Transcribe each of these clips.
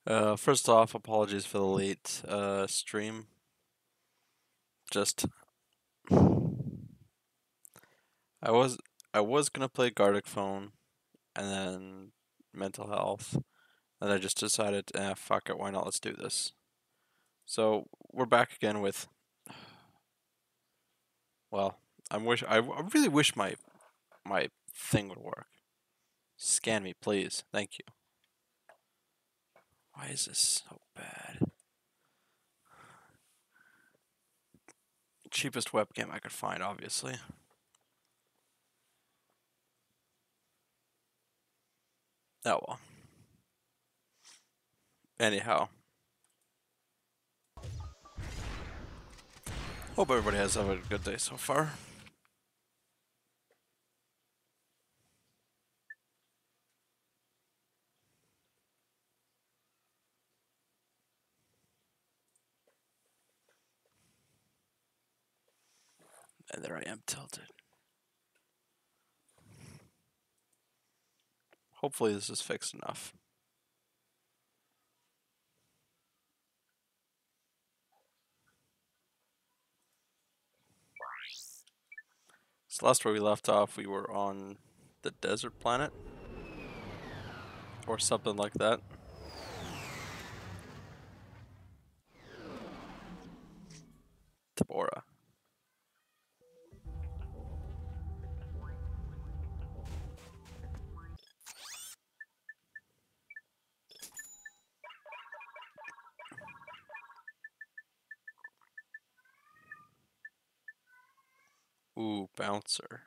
First off, apologies for the late stream. Just I was I was gonna play Gartic Phone and then Mental Health, and I just decided, fuck it, why not? Let's do this. So we're back again with, well, I really wish my thing would work. Scan me, please. Thank you. Why is this so bad? Cheapest webcam I could find, obviously. Oh well. Anyhow, hope everybody has a good day so far. And there I am tilted. Hopefully this is fixed enough. So last where we left off, we were on the desert planet. Or something like that. Tabora. Ooh, bouncer.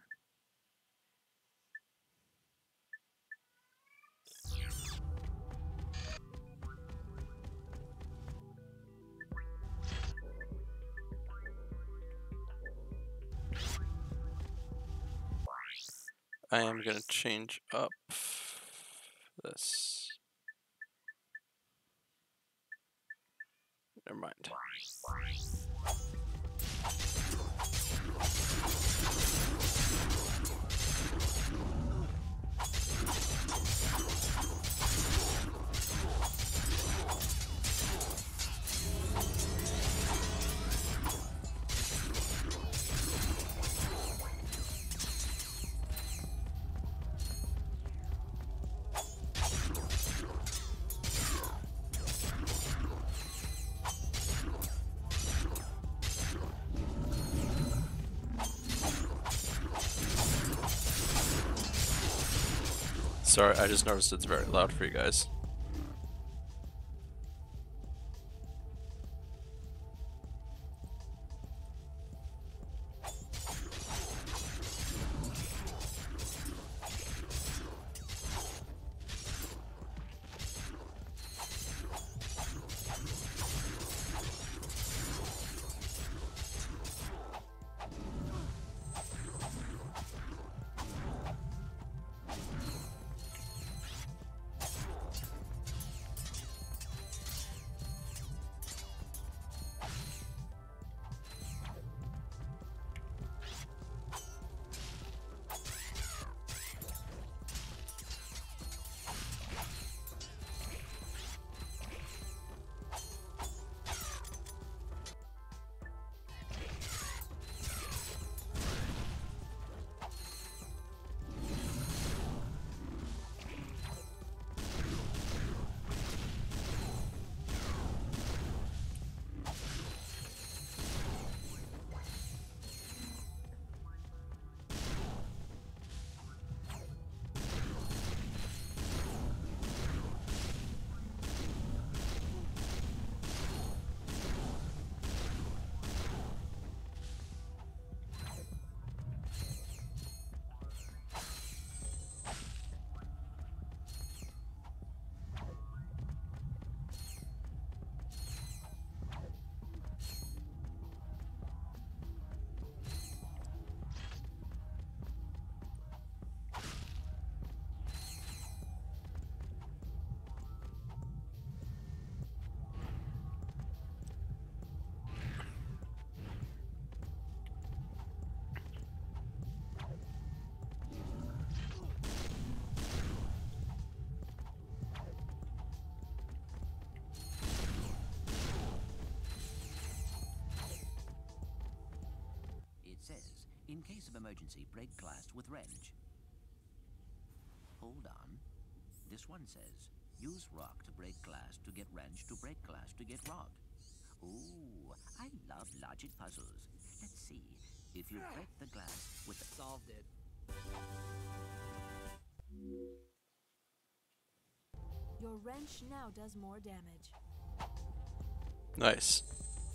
I am gonna change up this. Never mind. Sorry, I just noticed it's very loud for you guys. In case of emergency, break glass with wrench. Hold on. This one says, use rock to break glass to get wrench to break glass to get rock. Ooh, I love logic puzzles. Let's see. If you break the glass with the... Solved it. Your wrench now does more damage. Nice.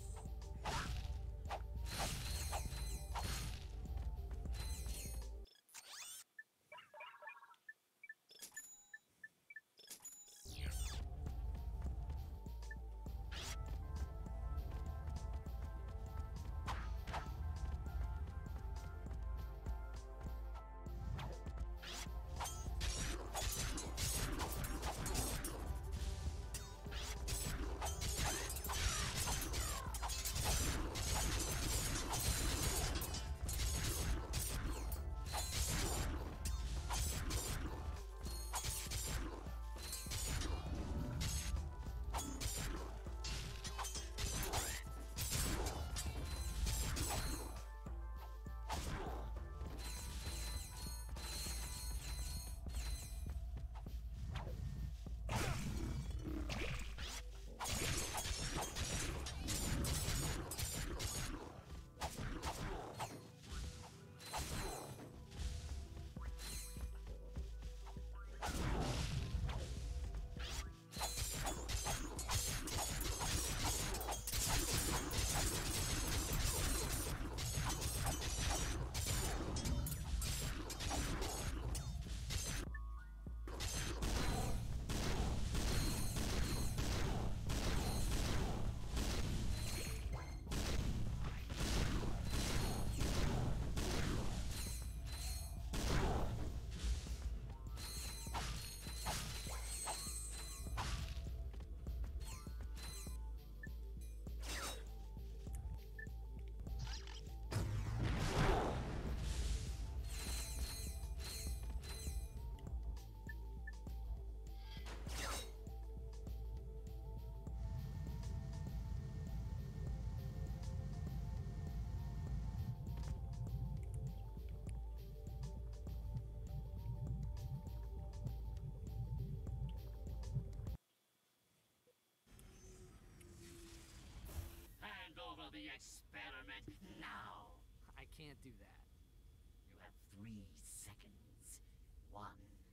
Hand over the experiment now. I can't do that. You have 3 seconds. 1,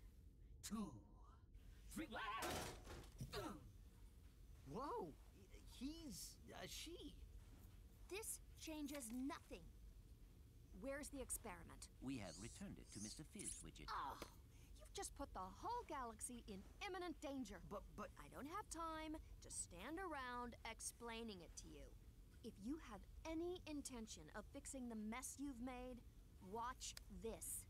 2, 3. Whoa! He's a she. This changes nothing. Where's the experiment? We have returned it to Mr. Fizzwidget. Oh, you've just put the whole galaxy in imminent danger. But I don't have time to stand around explaining it to you. If you have any intention of fixing the mess you've made, watch this.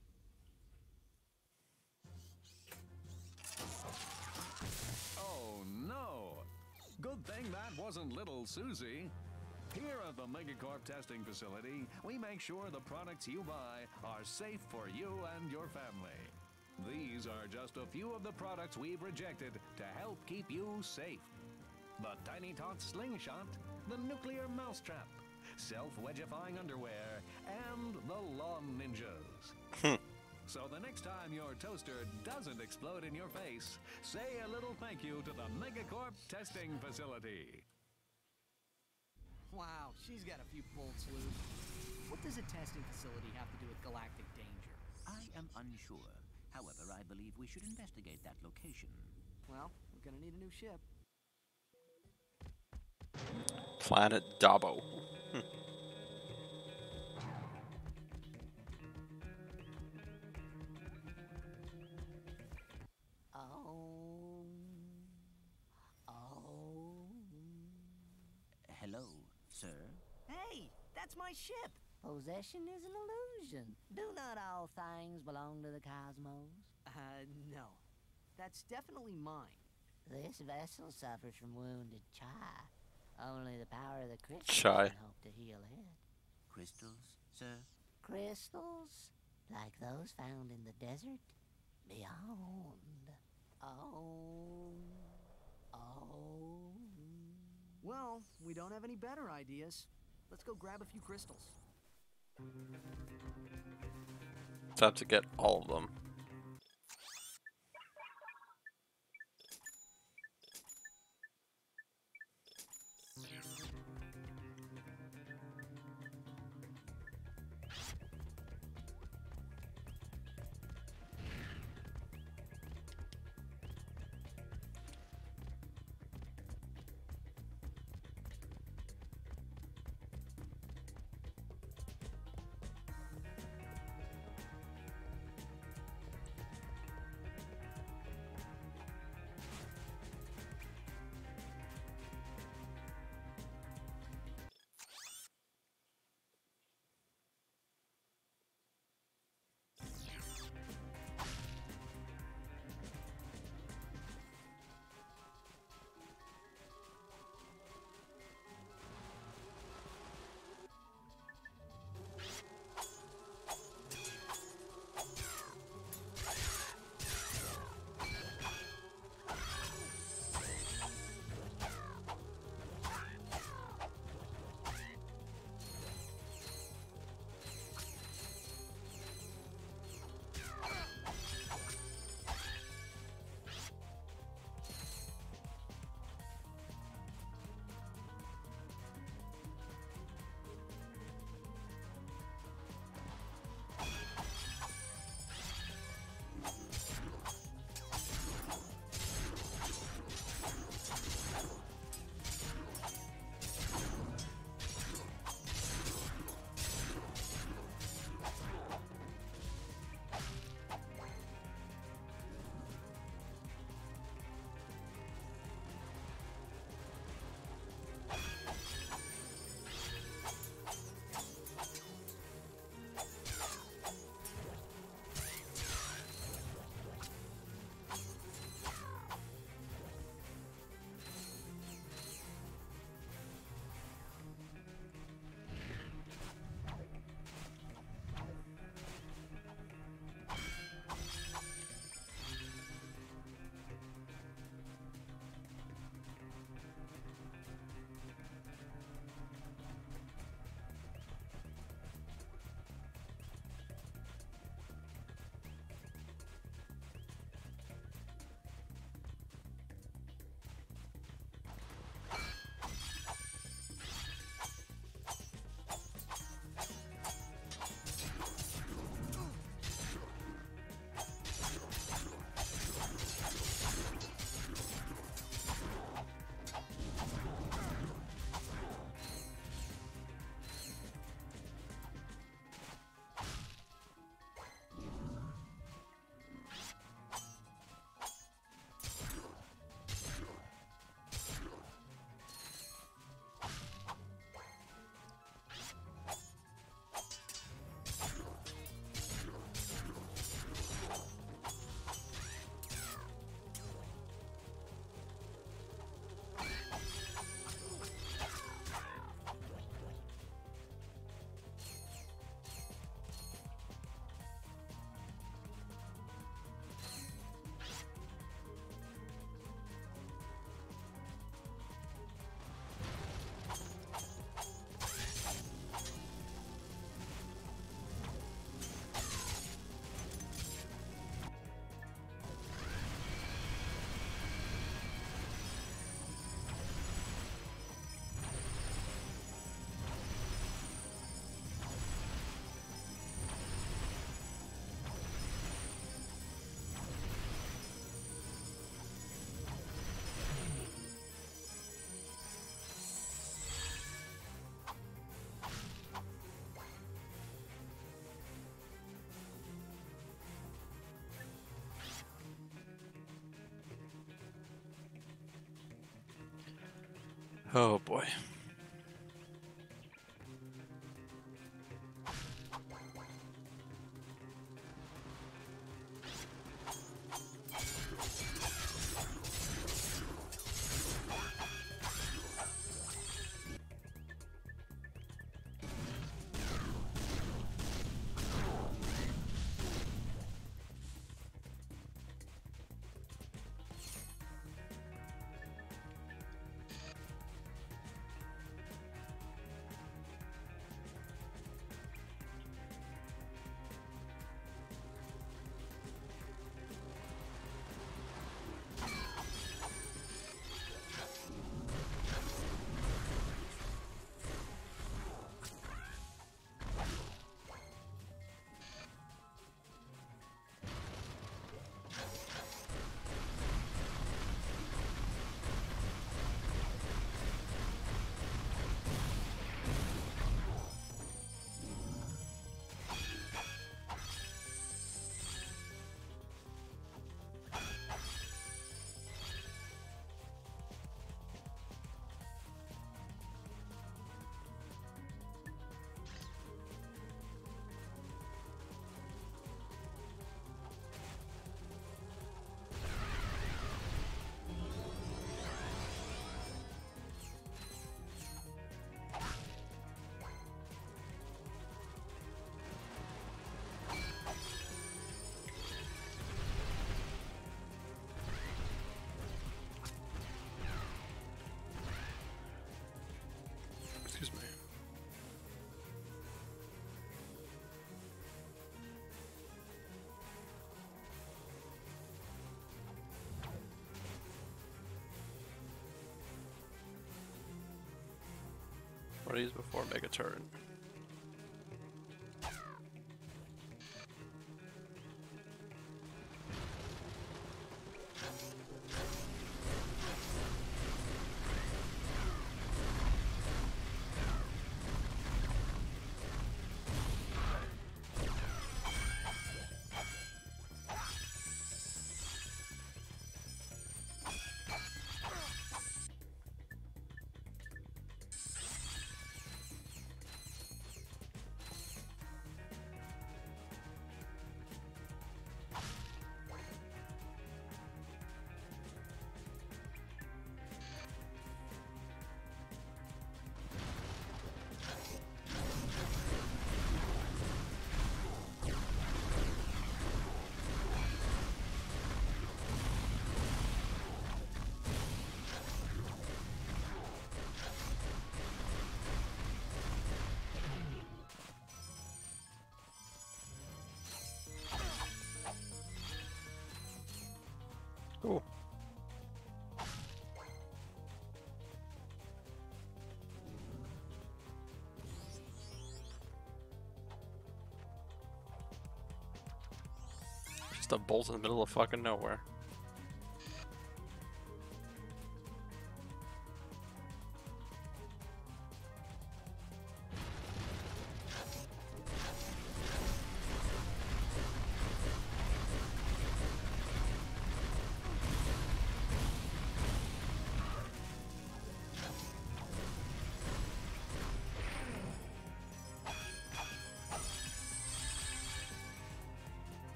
Oh no! Good thing that wasn't little Susie. Here at the Megacorp testing facility, we make sure the products you buy are safe for you and your family. These are just a few of the products we've rejected to help keep you safe. The Tiny Tot Slingshot, the Nuclear Mousetrap, self-wedgifying underwear, and the Lawn Ninjas. So the next time your toaster doesn't explode in your face, say a little thank you to the Megacorp testing facility. Wow, she's got a few pulled sleuths. What does a testing facility have to do with galactic danger? I am unsure. However, I believe we should investigate that location. Well, we're gonna need a new ship. Planet Dabo. Hello, sir. Hey, that's my ship. Possession is an illusion. Do not all things belong to the cosmos? No. That's definitely mine. This vessel suffers from wounded chai. Only the power of the crystals Chai. can hope to heal it. Crystals, sir? Crystals? Like those found in the desert? Beyond. Oh. Well, we don't have any better ideas. Let's go grab a few crystals. Time to get all of them. Oh boy. What is before Mega Turn? Cool. Just a bolt in the middle of fucking nowhere.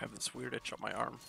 I have this weird itch on my arm.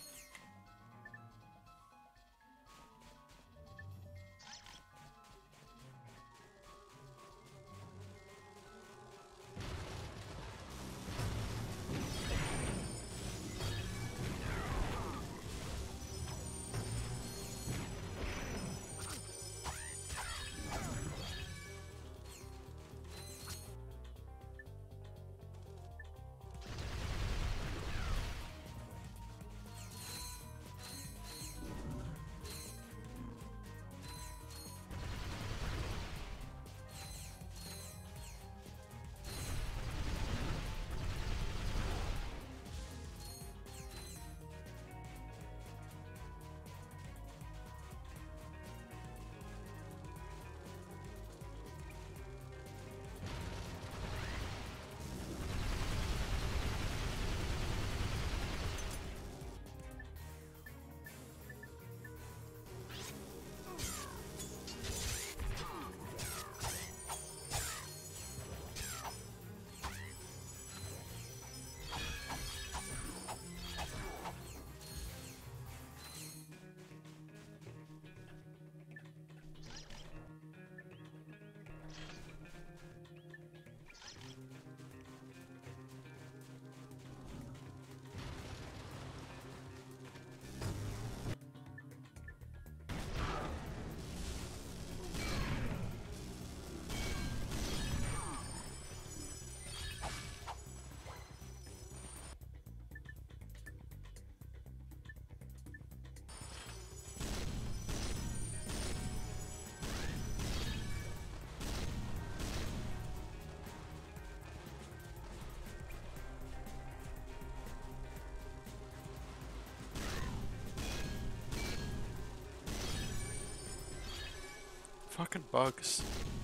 Fucking bugs.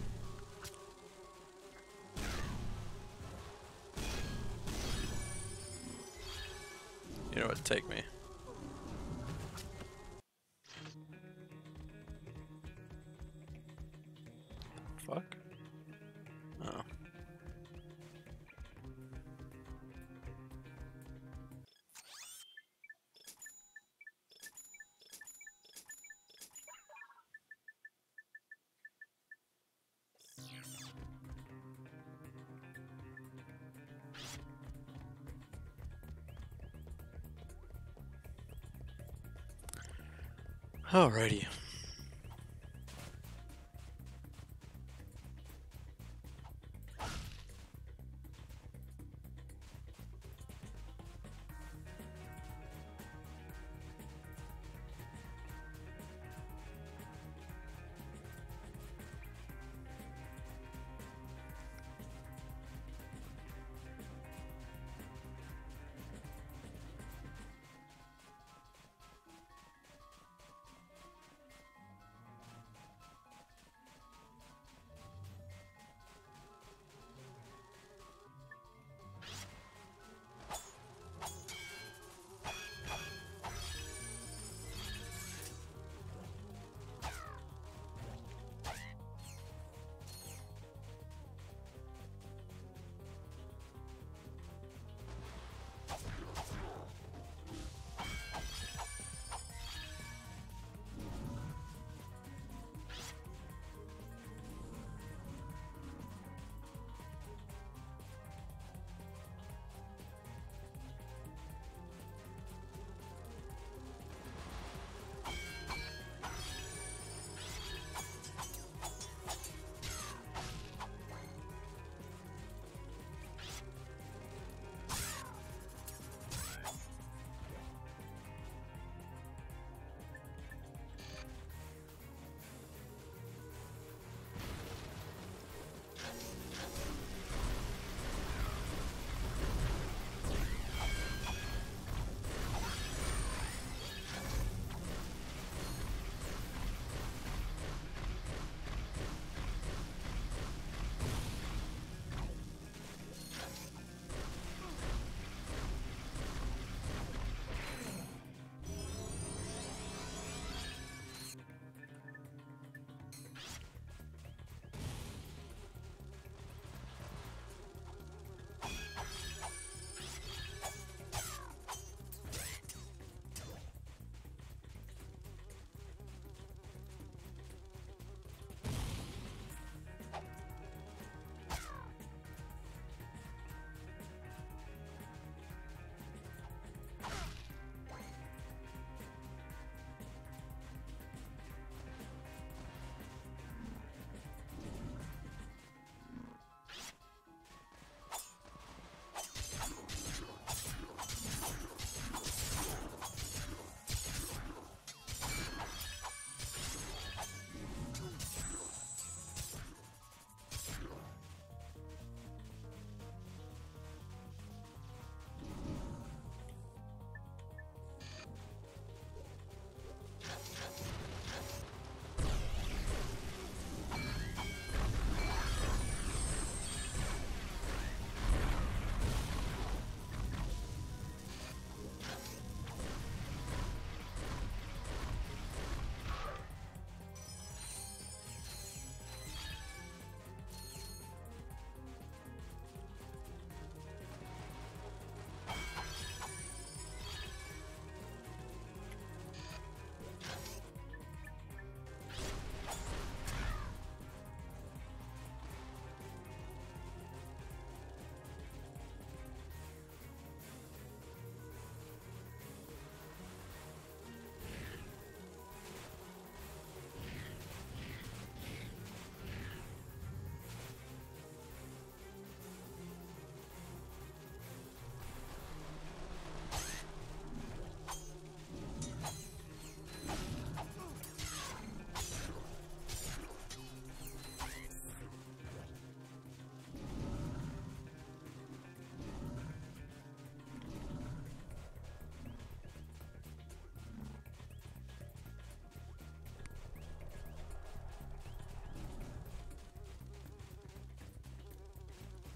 You know what? Take me. Fuck. Oh. Alrighty.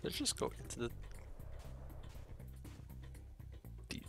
Let's just go into the deep.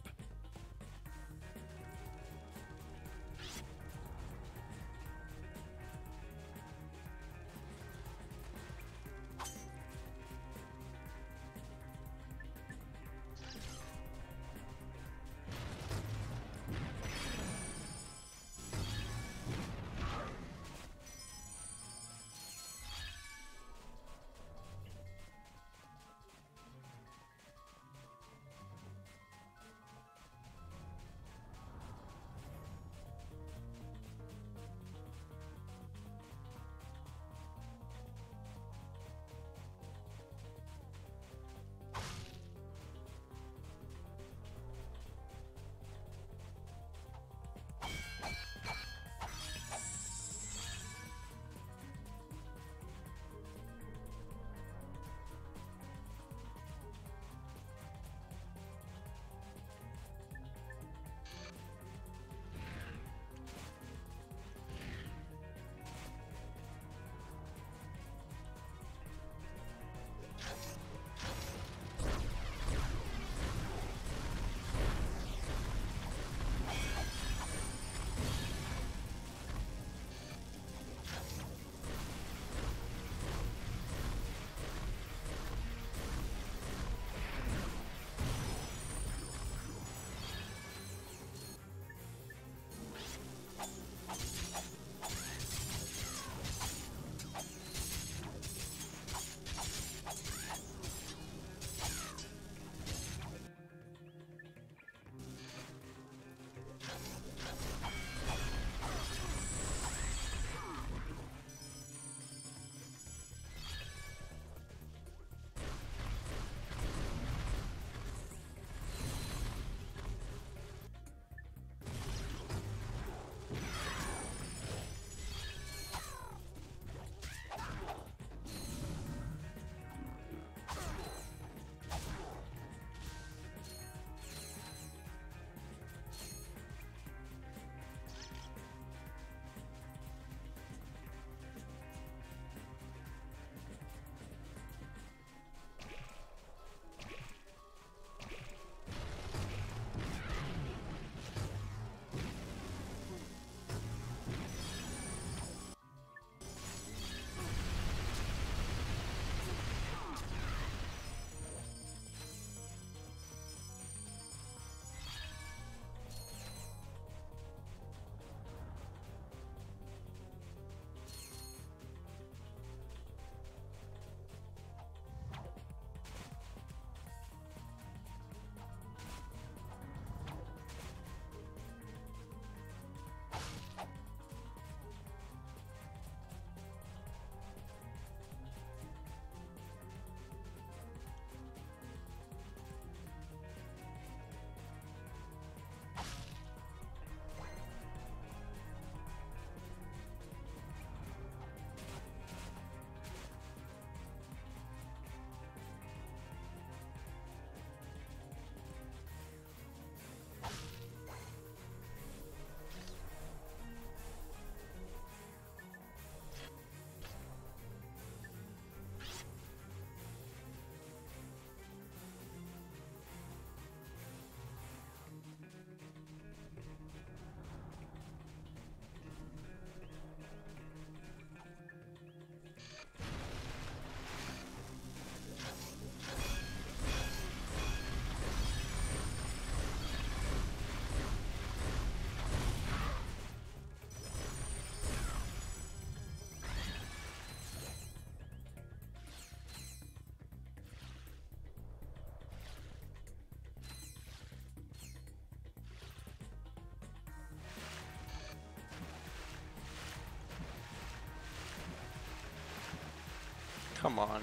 Come on.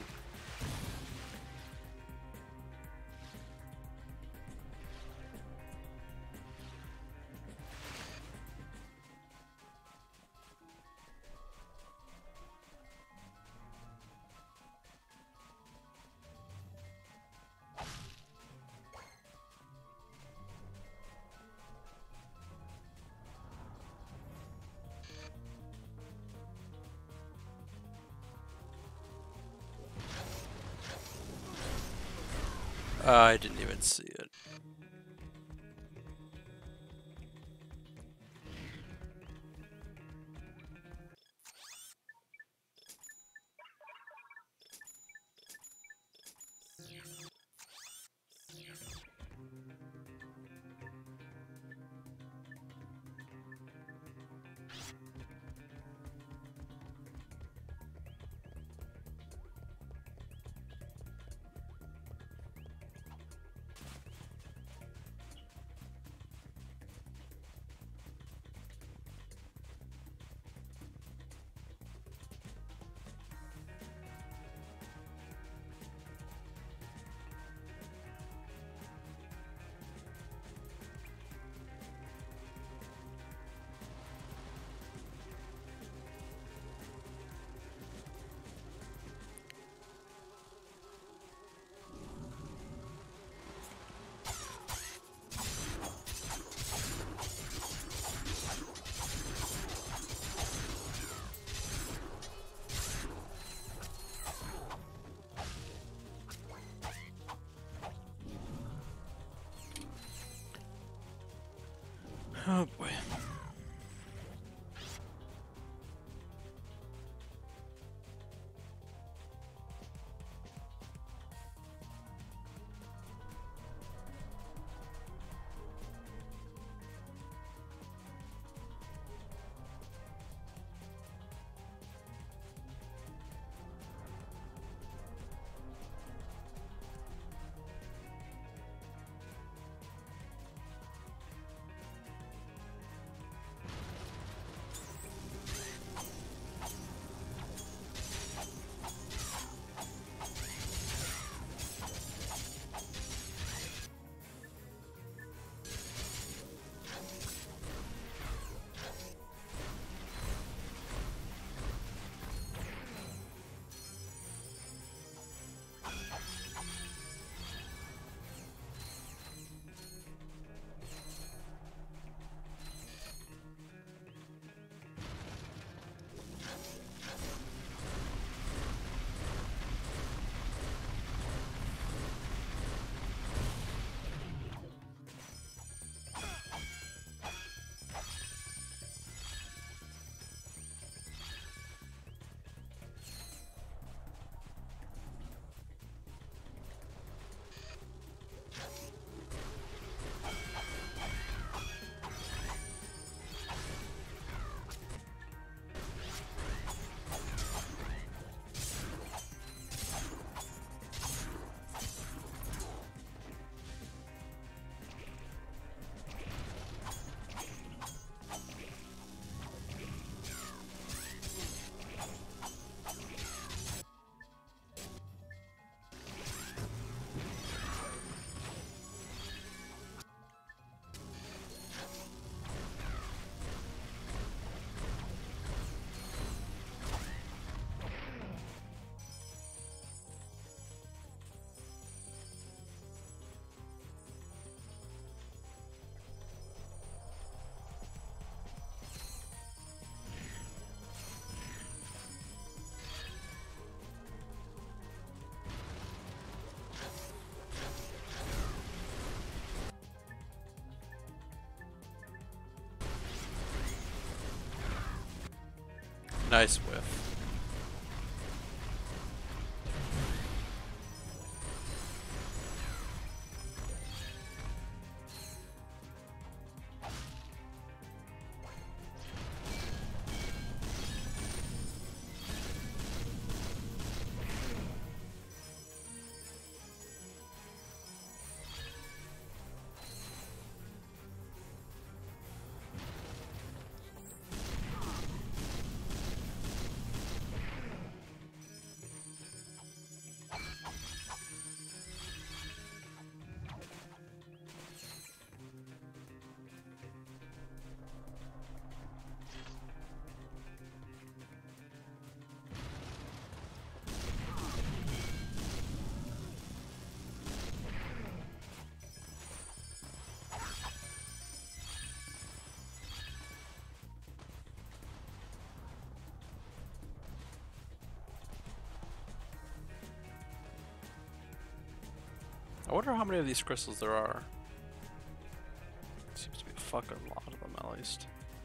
I didn't even see it. Oh boy. Nice whiff. I wonder how many of these crystals there are. Seems to be a fucking lot of them at least.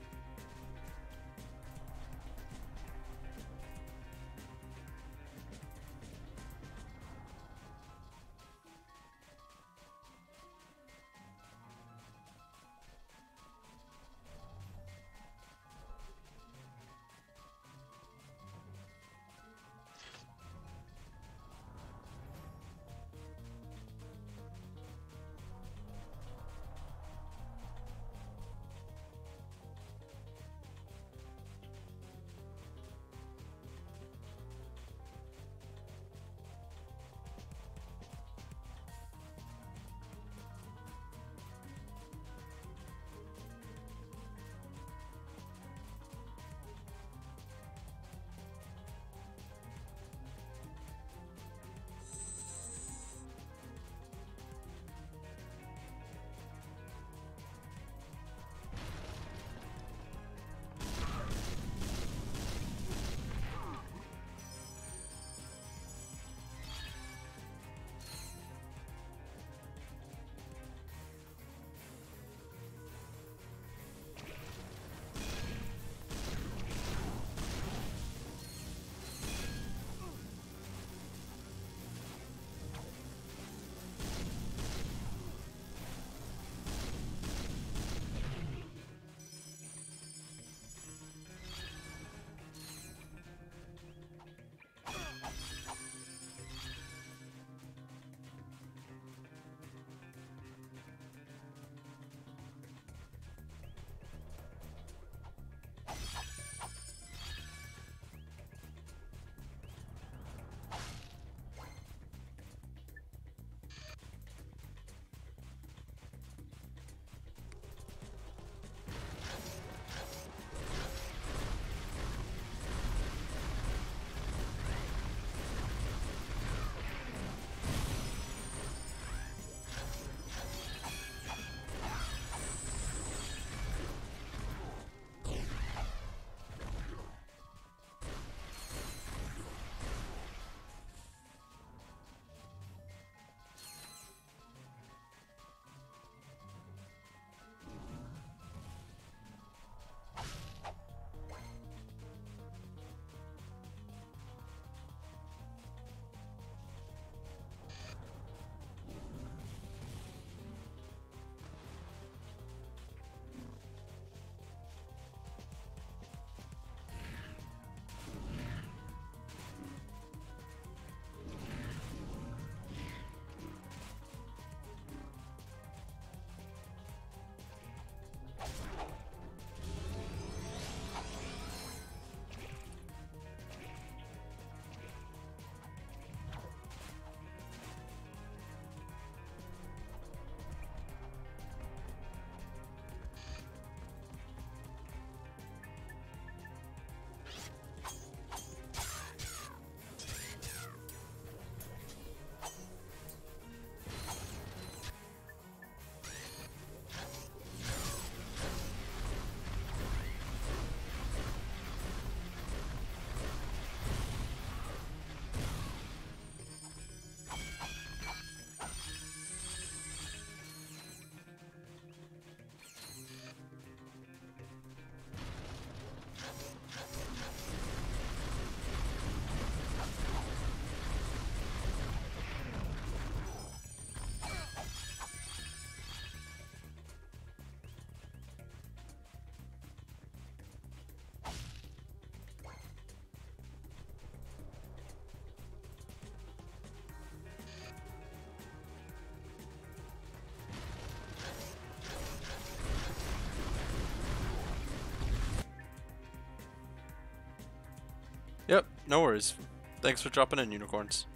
Yep, no worries. Thanks for dropping in, unicorns.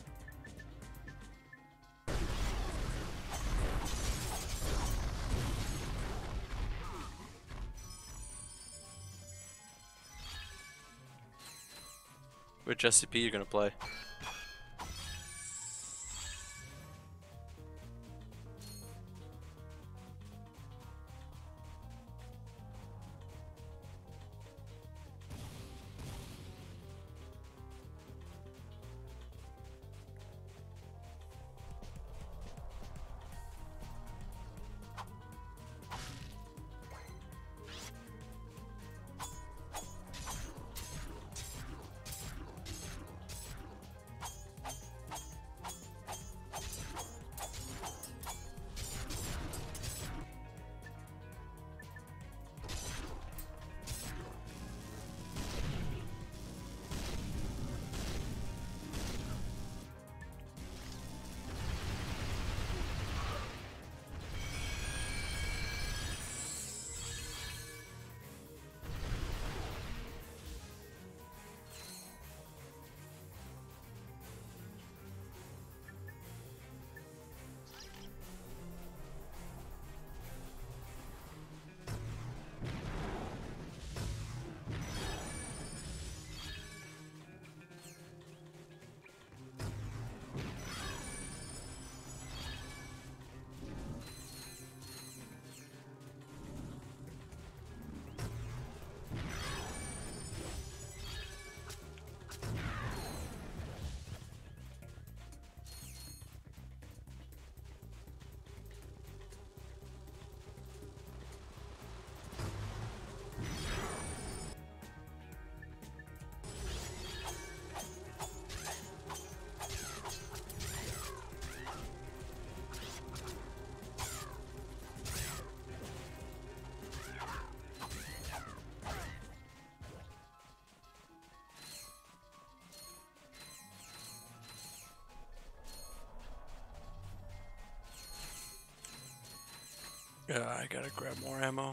Which SCP you gonna play? Yeah, I gotta grab more ammo.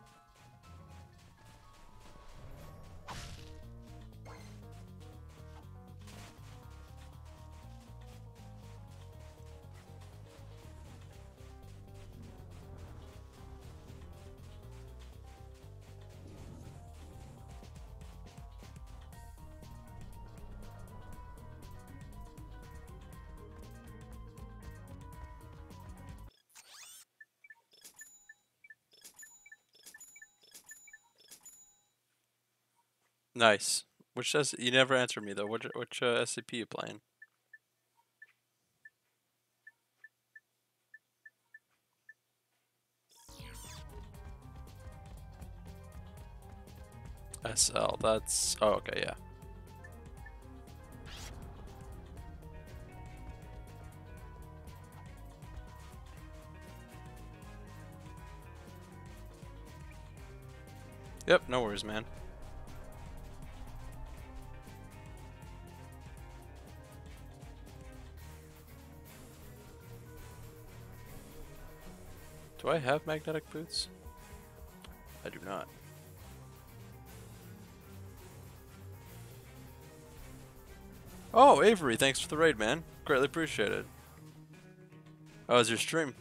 Nice. Which you never answered me though. Which SCP you playing? SL. That's okay. Yeah. Yep. No worries, man. Do I have magnetic boots? I do not. Oh, Avery, thanks for the raid, man. Greatly appreciated. How was your stream?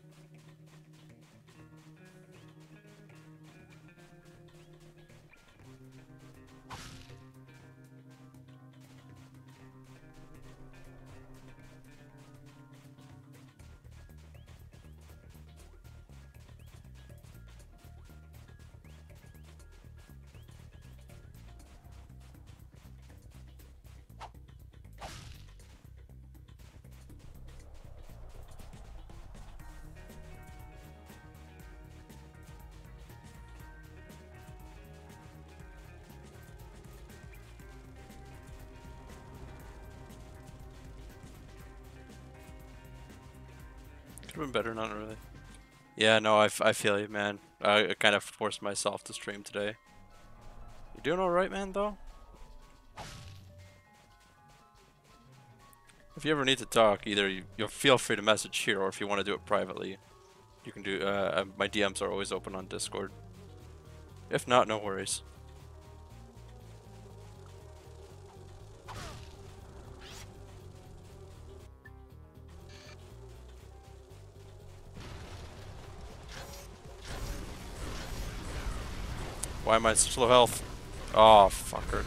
Could have been better, not really. Yeah, no, I feel you, man. I kind of forced myself to stream today. You doing alright, man, though? If you ever need to talk, either you'll feel free to message here, or if you want to do it privately, you can do, my DMs are always open on Discord. If not, no worries. Why am I such low health? Oh, fucker.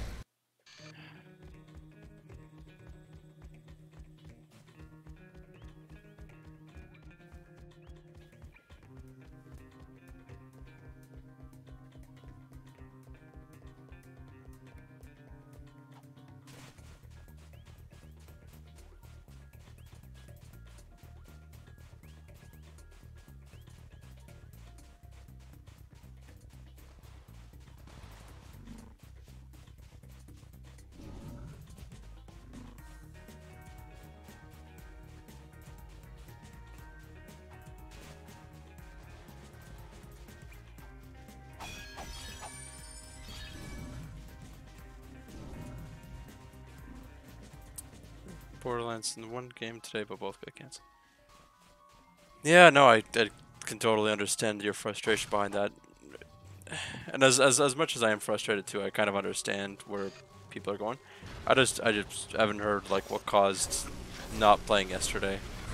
Borderlands in one game today, but both got canceled. Yeah, no, I can totally understand your frustration behind that. And as much as I am frustrated too, I kind of understand where people are going. I just haven't heard like what caused not playing yesterday.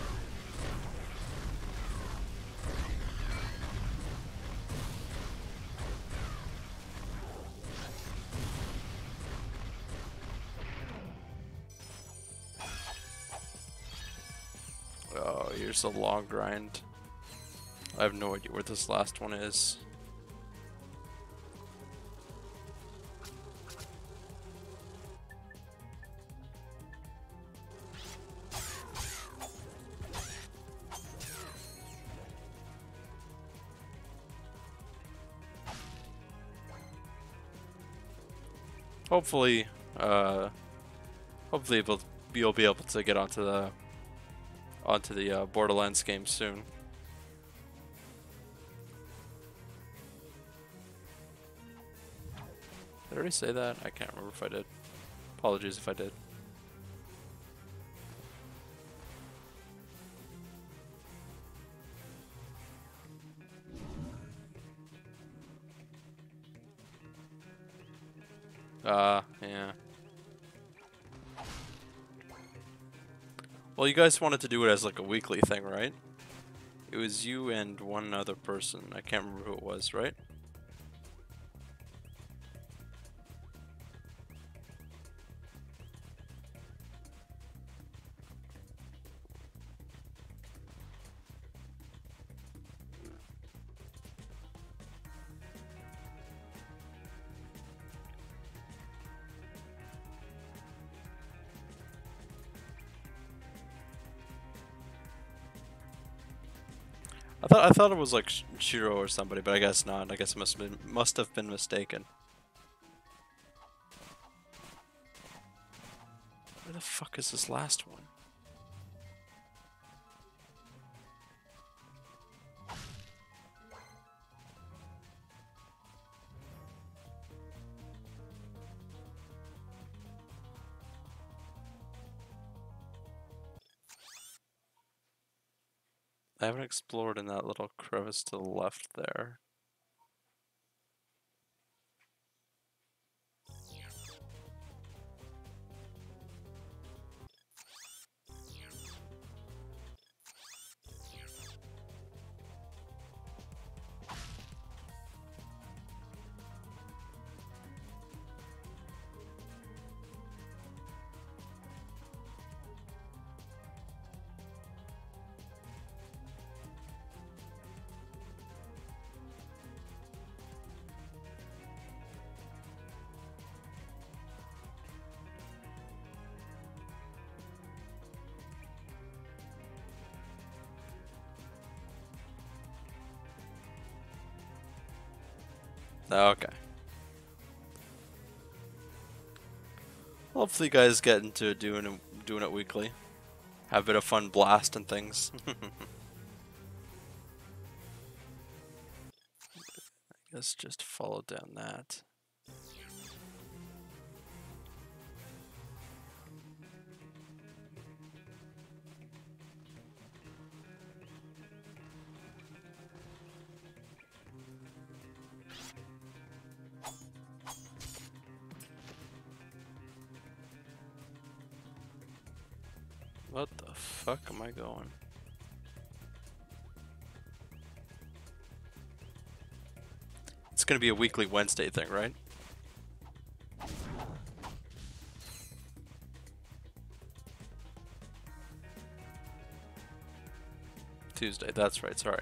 Oh, here's a long grind. I have no idea where this last one is. Hopefully, hopefully you'll be able to get onto the Borderlands game soon. Did I already say that? I can't remember if I did. Apologies if I did. Yeah. Well, you guys wanted to do it as like a weekly thing, right? It was you and one other person. I can't remember who it was, right? I thought it was like Shiro or somebody, but I guess not. I guess it must have been mistaken. Where the fuck is this last one? I haven't explored in that little crevice to the left there. Okay. Hopefully you guys get into doing it weekly. Have a bit of fun blast and things. I guess just follow down that. What the fuck am I going? It's gonna be a weekly Wednesday thing, right? Tuesday, that's right, sorry.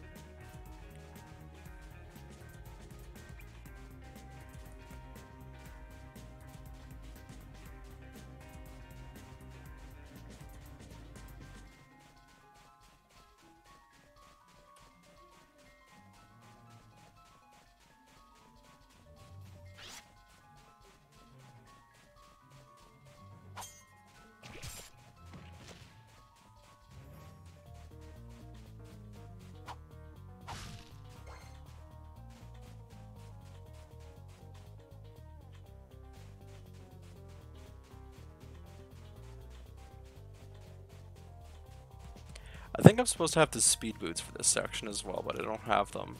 I think I'm supposed to have the speed boots for this section as well, but I don't have them.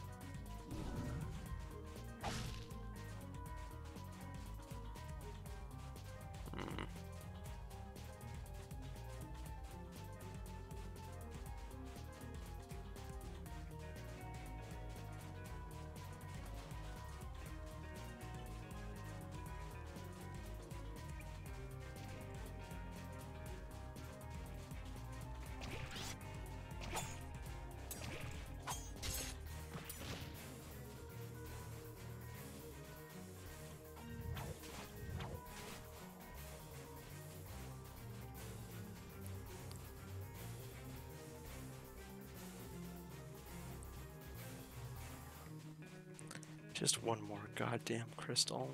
Just one more goddamn crystal.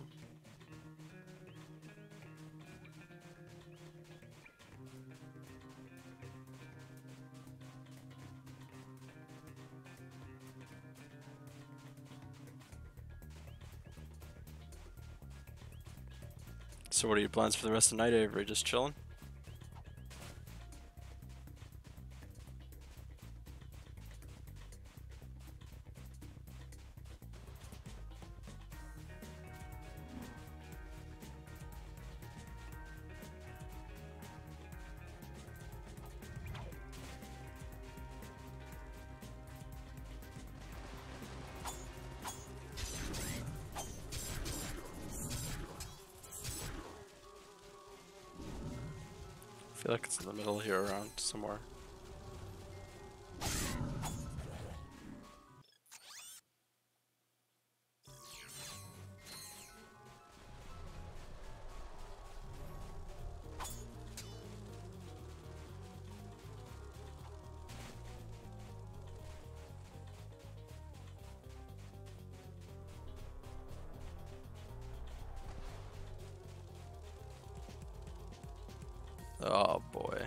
So what are your plans for the rest of the night, Avery? Just chilling? feel like it's in the middle here around somewhere. Oh boy.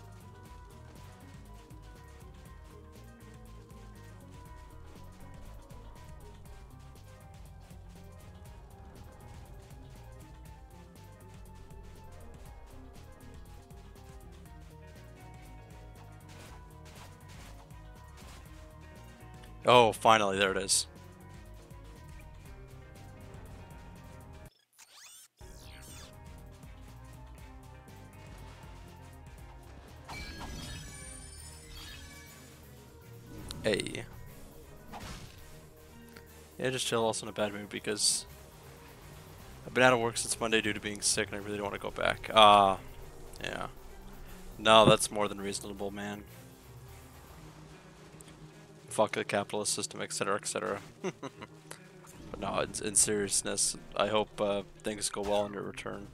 Oh, finally, there it is. Hey. Yeah, just chill, also in a bad mood because I've been out of work since Monday due to being sick and I really don't want to go back. Yeah. No, that's more than reasonable, man. Fuck the capitalist system, etc., etc. But no, in seriousness, I hope things go well on your return.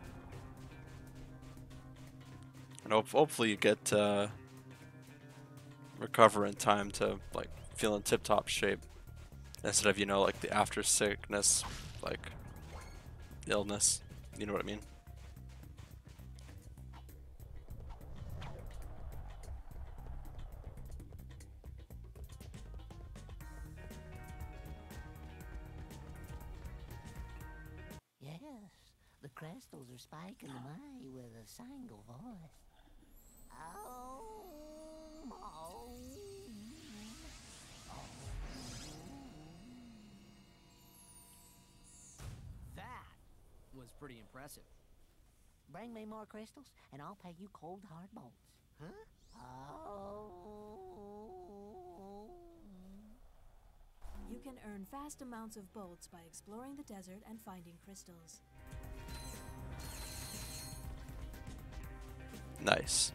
And hopefully you get recover in time to like feel in tip-top shape instead of, you know, like the after sickness, like illness. You know what I mean? Yes, the crystals are spiking away with a single voice. Oh, oh, That was pretty impressive. Bring me more crystals, and I'll pay you cold hard bolts. Huh? Oh. You can earn vast amounts of bolts by exploring the desert and finding crystals. Nice.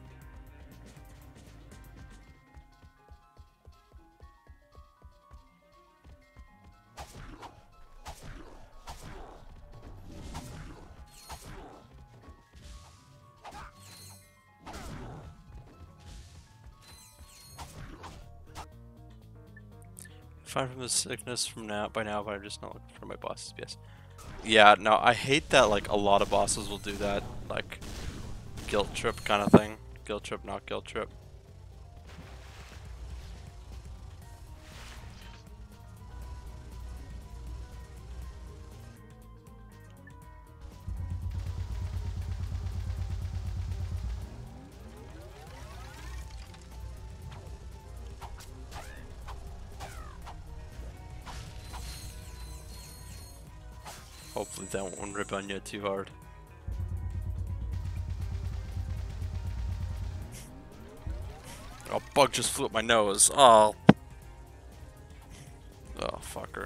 Fine from the sickness from now by now, but I'm just not looking for my boss's PS. Yeah, no, I hate that like a lot of bosses will do that, like guilt trip kind of thing. Guilt trip, not guilt trip. Hopefully that won't rip on you too hard. Oh, bug just flew up my nose. Oh. Oh, fucker.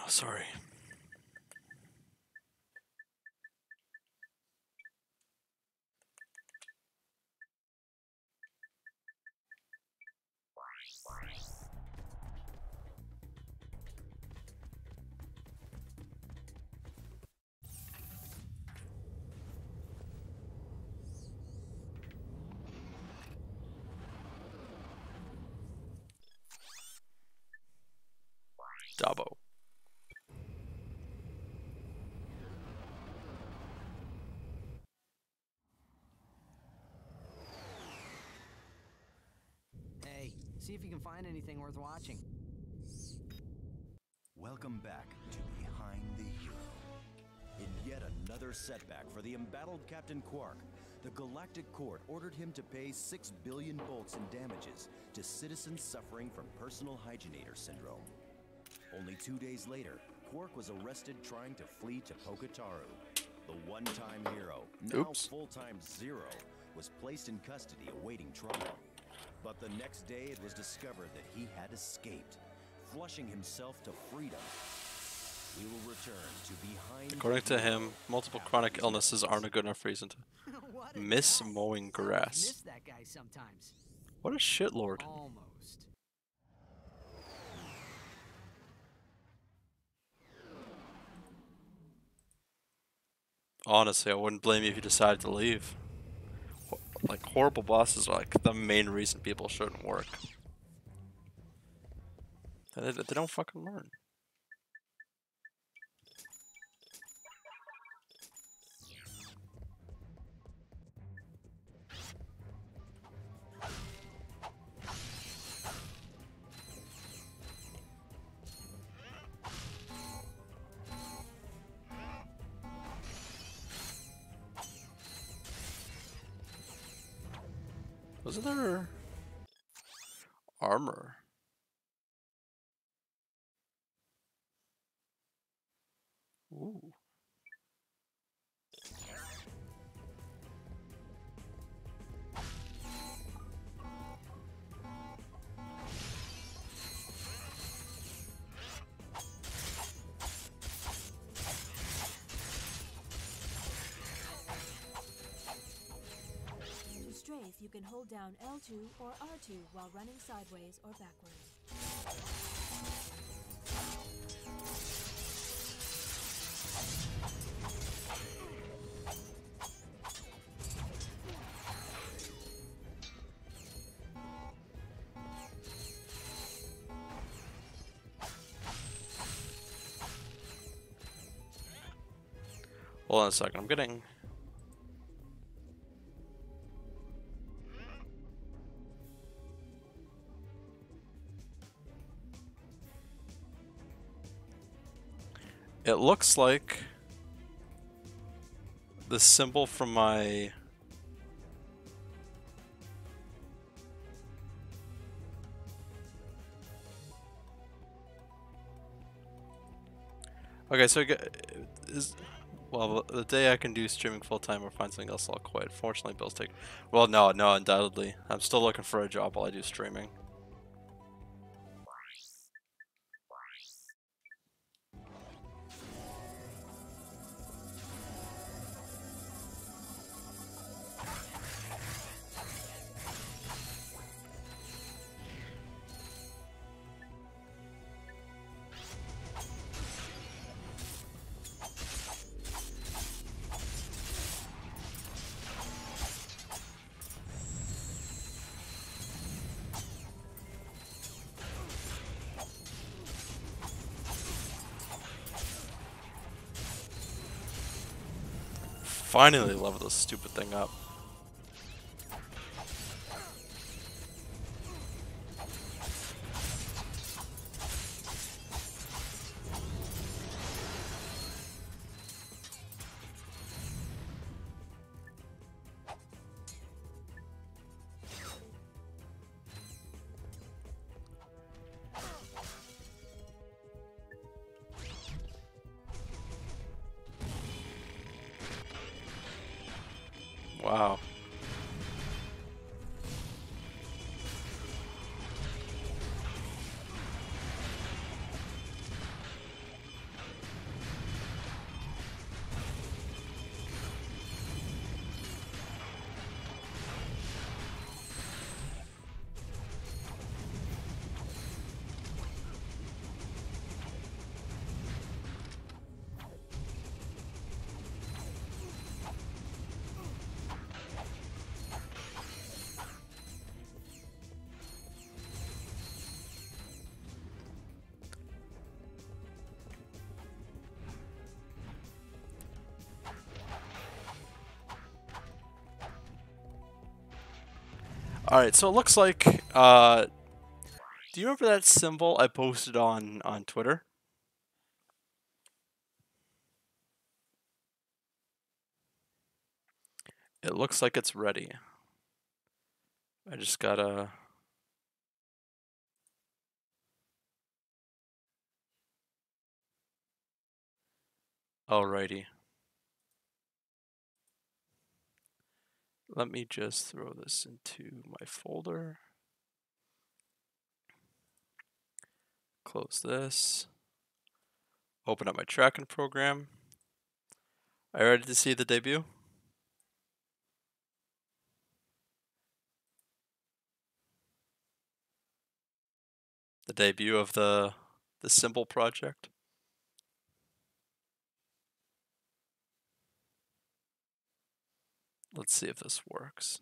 Sorry. Dabo. Hey, see if you can find anything worth watching. Welcome back to Behind the Hero. In yet another setback for the embattled Captain Quark, the Galactic Court ordered him to pay 6 billion bolts in damages to citizens suffering from personal hygienator syndrome. Only 2 days later, Quark was arrested trying to flee to Poketaru. The one-time hero, now full-time Zero, was placed in custody awaiting trial. But the next day it was discovered that he had escaped, flushing himself to freedom. We will return to Behind According to him, multiple chronic illnesses aren't a good enough reason to miss mowing grass. Miss that guy sometimes. What a shitlord. Almost. Honestly, I wouldn't blame you if you decided to leave. Like, horrible bosses are like the main reason people shouldn't work. They don't fucking learn. Wasn't there armor? Ooh. To strafe, you can hold down L2 or R2 while running sideways or backwards. Hold on a second, I'm getting... It looks like the symbol from my... Okay, so well, the day I can do streaming full time or find something else, I'll quit. Fortunately, bills take. Well, no, undoubtedly. I'm still looking for a job while I do streaming. Finally level this stupid thing up. Wow. Alright, so it looks like, do you remember that symbol I posted on Twitter? It looks like it's ready. I just gotta... Alrighty. Let me just throw this into my folder. Close this. Open up my tracking program. Are you ready to see the debut? The debut of the symbol project. Let's see if this works.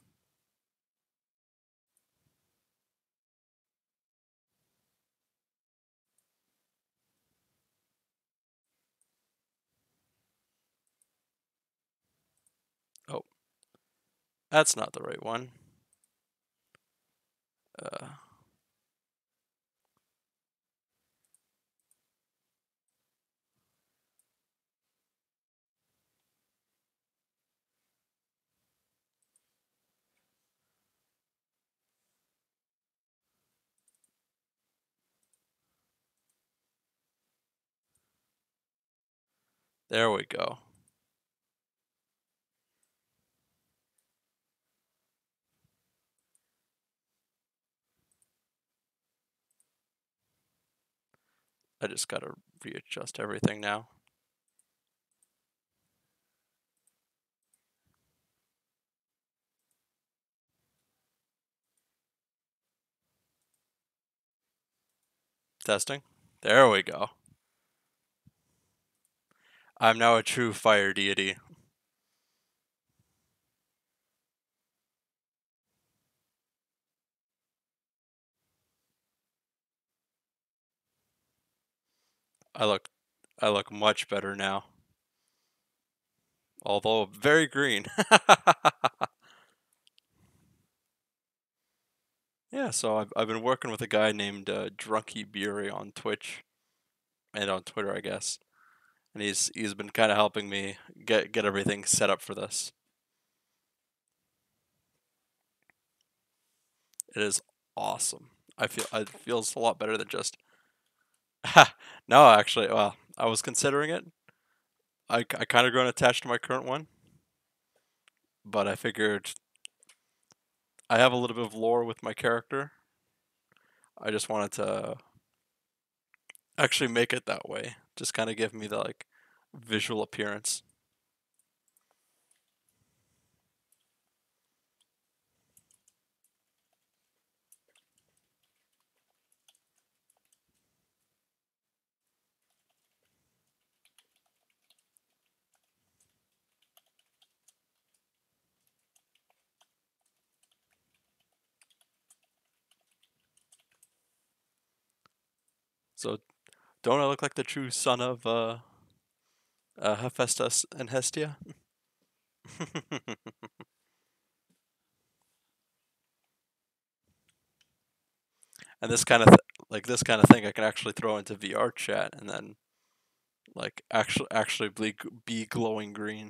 Oh, that's not the right one. There we go. I just gotta readjust everything now. Testing. There we go. I'm now a true fire deity. I look much better now. Although very green. Yeah, so I've been working with a guy named Drunky Bury on Twitch and on Twitter, I guess. And he's been kind of helping me get everything set up for this. It is awesome. It feels a lot better than just no, actually, well, I was considering it. I kind of grown attached to my current one, but I figured I have a little bit of lore with my character. I just wanted to actually make it that way. Just kind of give me the like visual appearance. So, don't I look like the true son of Hephaestus and Hestia? And this kind of this kind of thing I can actually throw into VR chat and then like actually be glowing green.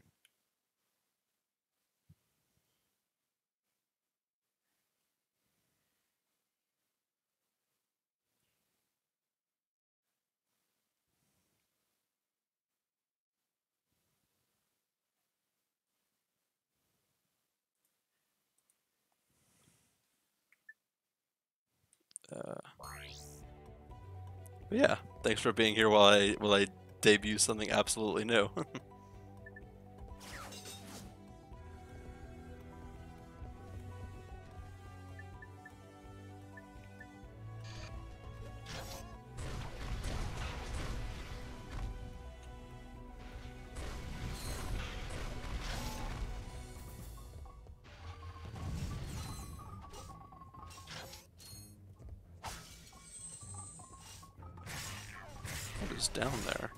But yeah, thanks for being here while I debut something absolutely new. What is down there?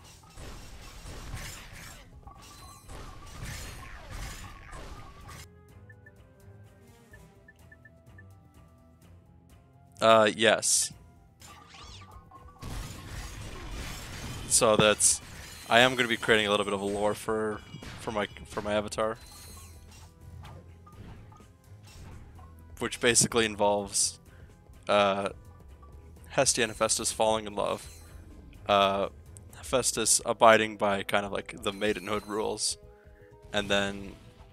Yes. So that's, I am going to be creating a little bit of a lore for my avatar, which basically involves Hestia and Hephaestus falling in love, Hephaestus abiding by kind of like the maidenhood rules, and then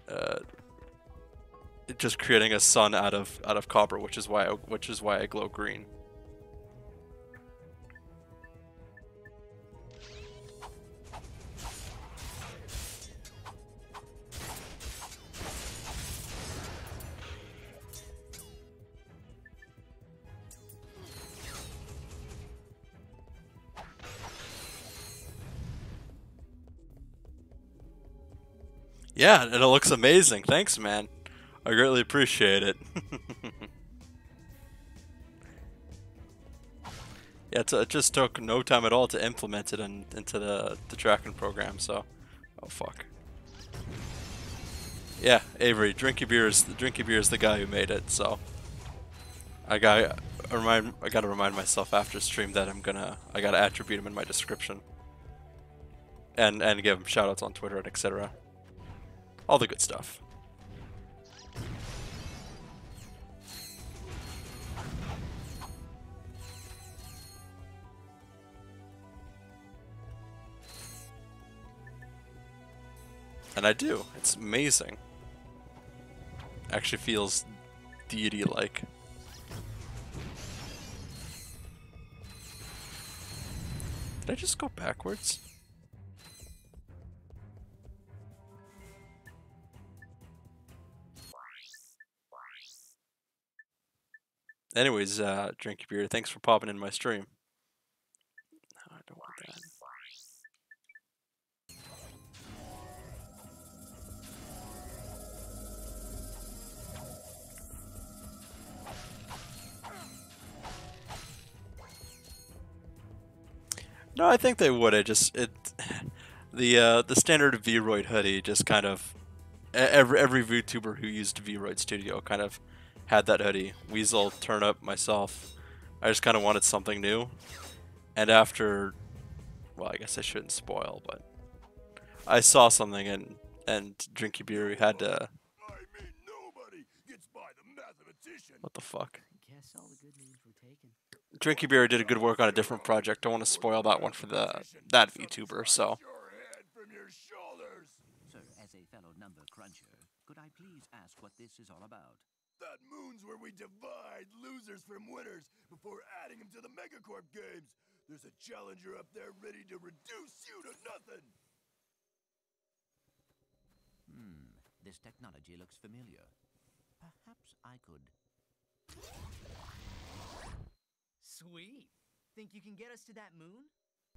just creating a sun out of copper, which is why I glow green. Yeah, and it looks amazing. Thanks, man. I greatly appreciate it. Yeah, it just took no time at all to implement it into the tracking program, so... Oh, fuck. Yeah, Avery, Drinky Beer is the guy who made it, so... I gotta remind myself after stream that I gotta attribute him in my description. And give him shoutouts on Twitter and etc. All the good stuff. And I do. It's amazing. Actually feels deity-like. Did I just go backwards? Anyways, Drinky Beer, thanks for popping in my stream. No, I don't want that. No, I think they would. The standard Vroid hoodie just kind of every VTuber who used Vroid Studio kind of had that hoodie. Weasel, Turnip, myself. I just kind of wanted something new. And after, well, I guess I shouldn't spoil, but I saw something and Drinky Beer had to. What the fuck? Guess all the good names were taken. Drinky Beer did a good work on a different project. I want to spoil that one for that VTuber, so. Sir, as a fellow number cruncher, could I please ask what this is all about? That moon's where we divide losers from winners before adding them to the Megacorp games. There's a challenger up there ready to reduce you to nothing. This technology looks familiar. Perhaps I could... Sweet. Think you can get us to that moon?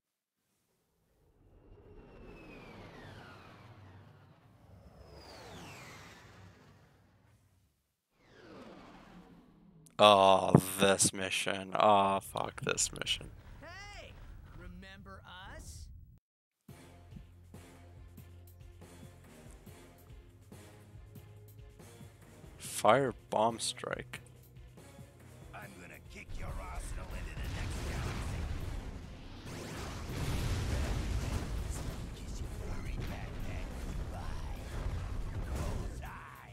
Oh, this mission. Oh, fuck this mission. Hey! Remember us? Fire bomb strike. I'm gonna kick your arsenal into the next galaxy. Kiss your furry backpack goodbye. Bullseye.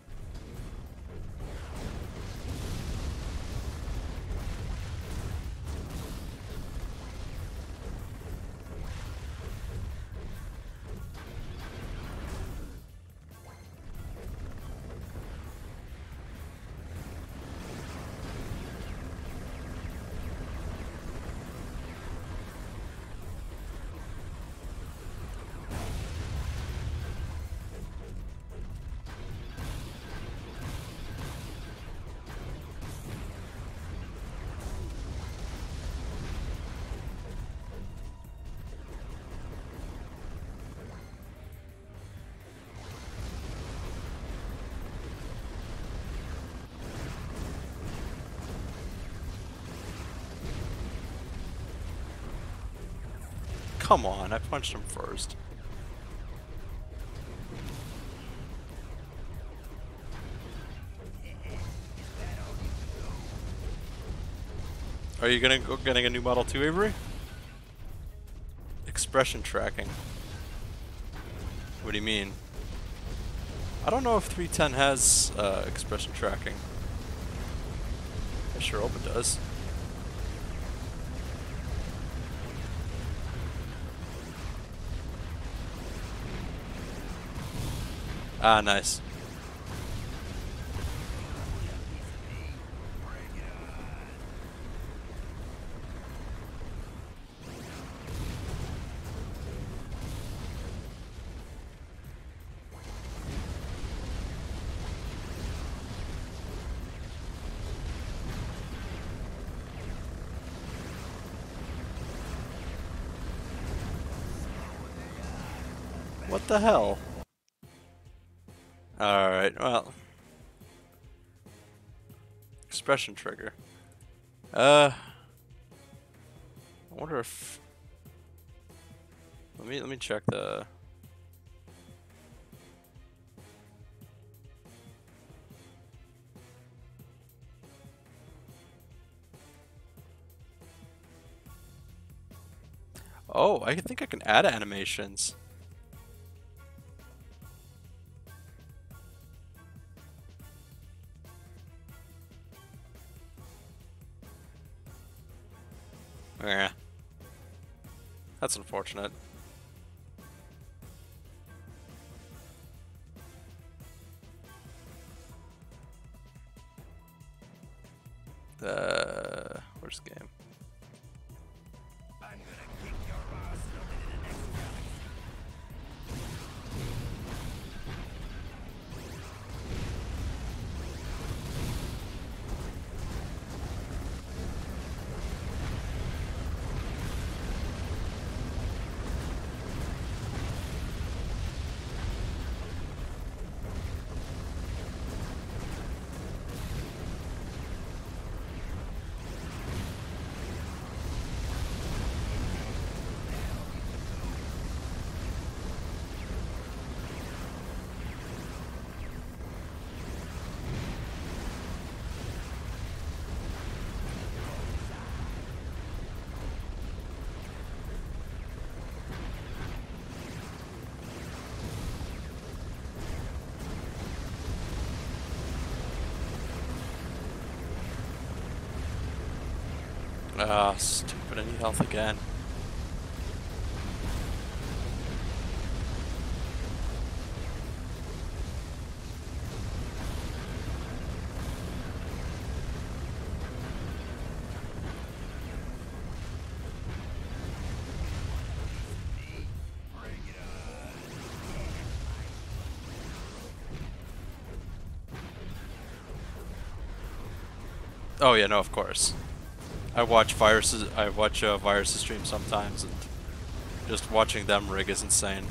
Come on, I punched him first. Are you gonna go getting a new model too, Avery? Expression tracking. What do you mean? I don't know if 310 has expression tracking. I sure hope it does. Ah, nice. What the hell? Alright, well. Expression trigger. I wonder if... Let me check the... Oh, I think I can add animations. Yeah. That's unfortunate. Where's the game? I'm gonna kick your ass over to the next galaxy. Ah, stupid, I need health again. Oh yeah, no, of course. I watch Virus's stream sometimes, and just watching them rig is insane.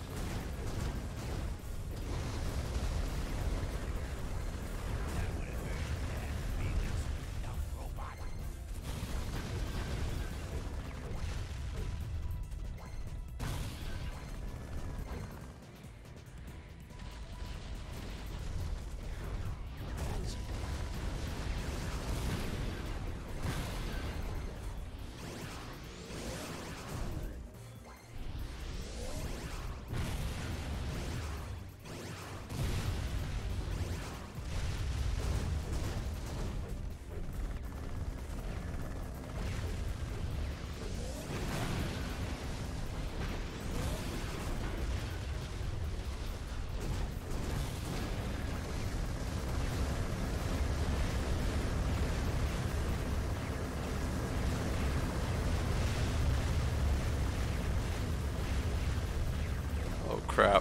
Oh crap.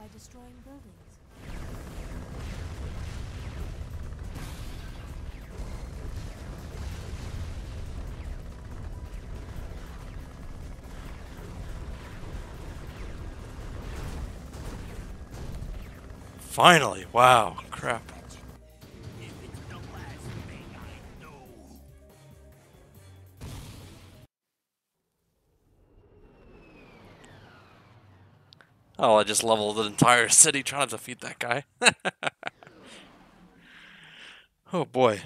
by destroying buildings. Finally! Wow, crap. Oh, I just leveled the entire city trying to defeat that guy. Oh boy.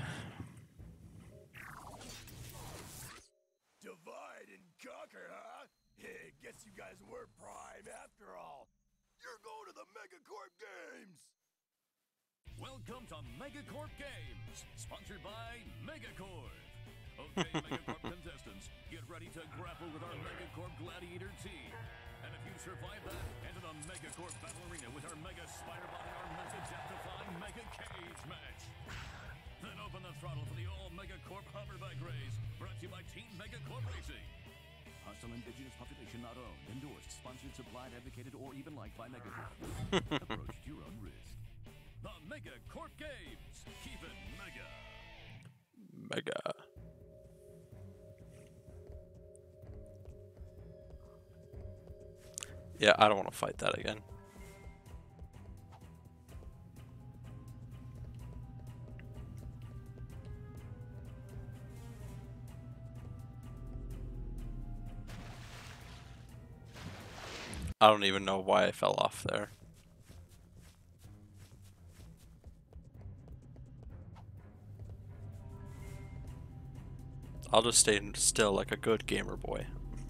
Divide and conquer, huh? Hey, guess you guys were prime after all. You're going to the Megacorp Games! Welcome to Megacorp Games, sponsored by Megacorp. Okay, Megacorp contestants, get ready to grapple with our Megacorp Gladiator team. And if you survive that, enter the Megacorp Battle Arena with our Mega Spider-Bot and our Mega Death-defying Mega Cage match. Then open the throttle for the all-Megacorp Hoverbike Race, brought to you by Team Megacorp Racing. Hostile indigenous population not owned, endorsed, sponsored, supplied, advocated, or even liked by Megacorp. Approach at your own risk. The Megacorp Games. Keep it mega. Mega. Yeah, I don't want to fight that again. I don't even know why I fell off there. I'll just stay still like a good gamer boy.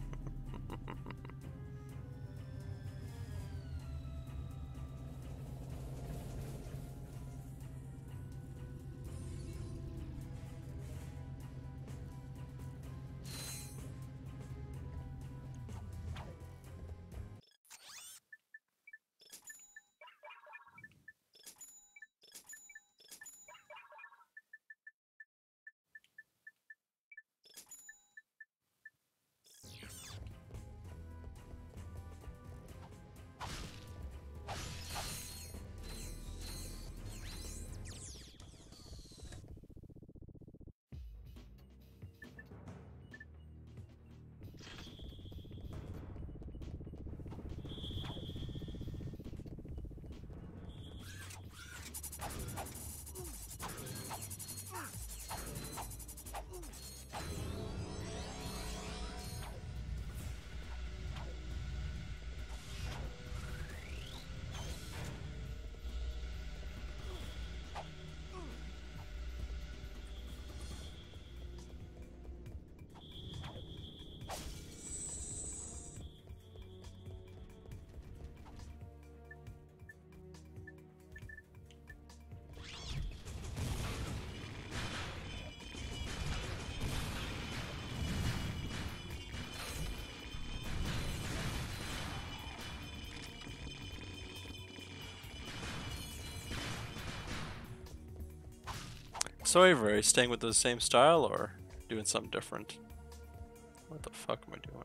So Avery, are you staying with the same style or doing something different? What the fuck am I doing?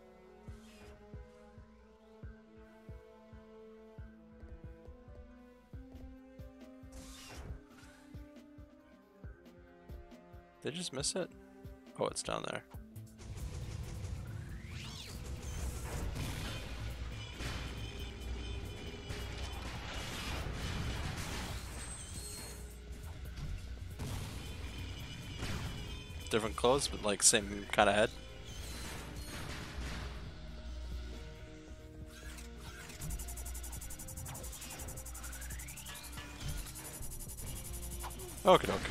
Did I just miss it? Oh, it's down there. Different clothes, but like same kind of head. Okay, okay.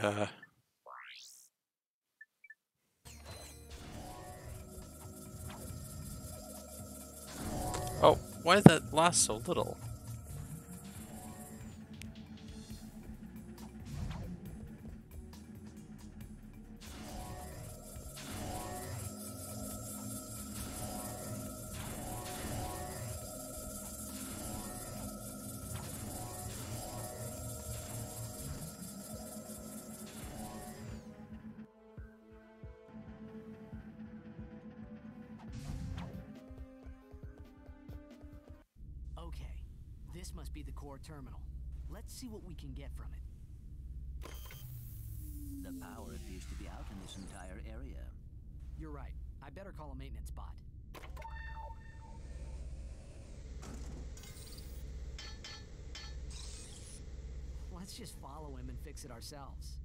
Oh, why did that last so little? Okay, this must be the core terminal. Let's see what we can get from it. The power appears to be out in this entire area. You're right. I better call a maintenance bot. Let's just follow him and fix it ourselves.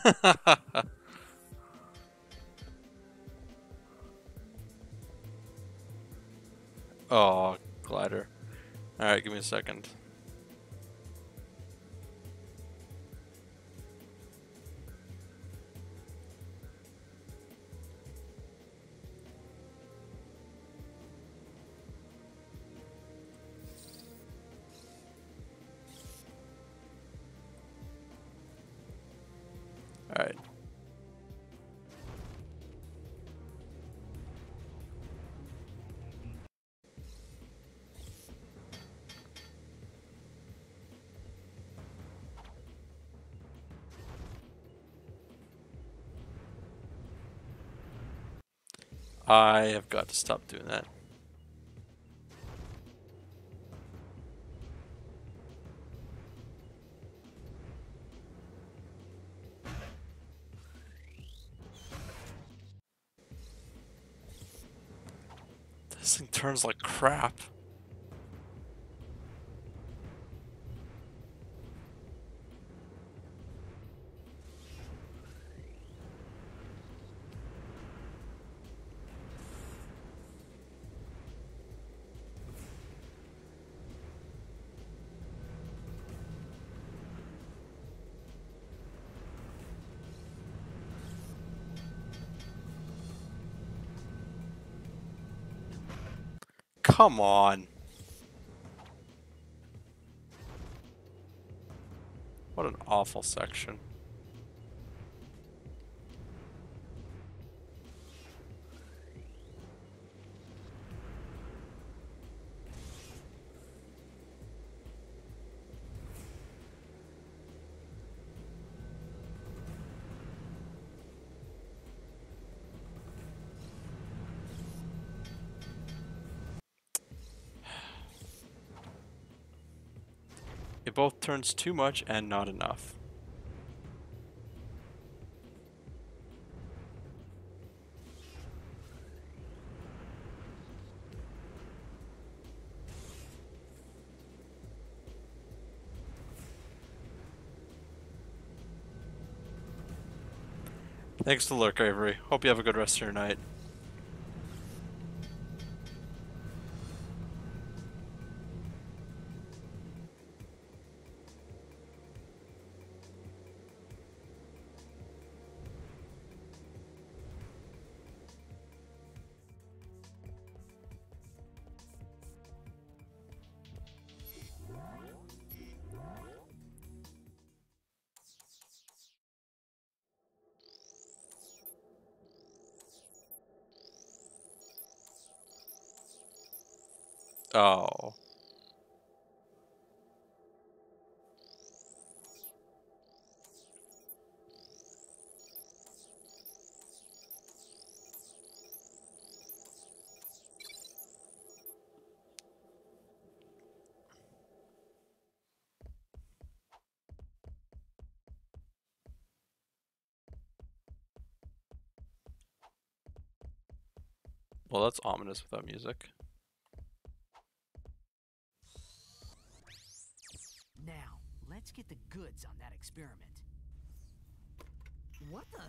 Oh, glider. Alright, give me a second. Alright. I have got to stop doing that. This thing turns like crap. Come on. What an awful section. It both turns too much and not enough. Thanks to Lurk Avery. Hope you have a good rest of your night. Oh. Well, that's ominous without music. Now, let's get the goods on that experiment. What the?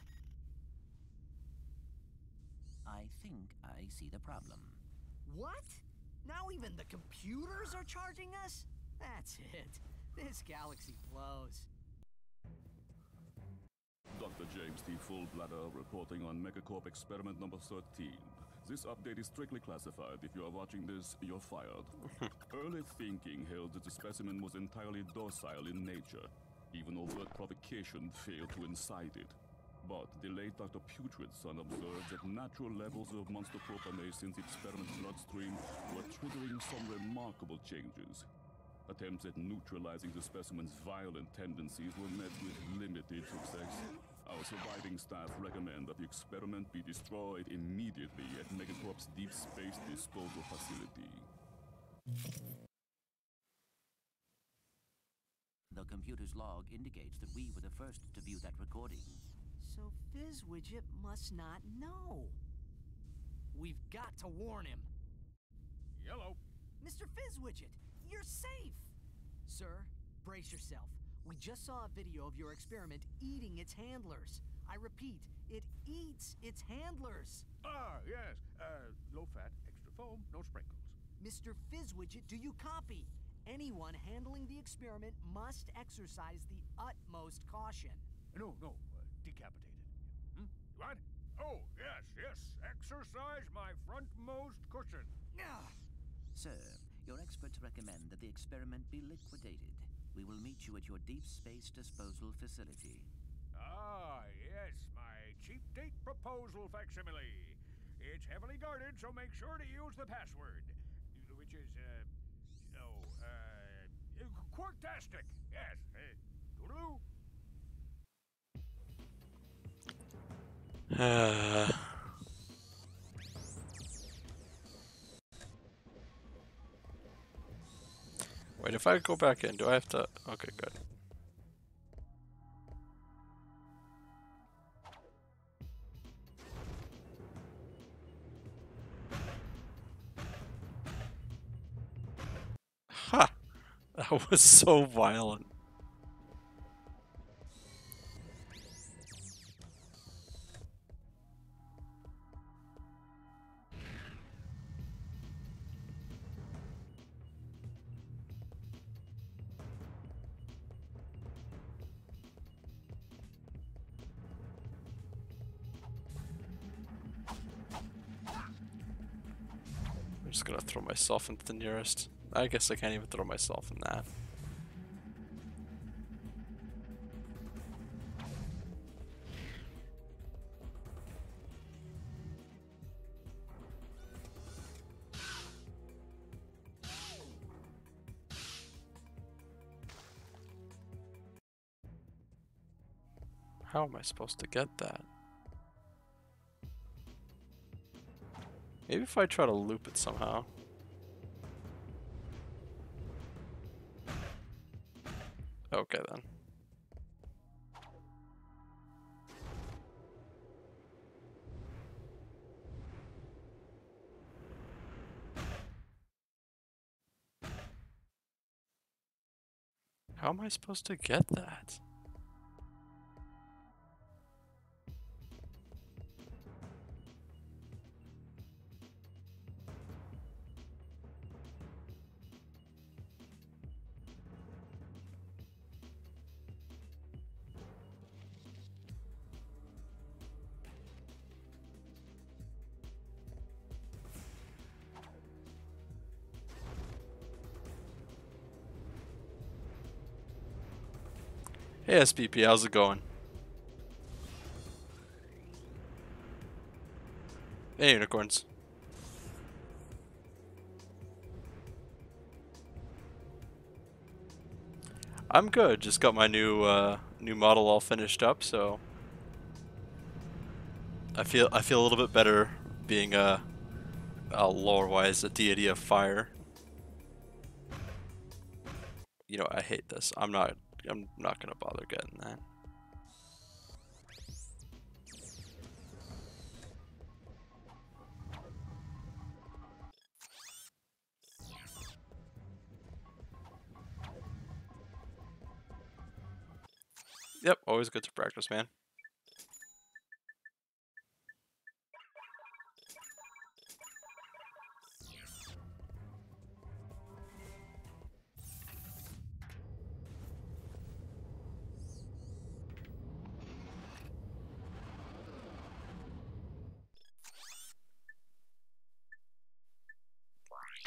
I think I see the problem. What? Now even the computers are charging us? That's it. This galaxy blows. Dr. James T. Fullbladder reporting on Megacorp experiment number 13. This update is strictly classified. If you are watching this, you're fired. Early thinking held that the specimen was entirely docile in nature. Even overt provocation failed to incite it. But the late Dr. Putrid's son observed that natural levels of monster propanase in the experiment's bloodstream were triggering some remarkable changes. Attempts at neutralizing the specimen's violent tendencies were met with limited success. Our surviving staff recommend that the experiment be destroyed immediately at Megacorp's Deep Space Disposal Facility. The computer's log indicates that we were the first to view that recording. So Fizzwidget must not know. We've got to warn him. Yellow. Mr. Fizzwidget, you're safe! Sir, brace yourself. We just saw a video of your experiment eating its handlers. I repeat, it eats its handlers. Ah, yes. Low fat, extra foam, no sprinkles. Mr. Fizzwidget, do you copy? Anyone handling the experiment must exercise the utmost caution. No, decapitated. What? Oh, yes. Exercise my frontmost cushion. Sir, your experts recommend that the experiment be liquidated. We will meet you at your Deep Space Disposal Facility. Ah, yes, my cheap date proposal facsimile. It's heavily guarded, so make sure to use the password. Which is, Quarktastic. Yes. Toodaloo. Wait, if I go back in, do I have to... Okay, good. Ha! That was so violent. I'm just gonna throw myself into the nearest. I guess I can't even throw myself in that. How am I supposed to get that? Maybe if I try to loop it somehow. Okay then. How am I supposed to get that? Hey SPP, how's it going? Hey unicorns. I'm good. Just got my new model all finished up, so I feel a little bit better being lore-wise a deity of fire. You know, I hate this. I'm not gonna bother getting that. Yep, always good to practice, man.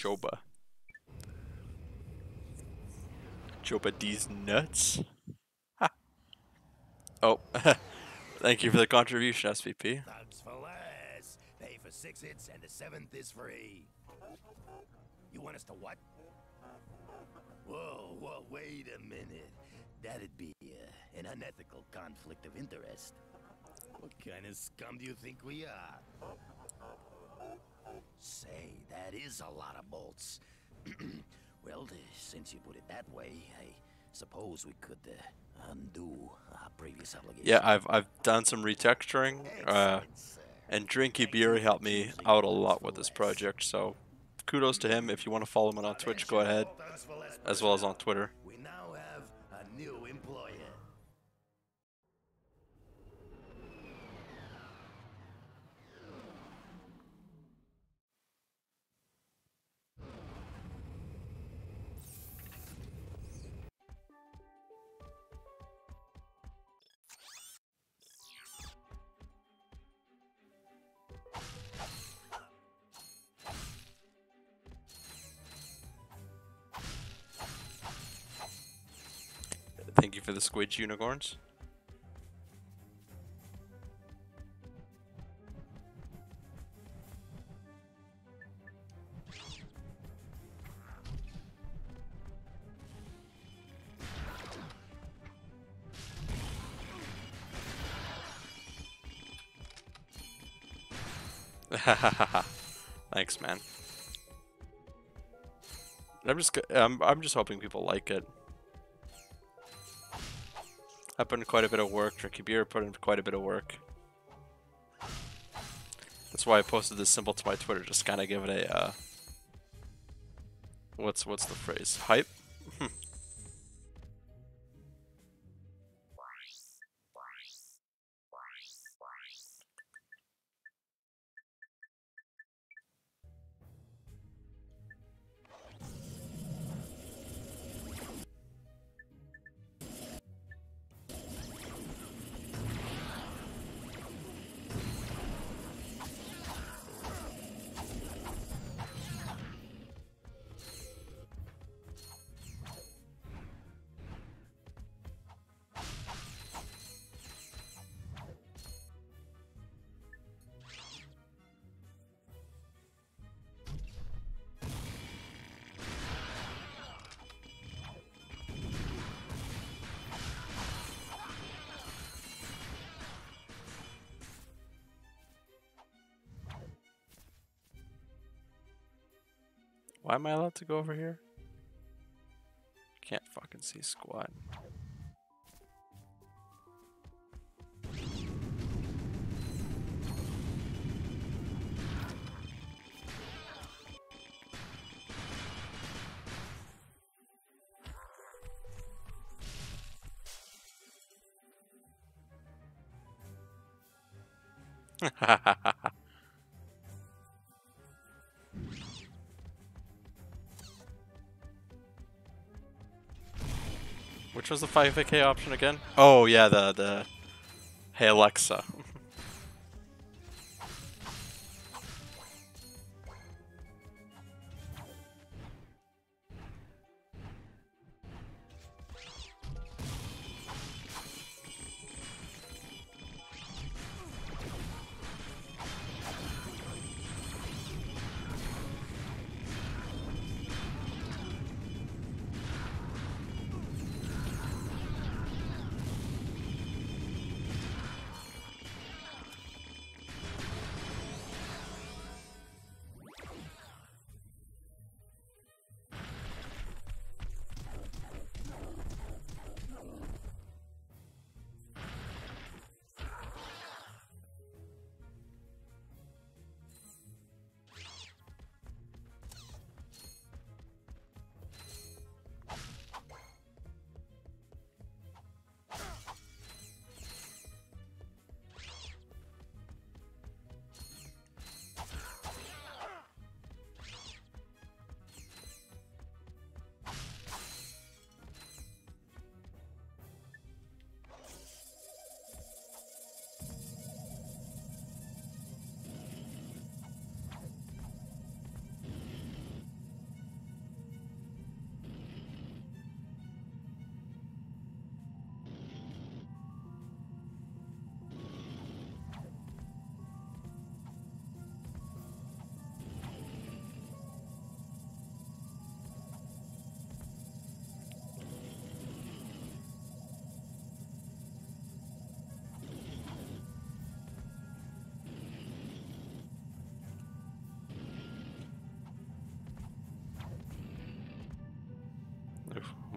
Joba. Joba D's nuts. Ha. Oh, thank you for the contribution, SVP. Thugs for less. Pay for 6 hits and the 7th is free. You want us to what? Whoa, wait a minute. That'd be an unethical conflict of interest. What kind of scum do you think we are? Say, that is a lot of bolts. Well, since you put it that way, I suppose we could undo our previous obligation. Yeah, I've done some retexturing, and Drinky Beer helped me out a lot with this project, so kudos to him. If you want to follow him on Twitch, go ahead, as well as on Twitter. We now have a new employer. Thank you for the Squidge unicorns. Thanks, man. I'm just hoping people like it. I put in quite a bit of work. Drinky Beer put in quite a bit of work. That's why I posted this symbol to my Twitter, just kind of give it a what's the phrase? Hype. Why am I allowed to go over here? Can't fucking see squat. Which was the 5k option again? Oh yeah, the Hey Alexa.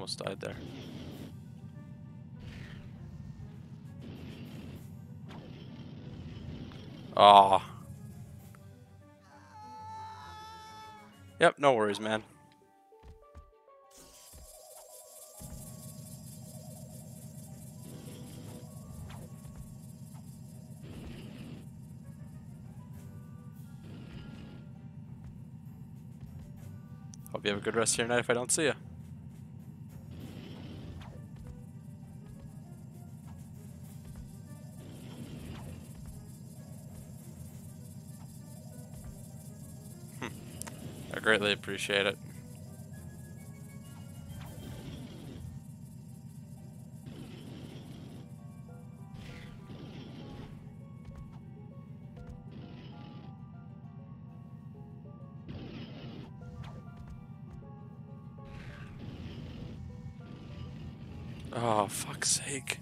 almost died there. Ah. Yep, no worries, man. Hope you have a good rest of your night if I don't see you. I greatly appreciate it. Oh, fuck's sake.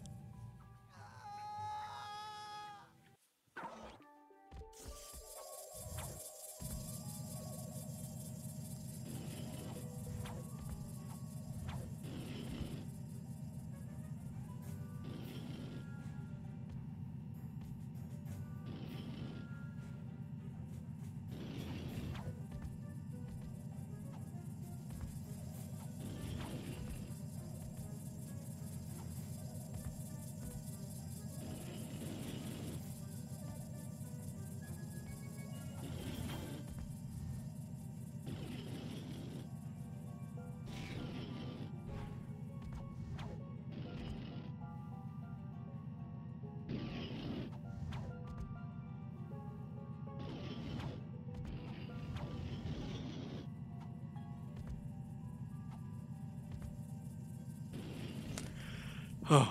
Oh.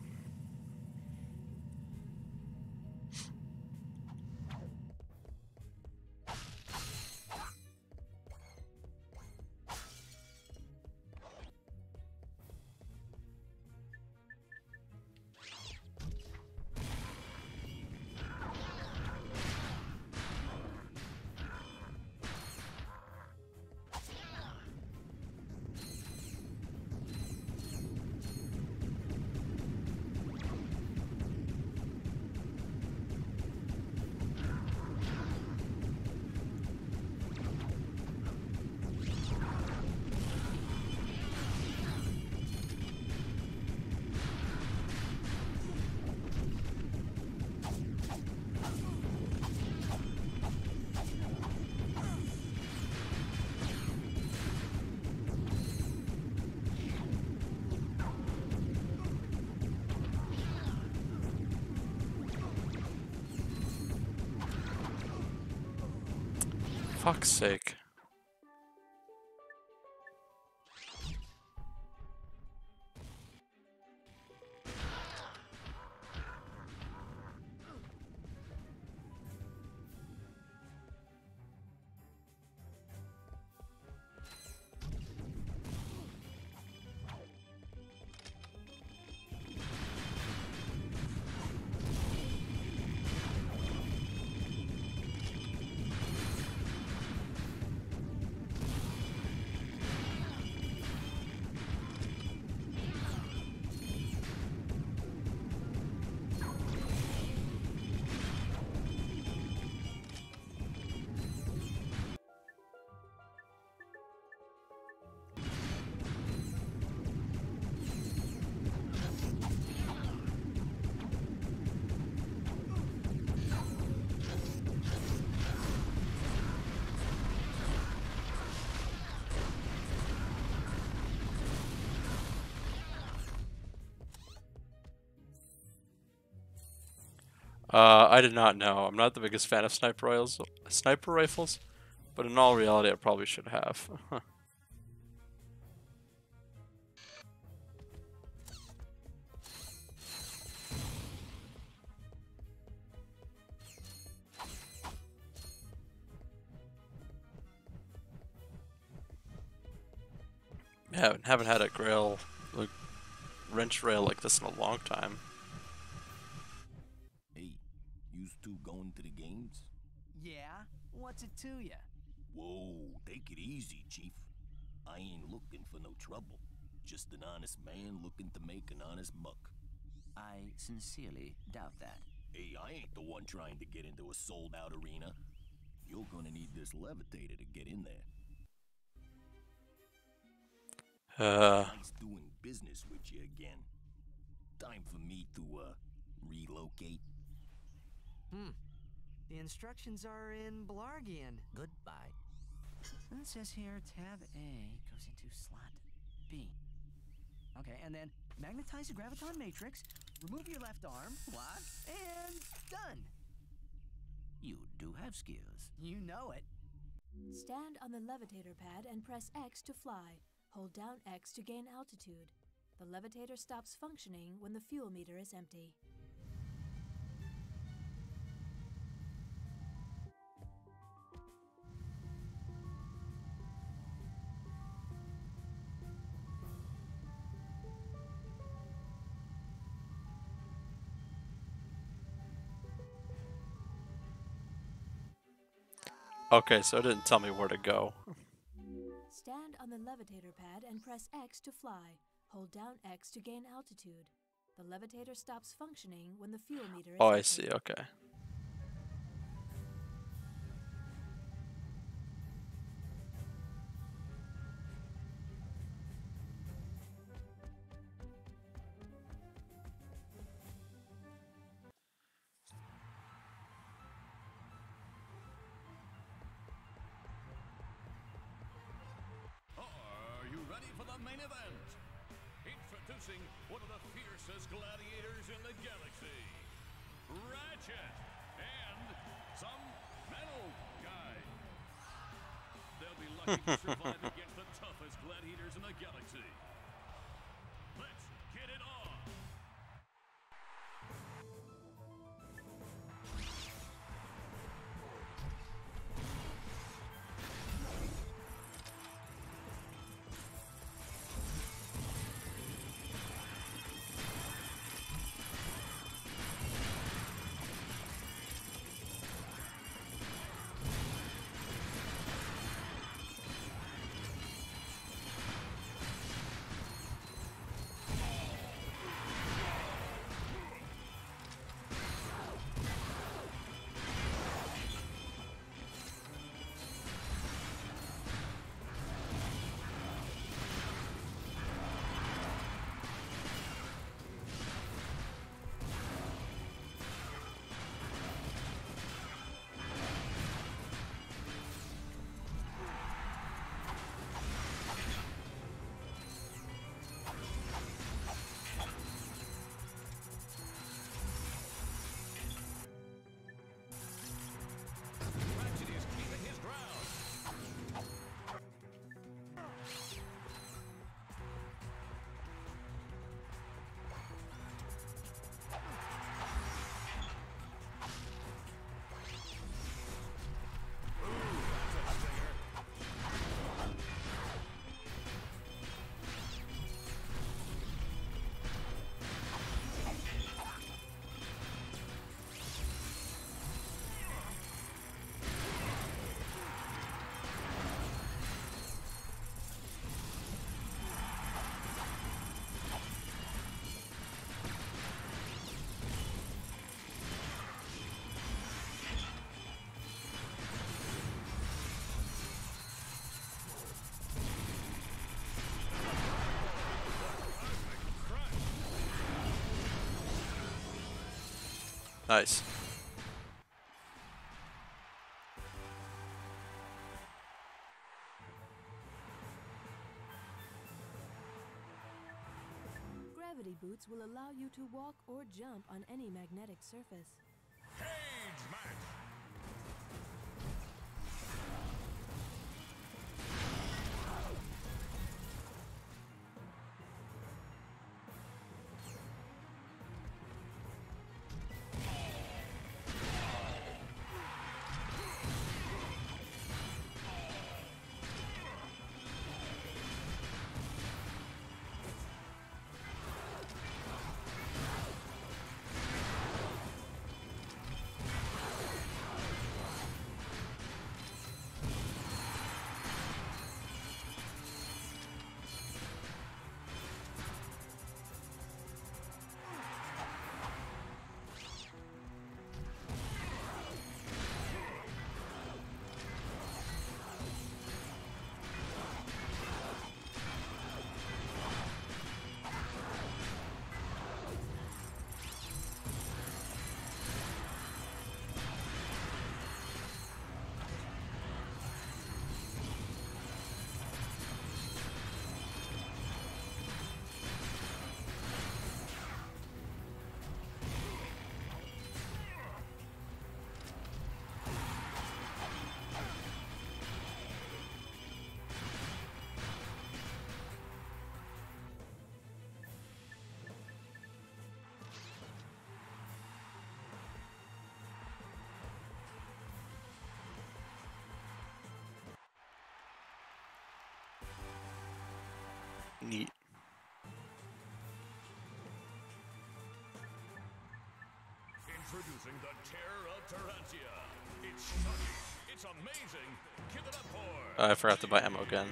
Fuck's sake. I did not know. I'm not the biggest fan of sniper rifles, but in all reality, I probably should have. Yeah, haven't had a wrench rail like this in a long time. Hey, you two going to the games? Yeah? What's it to ya? Whoa, take it easy, Chief. I ain't looking for no trouble. Just an honest man looking to make an honest buck. I sincerely doubt that. Hey, I ain't the one trying to get into a sold-out arena. You're gonna need this levitator to get in there. Nice doing business with you again. Time for me to, relocate. The instructions are in Blargian. Goodbye. And it says here tab A goes into slot B. Okay, and then magnetize the graviton matrix, remove your left arm, block, and done. You do have skills. You know it. Stand on the levitator pad and press X to fly. Hold down X to gain altitude. The levitator stops functioning when the fuel meter is empty. Okay, so it didn't tell me where to go. Stand on the levitator pad and press X to fly. Hold down X to gain altitude. The levitator stops functioning when the fuel meter is Oh, empty. I see, okay. Are you ready for the main event? Introducing one of the fiercest gladiators in the galaxy, Ratchet, and some metal guy. They'll be lucky to survive against the toughest gladiators in the galaxy. Let's get it on! Nice. Gravity boots will allow you to walk or jump on any magnetic surface. Cage match. Neat. Introducing the terror of Terrantia. It's shocking. It's amazing. Give it up for I forgot to buy ammo again.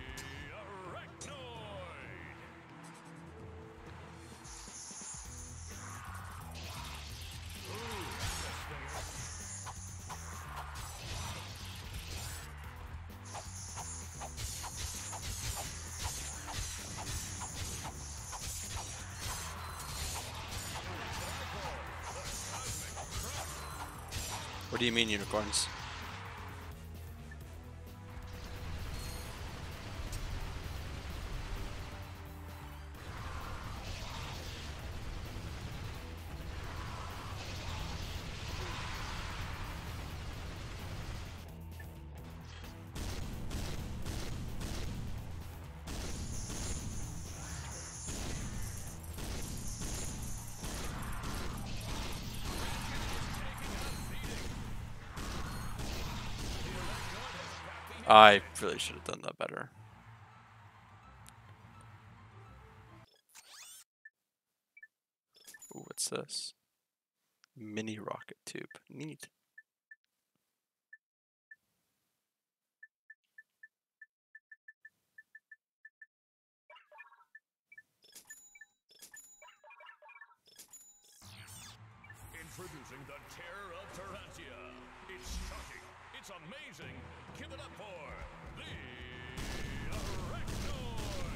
What do you mean, unicorns? I really should have done that better. Ooh, what's this? Mini rocket tube. Neat. Introducing the terror of Terrantia. It's shocking. It's amazing. Give it up for the Arachnoid.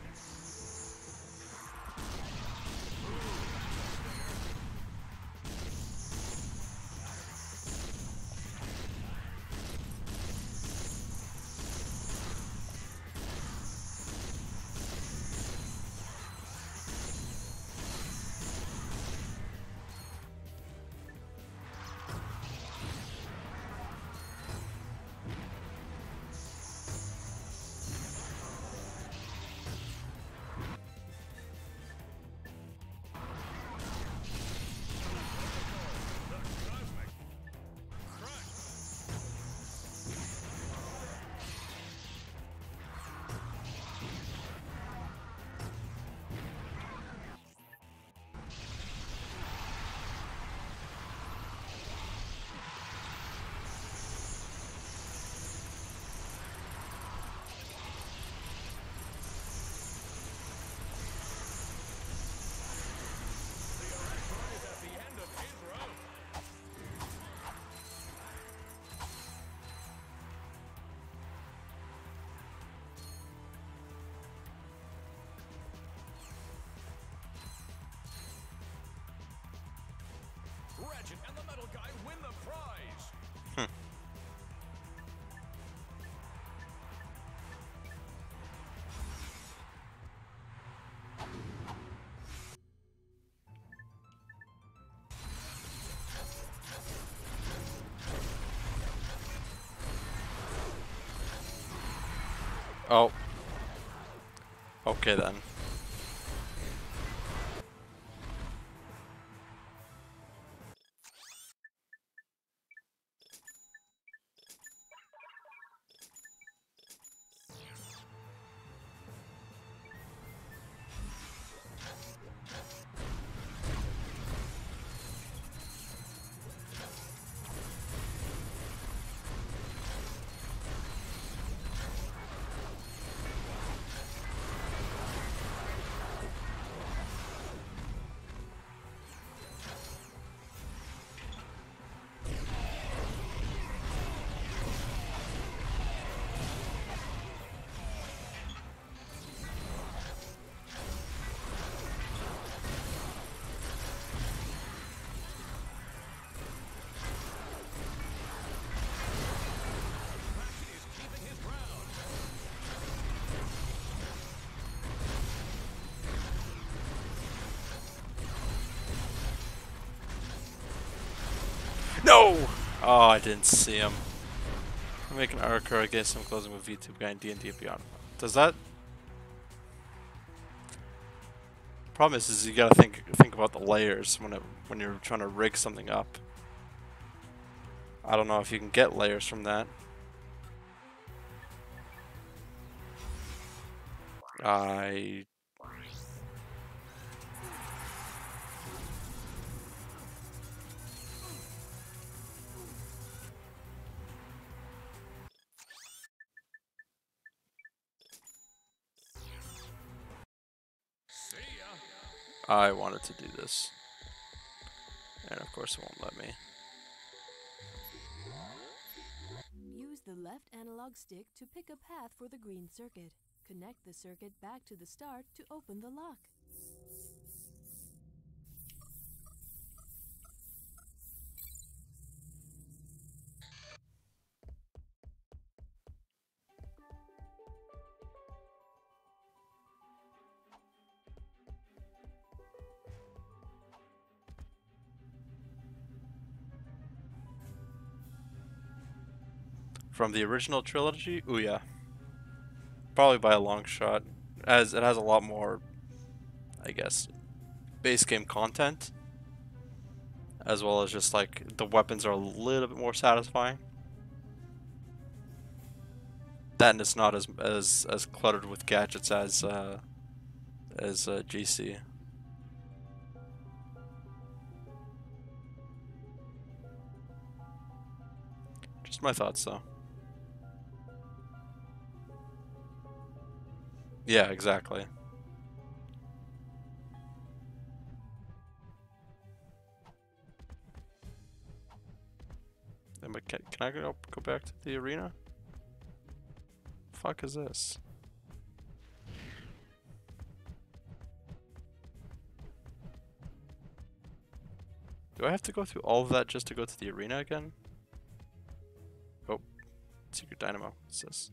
Ratchet and the metal guy win the prize. Oh. Okay then. No! Oh, I didn't see him. I'm making an occur against him closing with VTube guy in D&D Beyond. Does that? Problem is you gotta think about the layers when you're trying to rig something up. I don't know if you can get layers from that. I I wanted to do this. And of course it won't let me. Use the left analog stick to pick a path for the green circuit. Connect the circuit back to the start to open the lock. From the original trilogy, Ouya. Probably by a long shot, as it has a lot more, I guess, base game content, as well as just like the weapons are a little bit more satisfying. That and it's not as cluttered with gadgets as GC. Just my thoughts, though. Yeah, exactly. But can I go back to the arena? Fuck is this? Do I have to go through all of that just to go to the arena again? Oh, Secret Dynamo. What's this?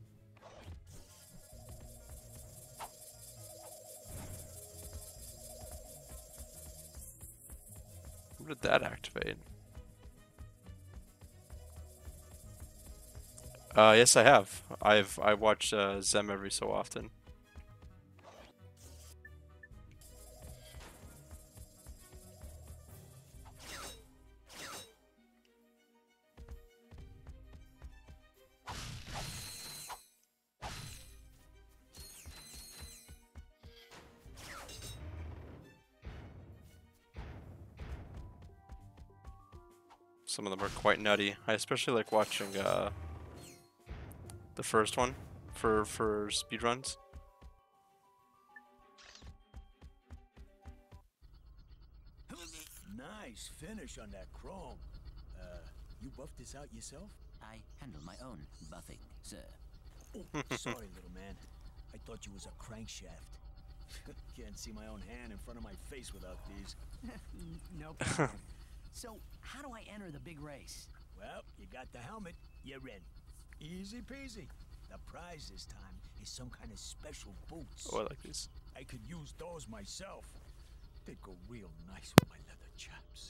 When did that activate? Yes, I have. I watch Zem every so often. Some of them are quite nutty. I especially like watching the first one for speedruns. Nice finish on that chrome. You buffed this out yourself? I handle my own buffing, sir. Oh, sorry, little man. I thought you was a crankshaft. Can't see my own hand in front of my face without these. No problem. So, how do I enter the big race? Well, you got the helmet. You're in. Easy peasy. The prize this time is some kind of special boots. Oh, I like these. I could use those myself. They'd go real nice with my leather chaps.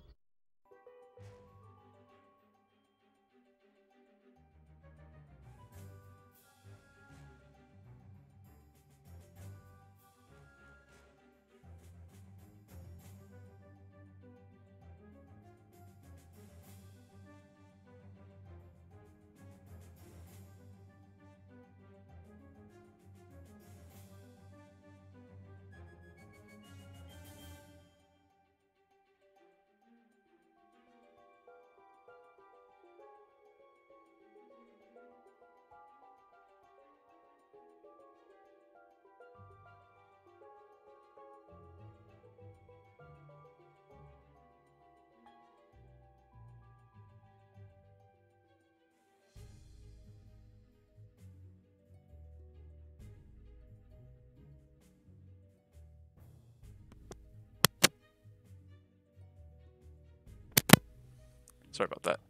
Sorry about that.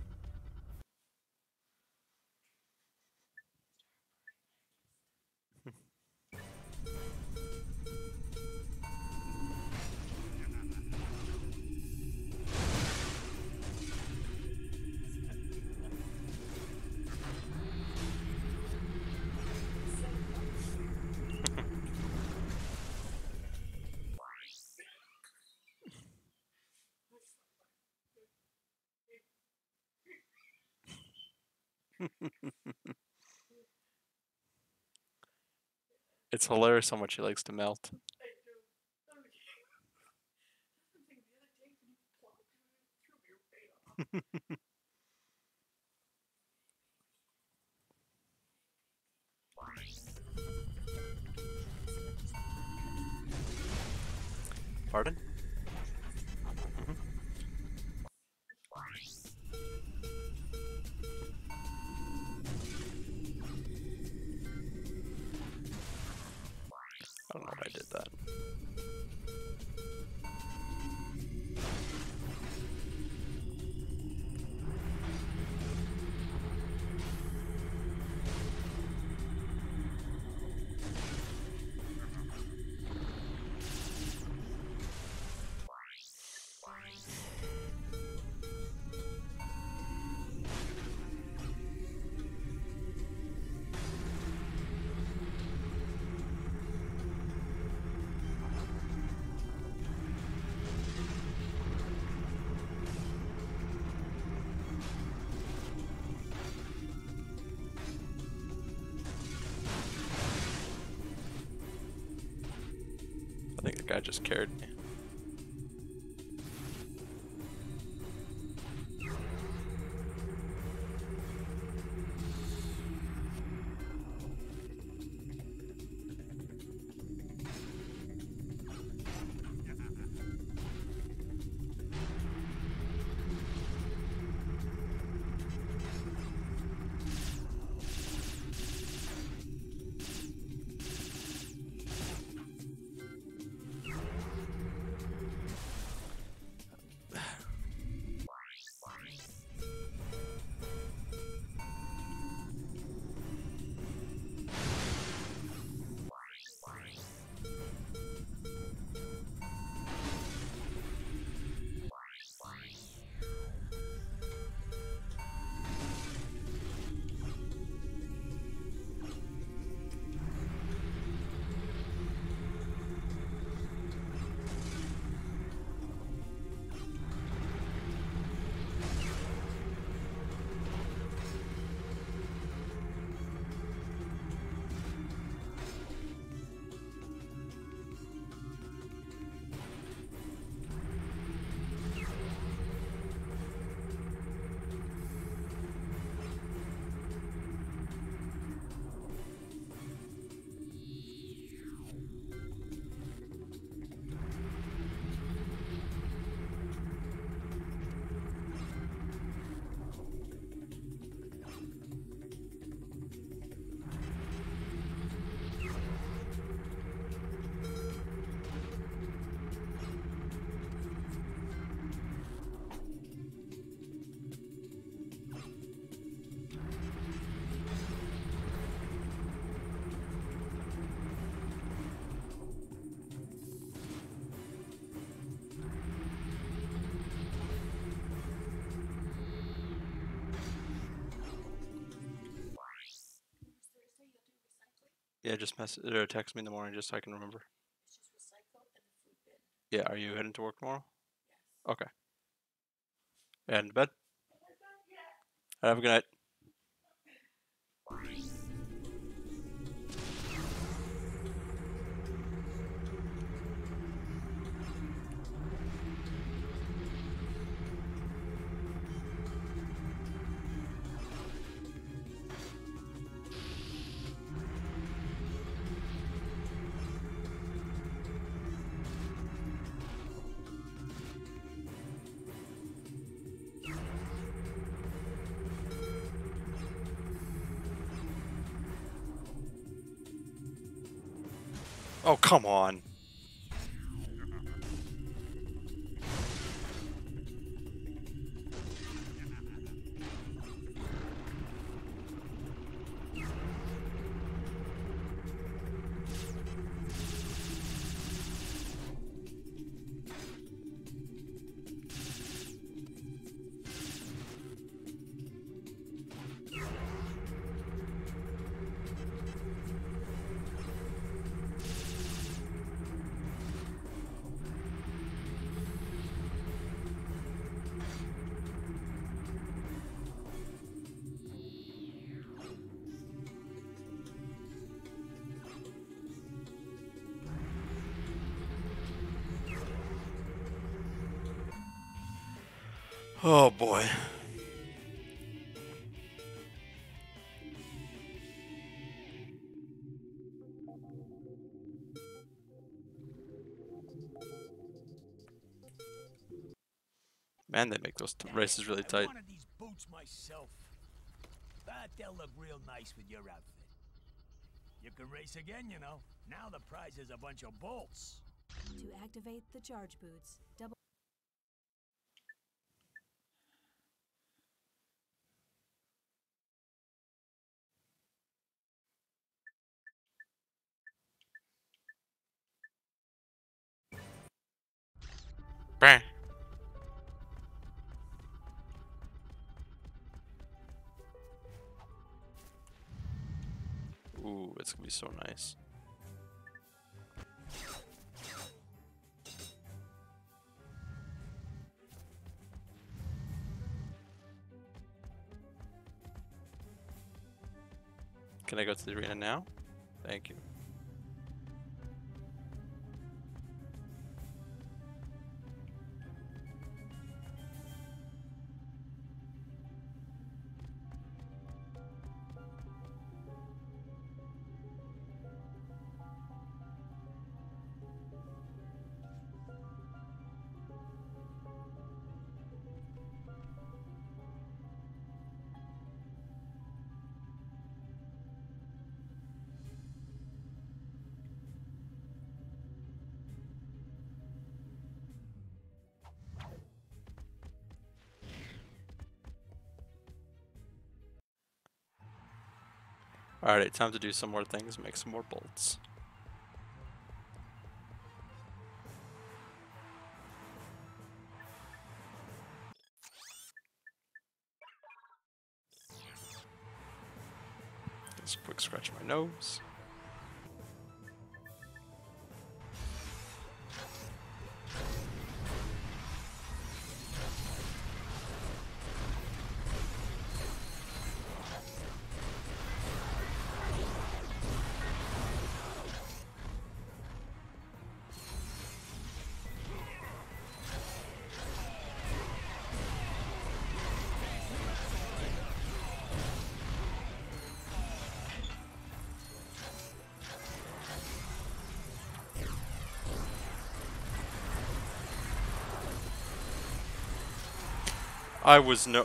It's hilarious how much he likes to melt. Pardon? I don't know why I did that. I think the guy just carried me. Yeah, just message or text me in the morning just so I can remember. Yeah, are you heading to work tomorrow? Okay. And to bed? Have a good night. Oh, come on. Oh boy. Man, they make those races really tight. One of these boots myself. But they'll look real nice with your outfit. You can race again, you know. Now the prize is a bunch of bolts. To activate the charge boots, double. Bang. Ooh, it's gonna be so nice. Can I go to the arena now? Thank you. Alright, time to do some more things, make some more bolts. Just quick scratch my nose. I was no.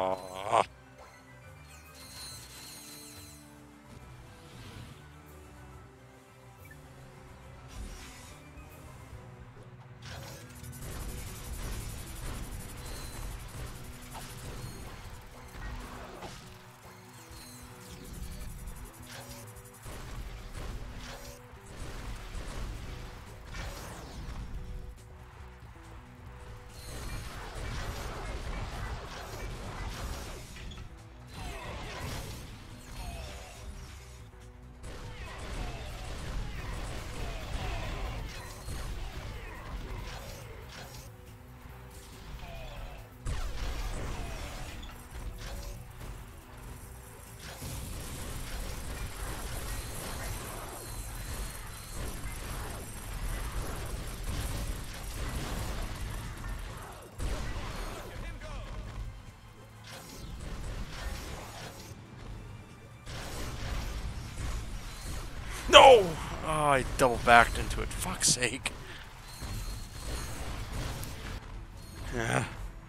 No! Oh, I double backed into it. Fuck's sake. Yeah.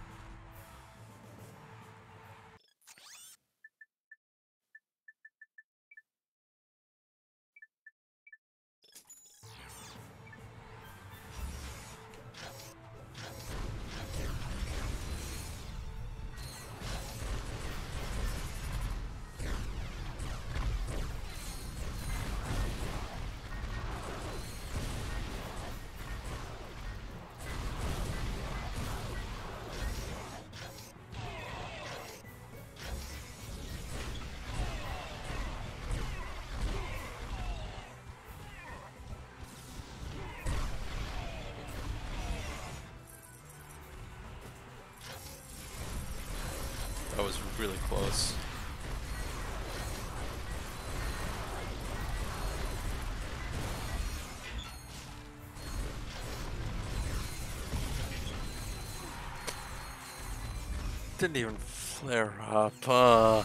That was really close. Didn't even flare up.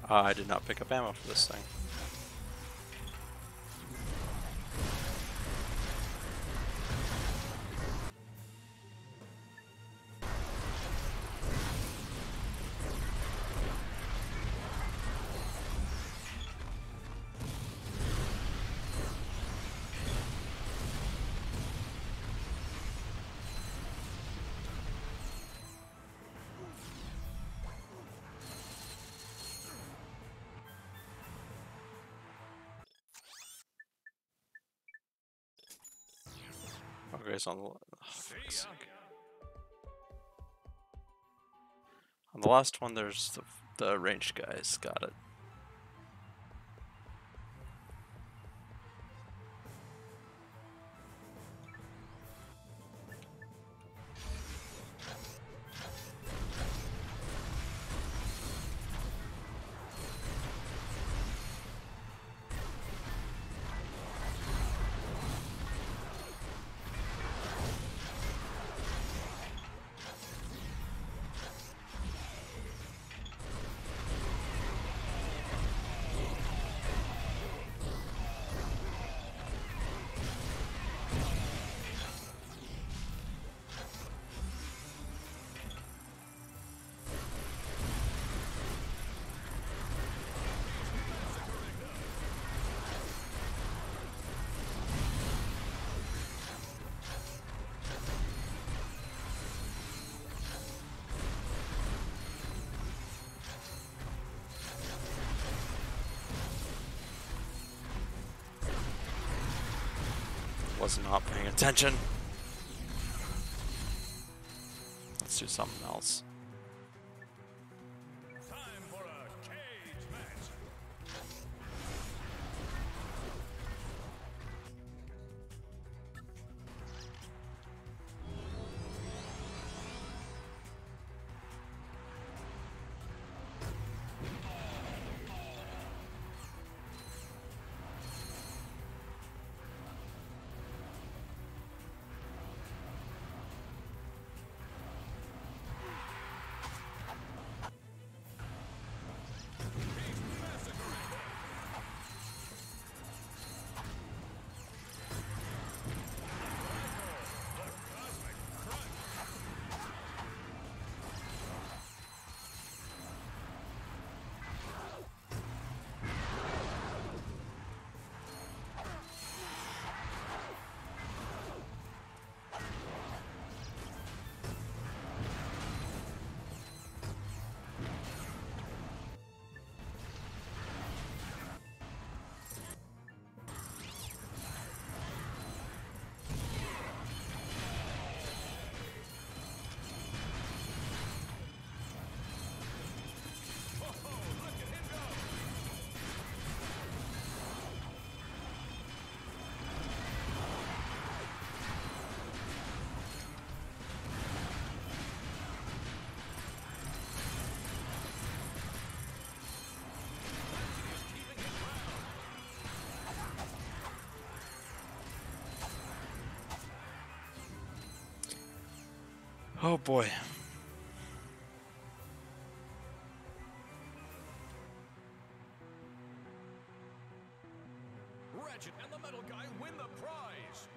I did not pick up ammo for this thing. Okay, so on the last one, there's the ranged guys. Got it. Was not paying attention. Let's do something else. Time for a cage match. Oh boy. Ratchet and the metal guy win the prize.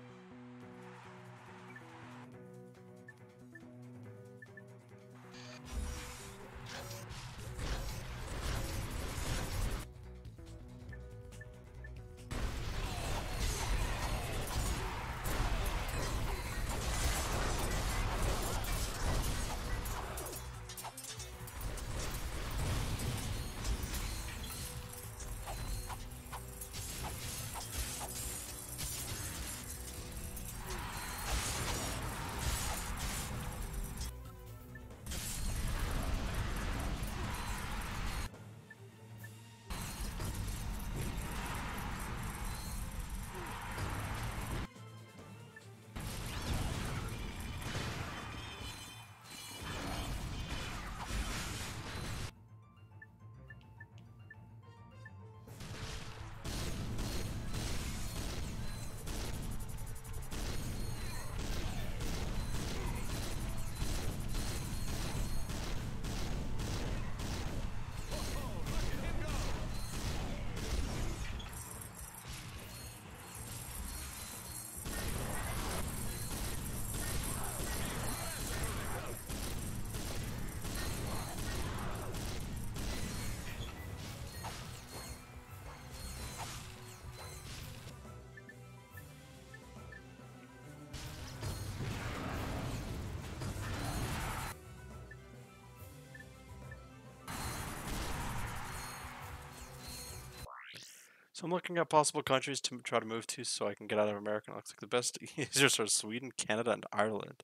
So I'm looking at possible countries to try to move to so I can get out of America. It looks like the best users are Sweden, Canada, and Ireland.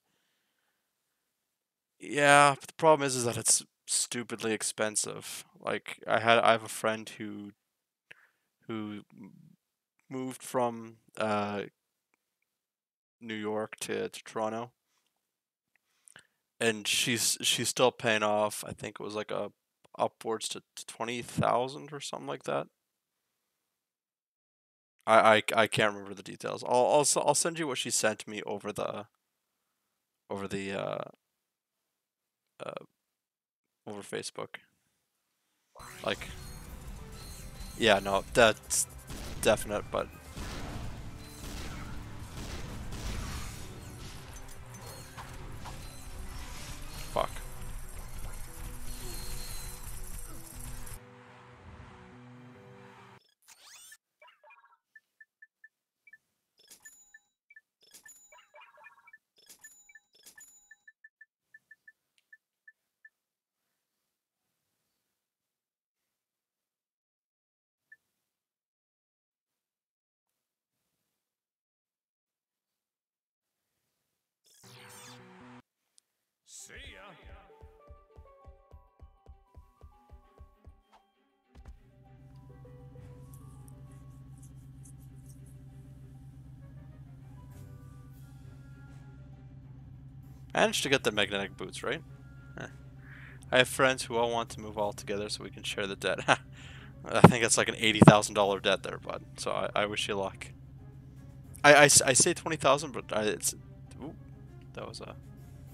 Yeah, but the problem is that it's stupidly expensive. Like I have a friend who moved from New York to Toronto, and she's still paying off. I think it was like a upwards to 20,000 or something like that. I can't remember the details. I'll send you what she sent me over the over Facebook. Like, yeah, no, that's definite, but fuck. See ya. Managed to get the magnetic boots, right? I have friends who all want to move all together so we can share the debt. I think it's like an $80,000 debt there, bud. So I wish you luck. I say 20,000, but it's ooh, that was a.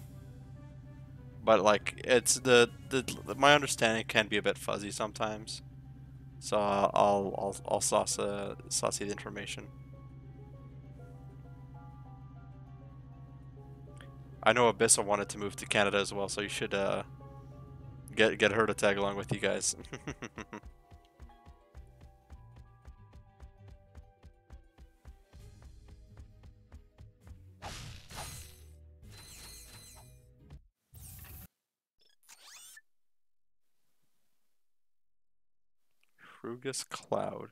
But like it's the my understanding can be a bit fuzzy sometimes, so I'll sauce you the information. I know Abyssa wanted to move to Canada as well, so you should get her to tag along with you guys. Frugus Cloud.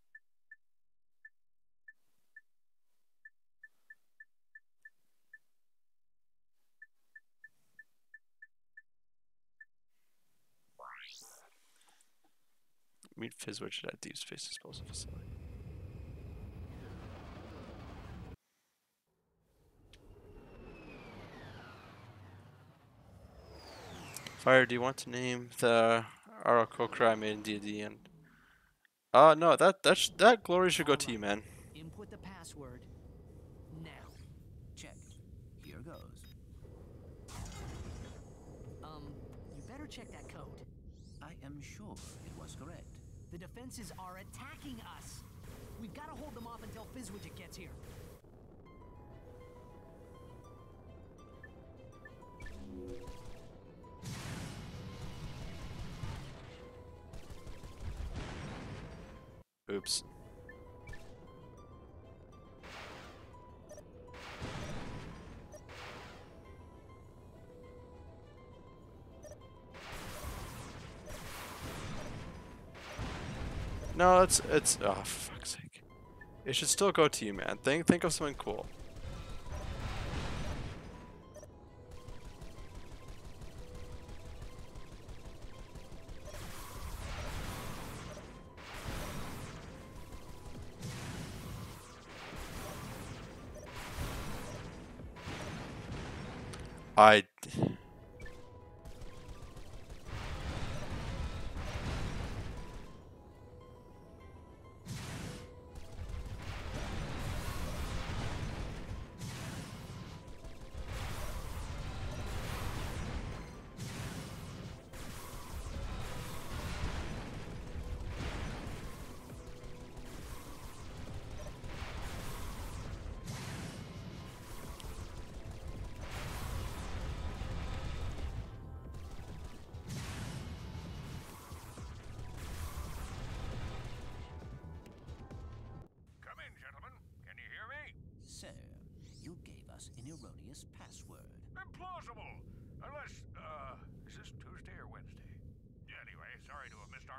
Meet Fizzwitch at Deep Space Disposal Facility. Fire, do you want to name the Aarakocra I made in D&D? And no, that glory should go to you, man. Input the password now. Check. Here goes. You better check that code. I am sure it was correct. The defenses are attacking us. We've got to hold them off until Fizzwidget gets here. Oops. No, it's oh, for fuck's sake. It should still go to you, man. Think of something cool.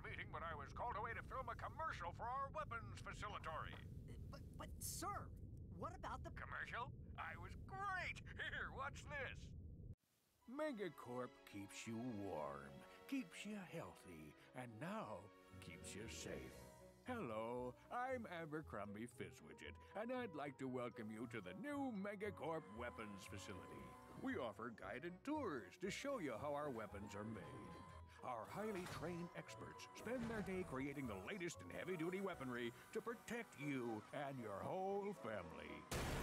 meeting, but I was called away to film a commercial for our weapons facility. But sir, what about the commercial? I was great. Here, watch this. Megacorp keeps you warm, keeps you healthy, and now keeps you safe. Hello, I'm Abercrombie Fizzwidget, and I'd like to welcome you to the new Megacorp weapons facility. We offer guided tours to show you how our weapons are made. Our highly trained experts spend their day creating the latest in heavy-duty weaponry to protect you and your whole family.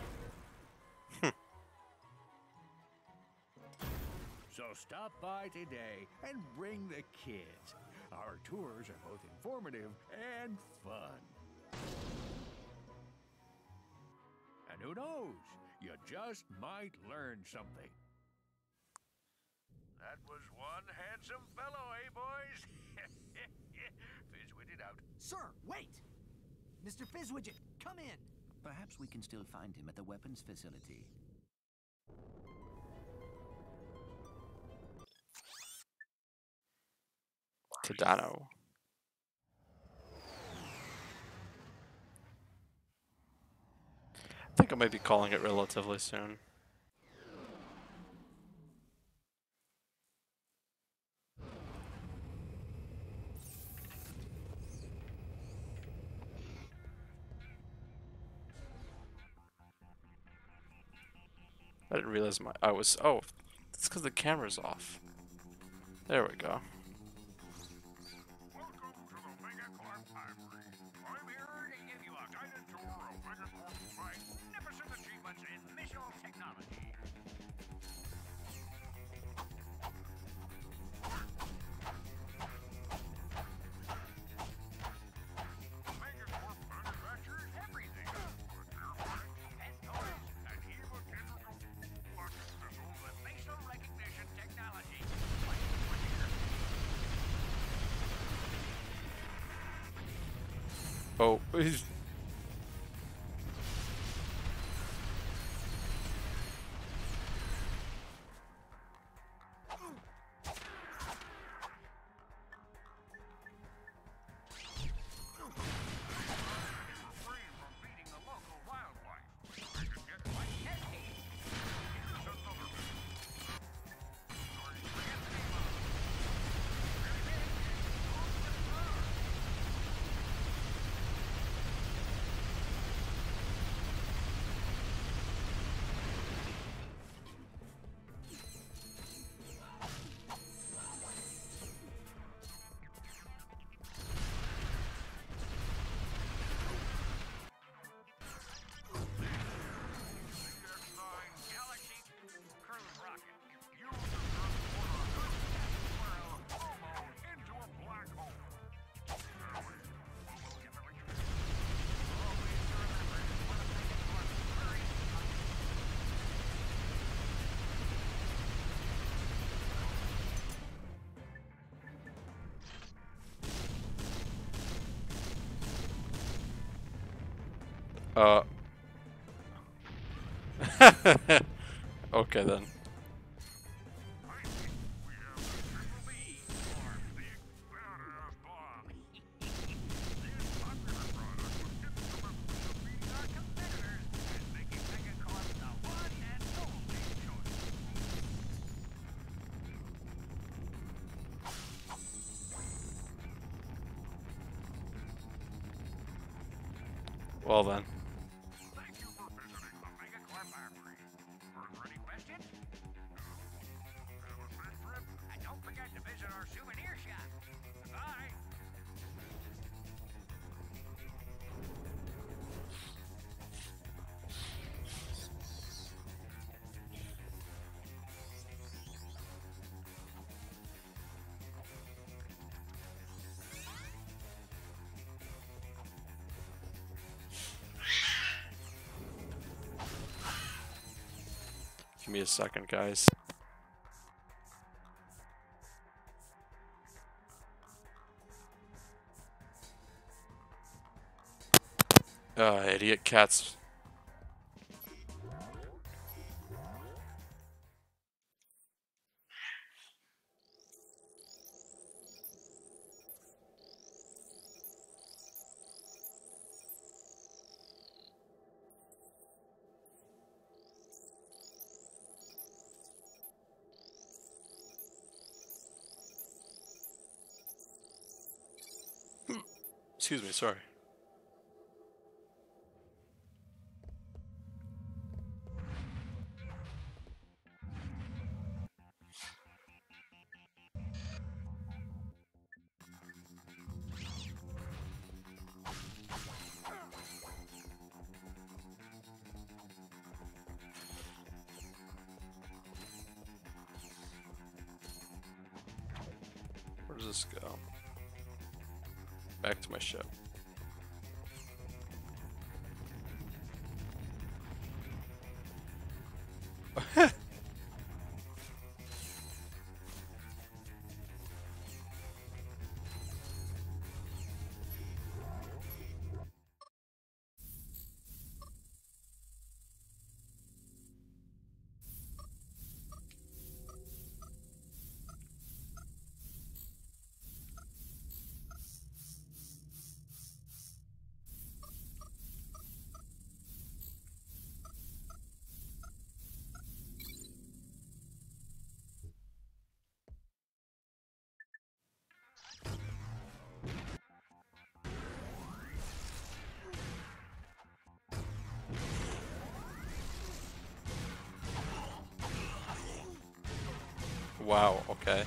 So stop by today and bring the kids. Our tours are both informative and fun. And who knows, you just might learn something. That was one handsome fellow, eh, boys? Fizzwidget out. Sir, wait! Mr. Fizzwidget, come in! Perhaps we can still find him at the weapons facility. Tadano. I think I might be calling it relatively soon. I didn't realize oh, it's because the camera's off. There we go. I'm here to give you a guided tour of Megacorp's magnificent achievements in missile technology. Megacorp manufactures everything, but their products and toys and even integral rocket missiles with facial recognition technology. Like over here. Oh, he's... Okay then. Well then. Thank you for visiting the Megacorp Armory. Further any questions? Have a safe trip. And don't forget to visit our souvenir shop. Bye. Give me a second, guys. Idiot cats. excuse me, sorry. Where does this go? Back to my ship. Wow, okay.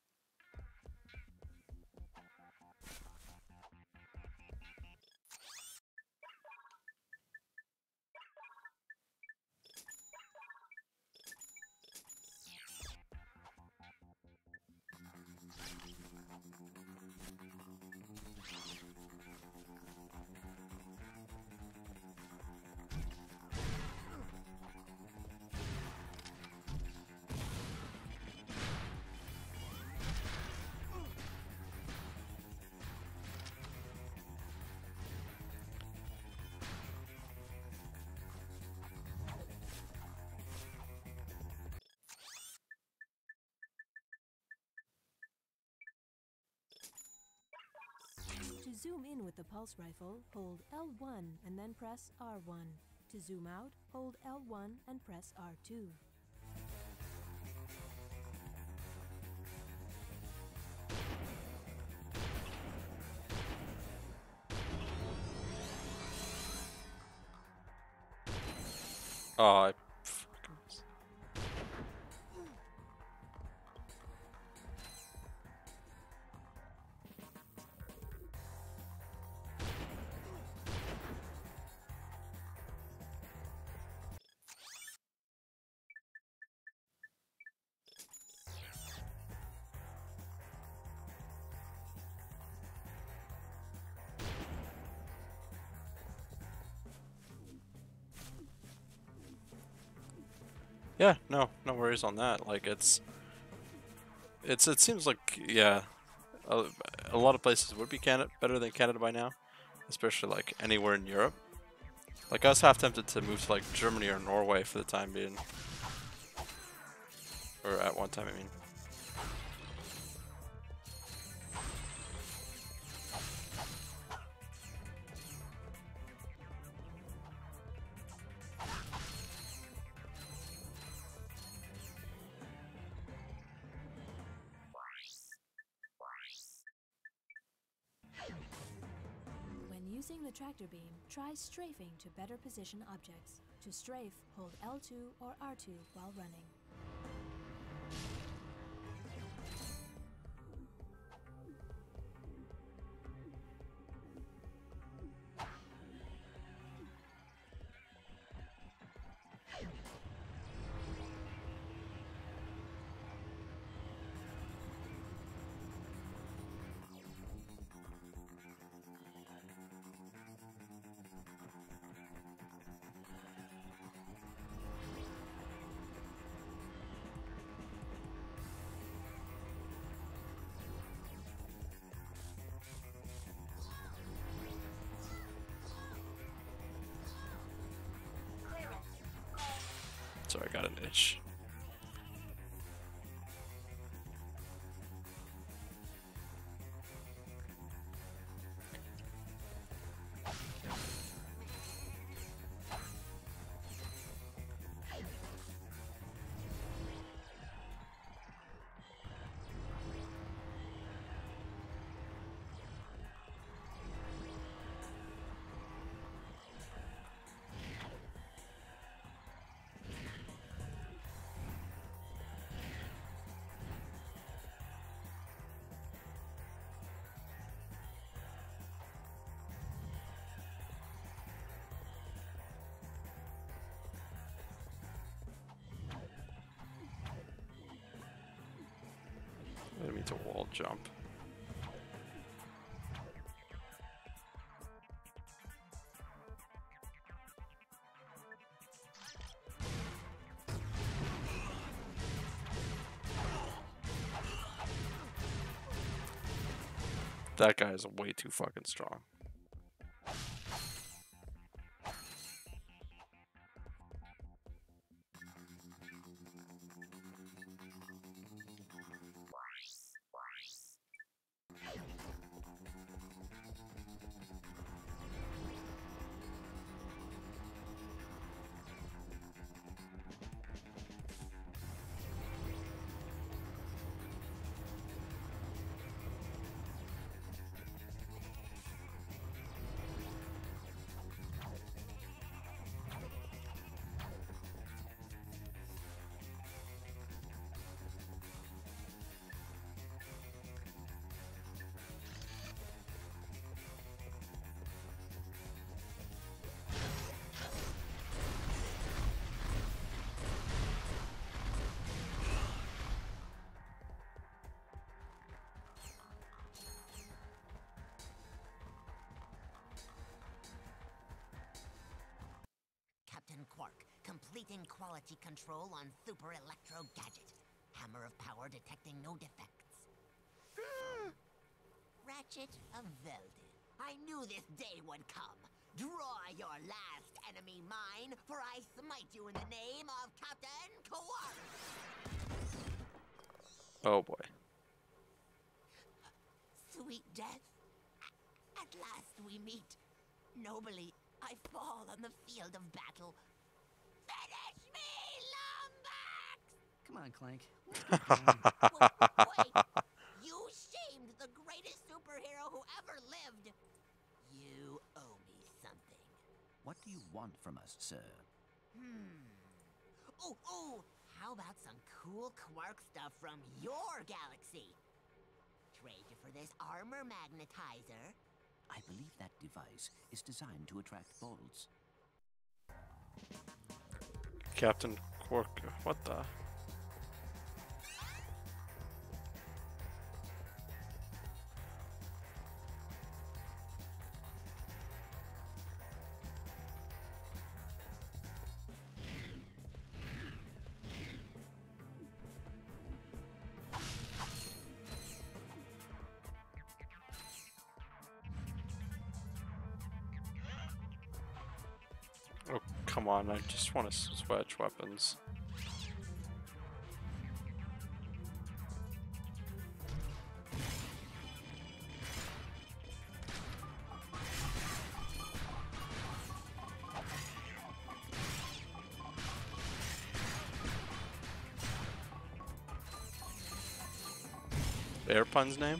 To zoom in with the pulse rifle, hold L1 and then press R1. To zoom out, hold L1 and press R2. Oh, I Yeah, no worries on that. Like it seems like yeah, a lot of places would be better than Canada by now, especially like anywhere in Europe. Like I was half tempted to move to like Germany or Norway for the time being, or at one time, I mean. When using the tractor beam, try strafing to better position objects. To strafe, hold L2 or R2 while running. Sorry, I got an itch. I didn't mean to wall jump. That guy is way too fucking strong. Captain Quark, completing quality control on Super Electro Gadget. Hammer of power detecting no defects. Ratchet of Velden. I knew this day would come. Draw your last enemy mine, for I smite you in the name of Captain Quark! Oh boy. Sweet death. At last we meet. Nobly, I fall on the field of battle. Finish me, Lombax! Come on, Clank. Wait! You shamed the greatest superhero who ever lived. You owe me something. What do you want from us, sir? Ooh, how about some cool Quark stuff from your galaxy? Trade you for this armor magnetizer. I believe that device is designed to attract bolts. Captain Quark, what the? Oh, come on, I just want to switch weapons. Airpun's name?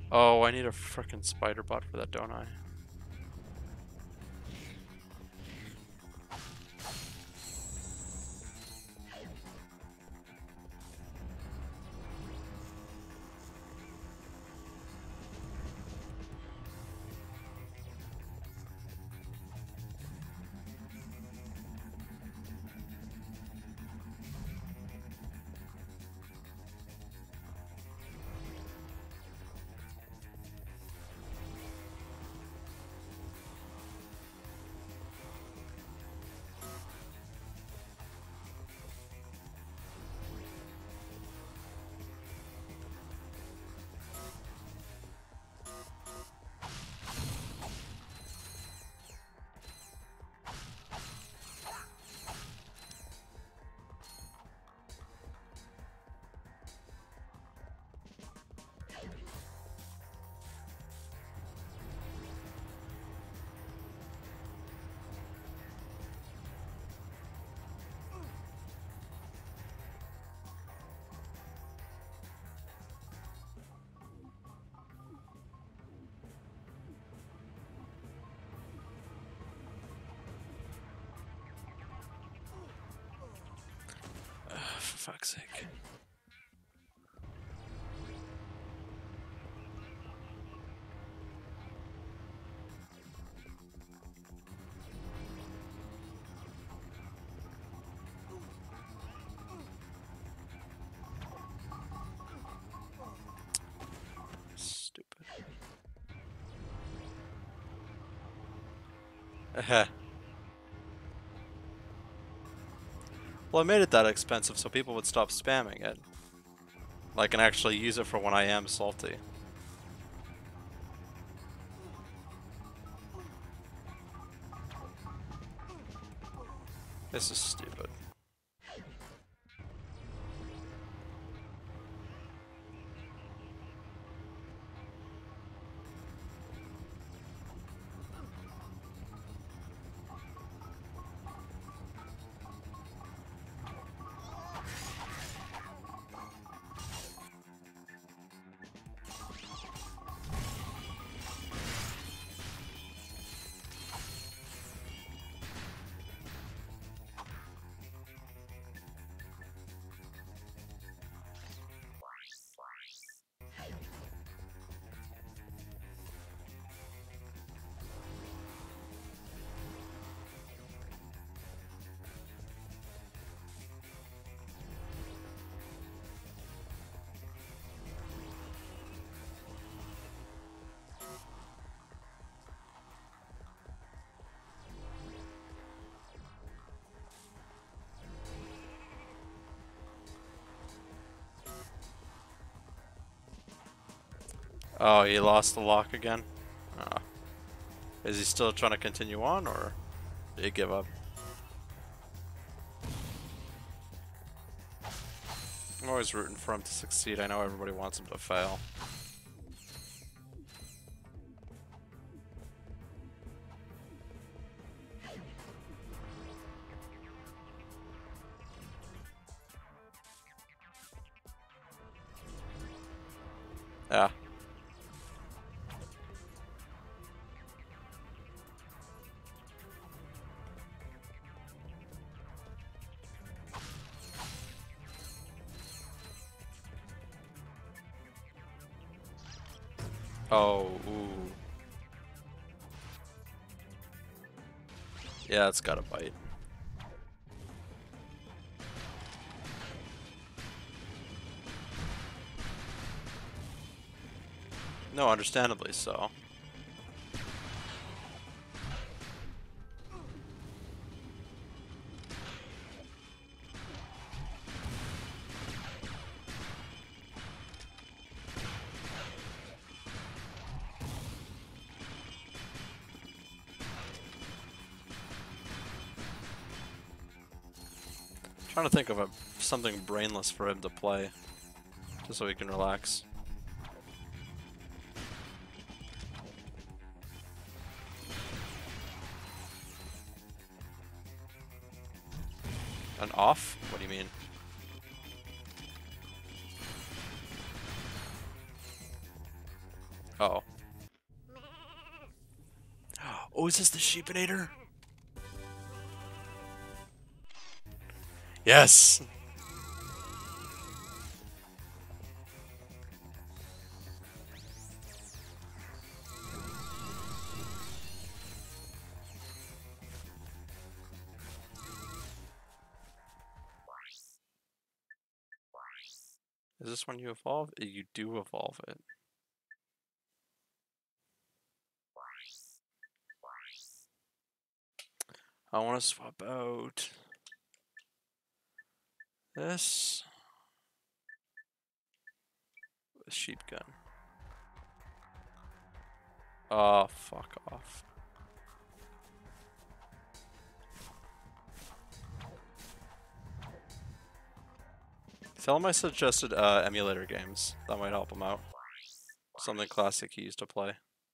Oh, I need a frickin' spider bot for that, don't I? For fuck's sake. Stupid. Well, I made it that expensive so people would stop spamming it. I can actually use it for when I am salty. This is stupid. Oh, he lost the lock again? Oh. Is he still trying to continue on, or did he give up? I'm always rooting for him to succeed. I know everybody wants him to fail. Yeah. Oh, ooh. Yeah, it's got a bite. No, understandably so. Trying to think of something brainless for him to play, just so he can relax. An off? What do you mean? Oh. Oh, is this the Sheepinator? Yes! Is this when you evolve? You do evolve it. I want to swap out this with sheep gun. Oh, fuck off. Tell him I suggested emulator games. That might help him out. Something classic he used to play.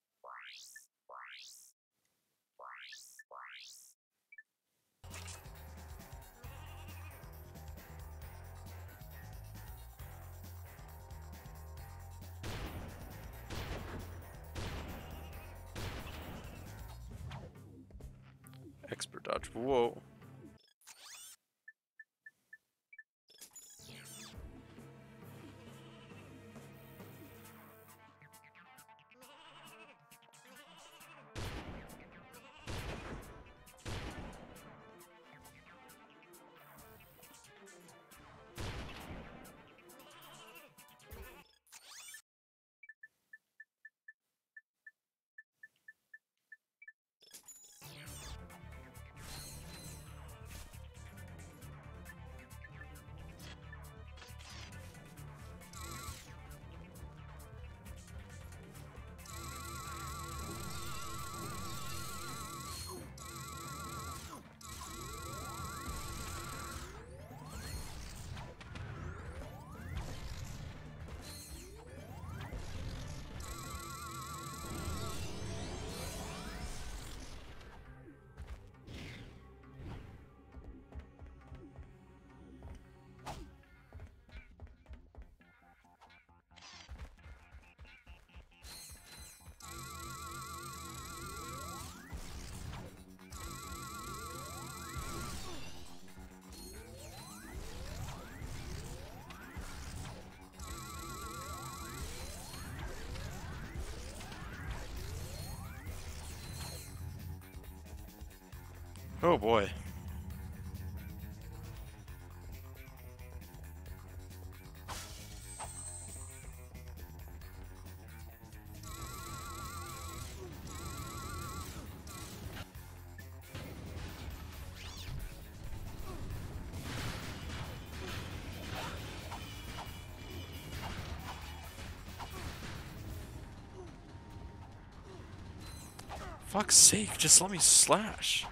Expert dodge. Whoa. Oh boy. Fuck's sake, just let me slash.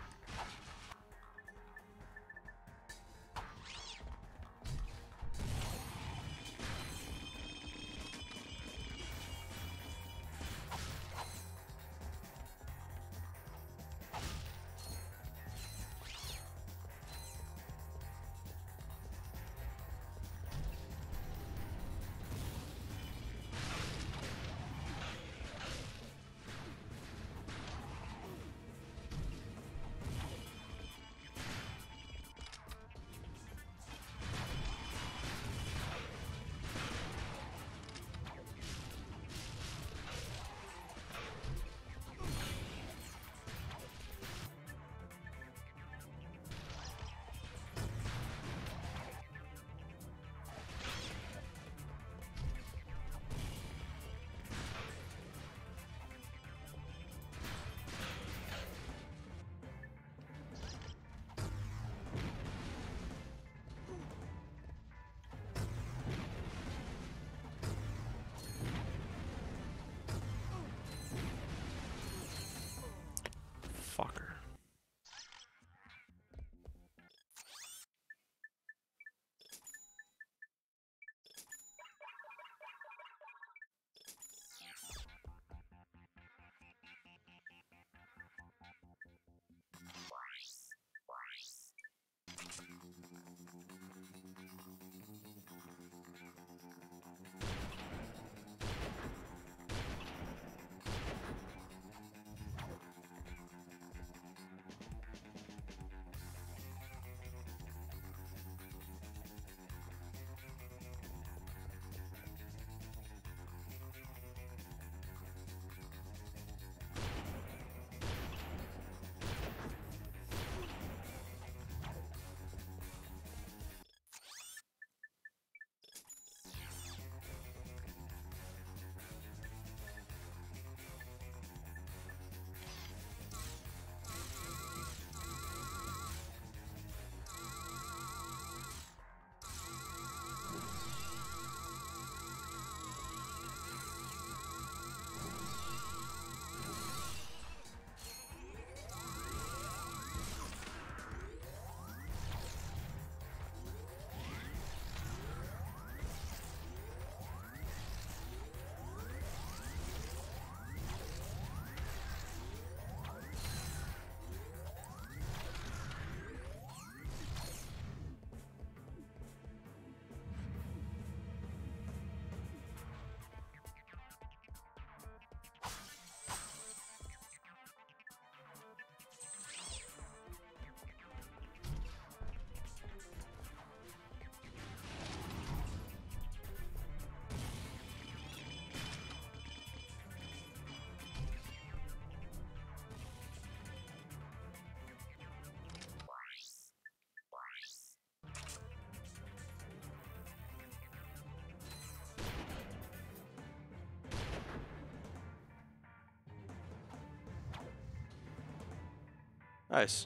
Nice.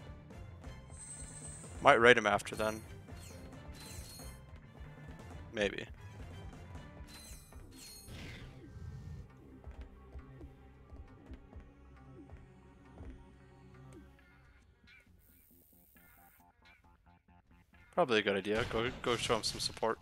Might raid him after then. Maybe. Probably a good idea. Go show him some support.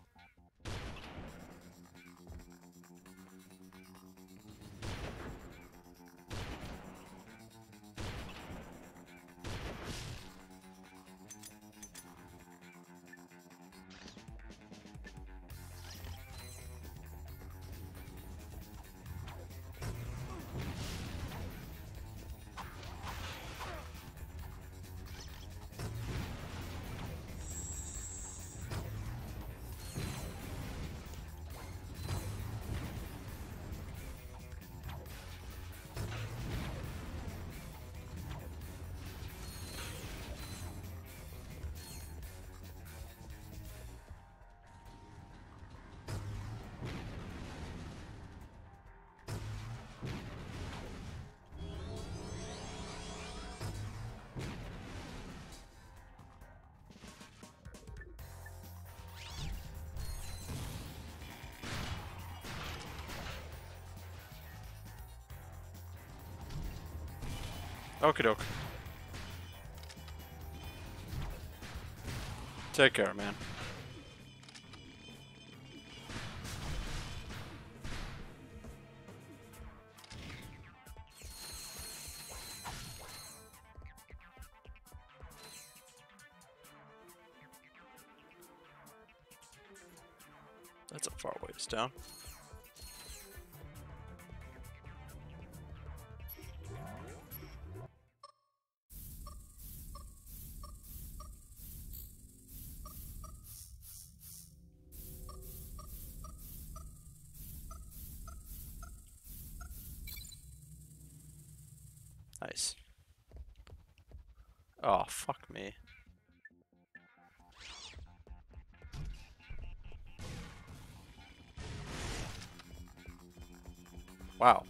Okie doke. Take care, man. That's a far ways down. Nice. Oh, fuck me. Wow.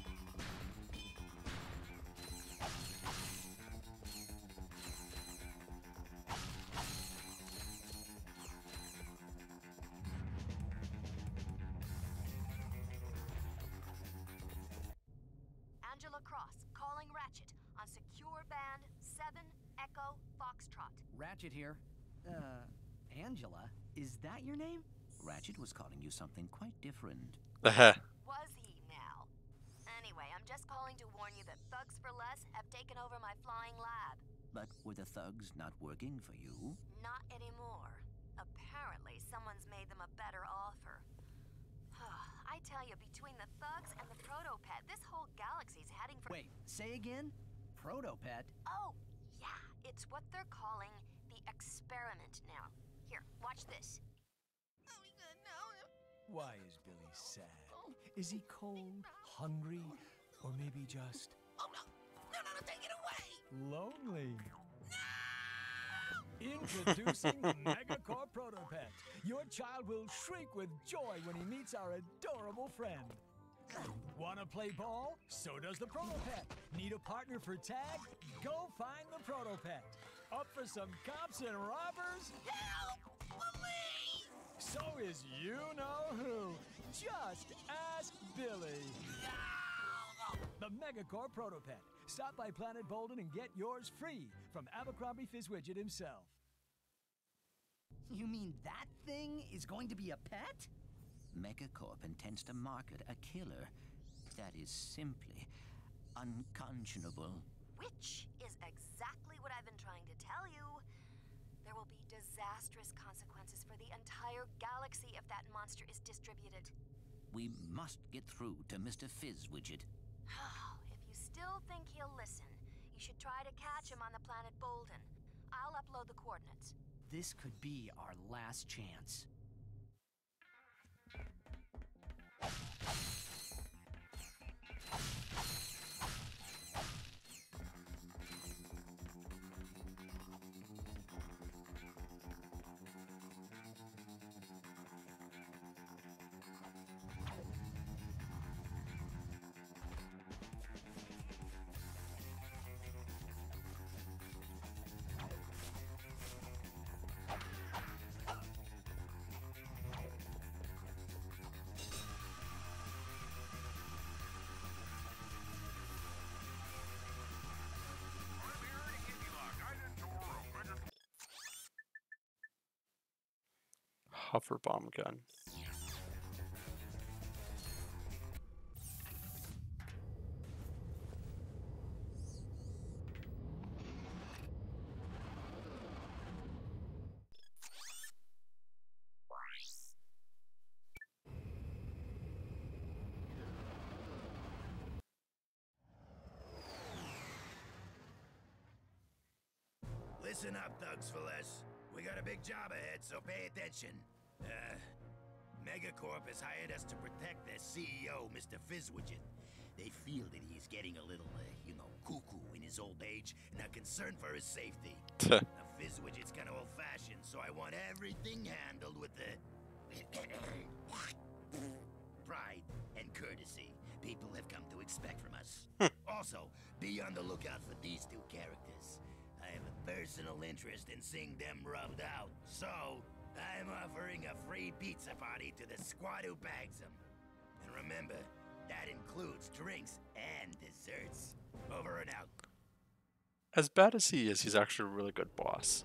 Angela Cross, calling Ratchet on secure band 7 Echo Foxtrot. Ratchet here. Angela? Is that your name? Ratchet was calling you something quite different. Was he now? Anyway, I'm just calling to warn you that Thugs for Less have taken over my flying lab. But were the thugs not working for you? Not anymore. Apparently, someone's made them a better offer. I tell you, between the thugs and the Protopet, this whole galaxy's heading for— Wait, say again? Protopet? Oh, yeah. It's what they're calling the experiment now. Here, watch this. Why is Billy sad? Is he cold, hungry, or maybe just... Oh, no! No, take it away! Lonely? Introducing the Megacorp Protopet. Your child will shriek with joy when he meets our adorable friend. Wanna play ball? So does the Protopet. Need a partner for tag? Go find the Protopet. Up for some cops and robbers? Help! Police! So is you-know-who. Just ask Billy. The Megacorp Protopet. Stop by Planet Bolden and get yours free from Abercrombie Fizzwidget himself. You mean that thing is going to be a pet? Megacorp intends to market a killer that is simply unconscionable. Which is exactly what I've been trying to tell you. There will be disastrous consequences for the entire galaxy if that monster is distributed. We must get through to Mr. Fizzwidget. If you still think he'll listen, you should try to catch him on the planet Bolden. I'll upload the coordinates. This could be our last chance. hover bomb gun. Listen up, Thugs for Less. We got a big job ahead, so pay attention. Megacorp has hired us to protect their CEO, Mr. Fizzwidget. They feel that he's getting a little, cuckoo in his old age and are concerned for his safety. Now, Fizzwidget's kind of old-fashioned, so I want everything handled with the pride and courtesy people have come to expect from us. Also, be on the lookout for these two characters. I have a personal interest in seeing them rubbed out, so I'm offering a free pizza party to the squad who bags them. And remember, that includes drinks and desserts. Over and out. As bad as he is, he's actually a really good boss.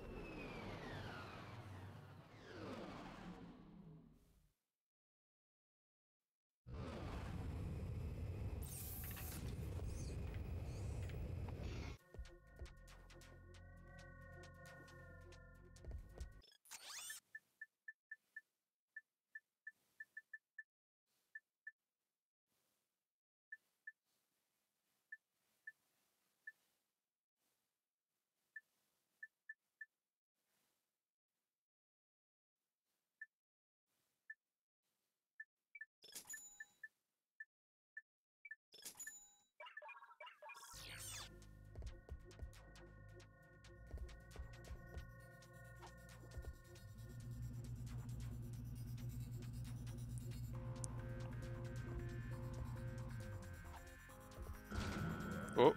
Oh.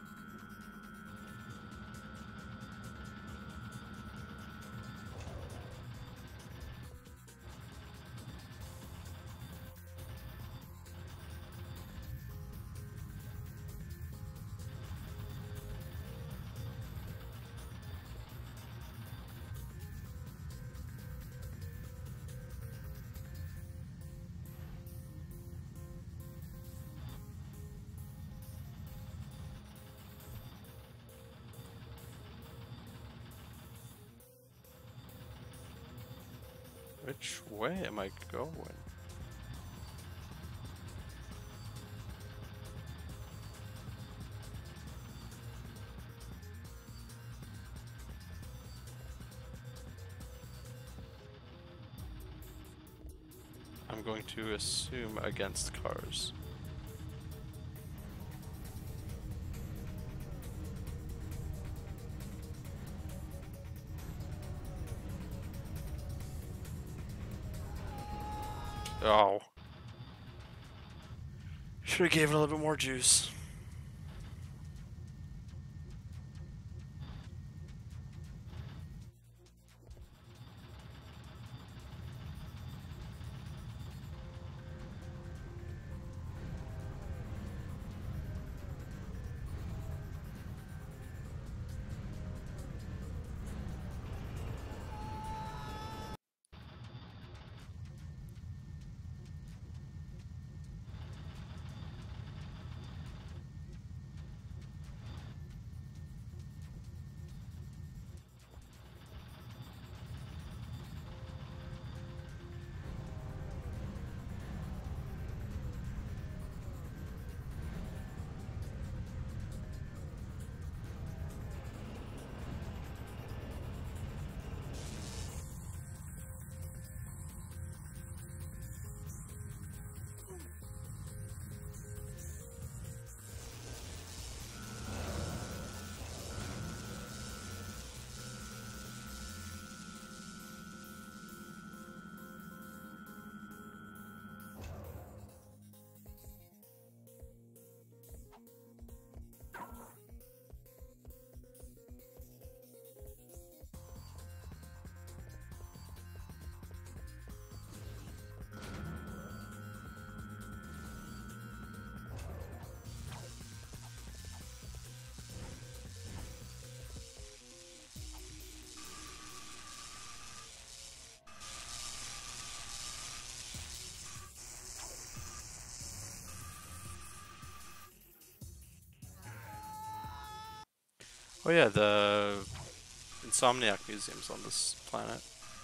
Which way am I going? I'm going to assume against cars. Oh. Should have gave it a little bit more juice. Oh yeah, the Insomniac Museum's on this planet.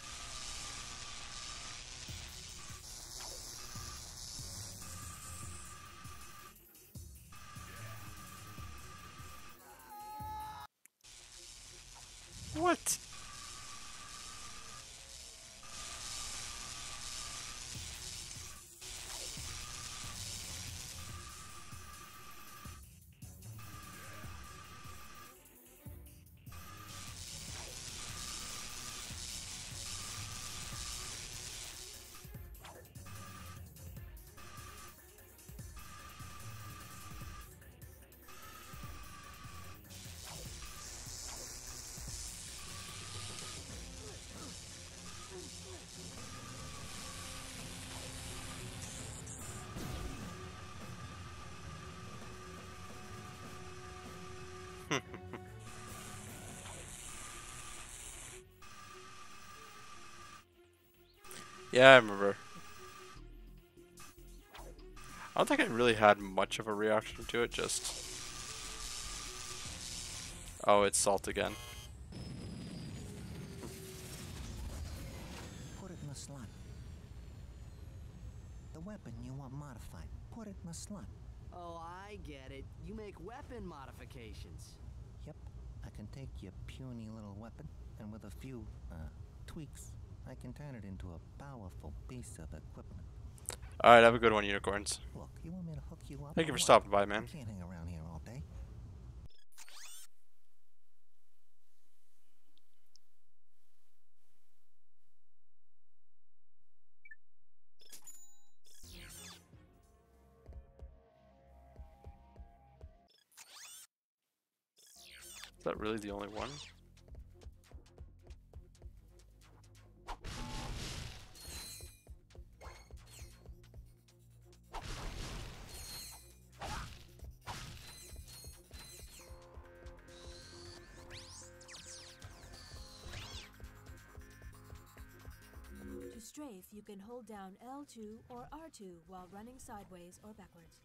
What? Yeah, I remember. I don't think I really had much of a reaction to it, just... Oh, it's Salt again. Put it in the slot. The weapon you want modified. Put it in the slot. Oh, I get it. You make weapon modifications. Yep. I can take your puny little weapon, and with a few, tweaks, I can turn it into a powerful piece of equipment. Alright, have a good one, Unicorns. Look, you want me to hook you up? Thank you or for what? stopping by, man. You can't hang around here all day. Is that really the only one? To strafe, you can hold down L2 or R2 while running sideways or backwards.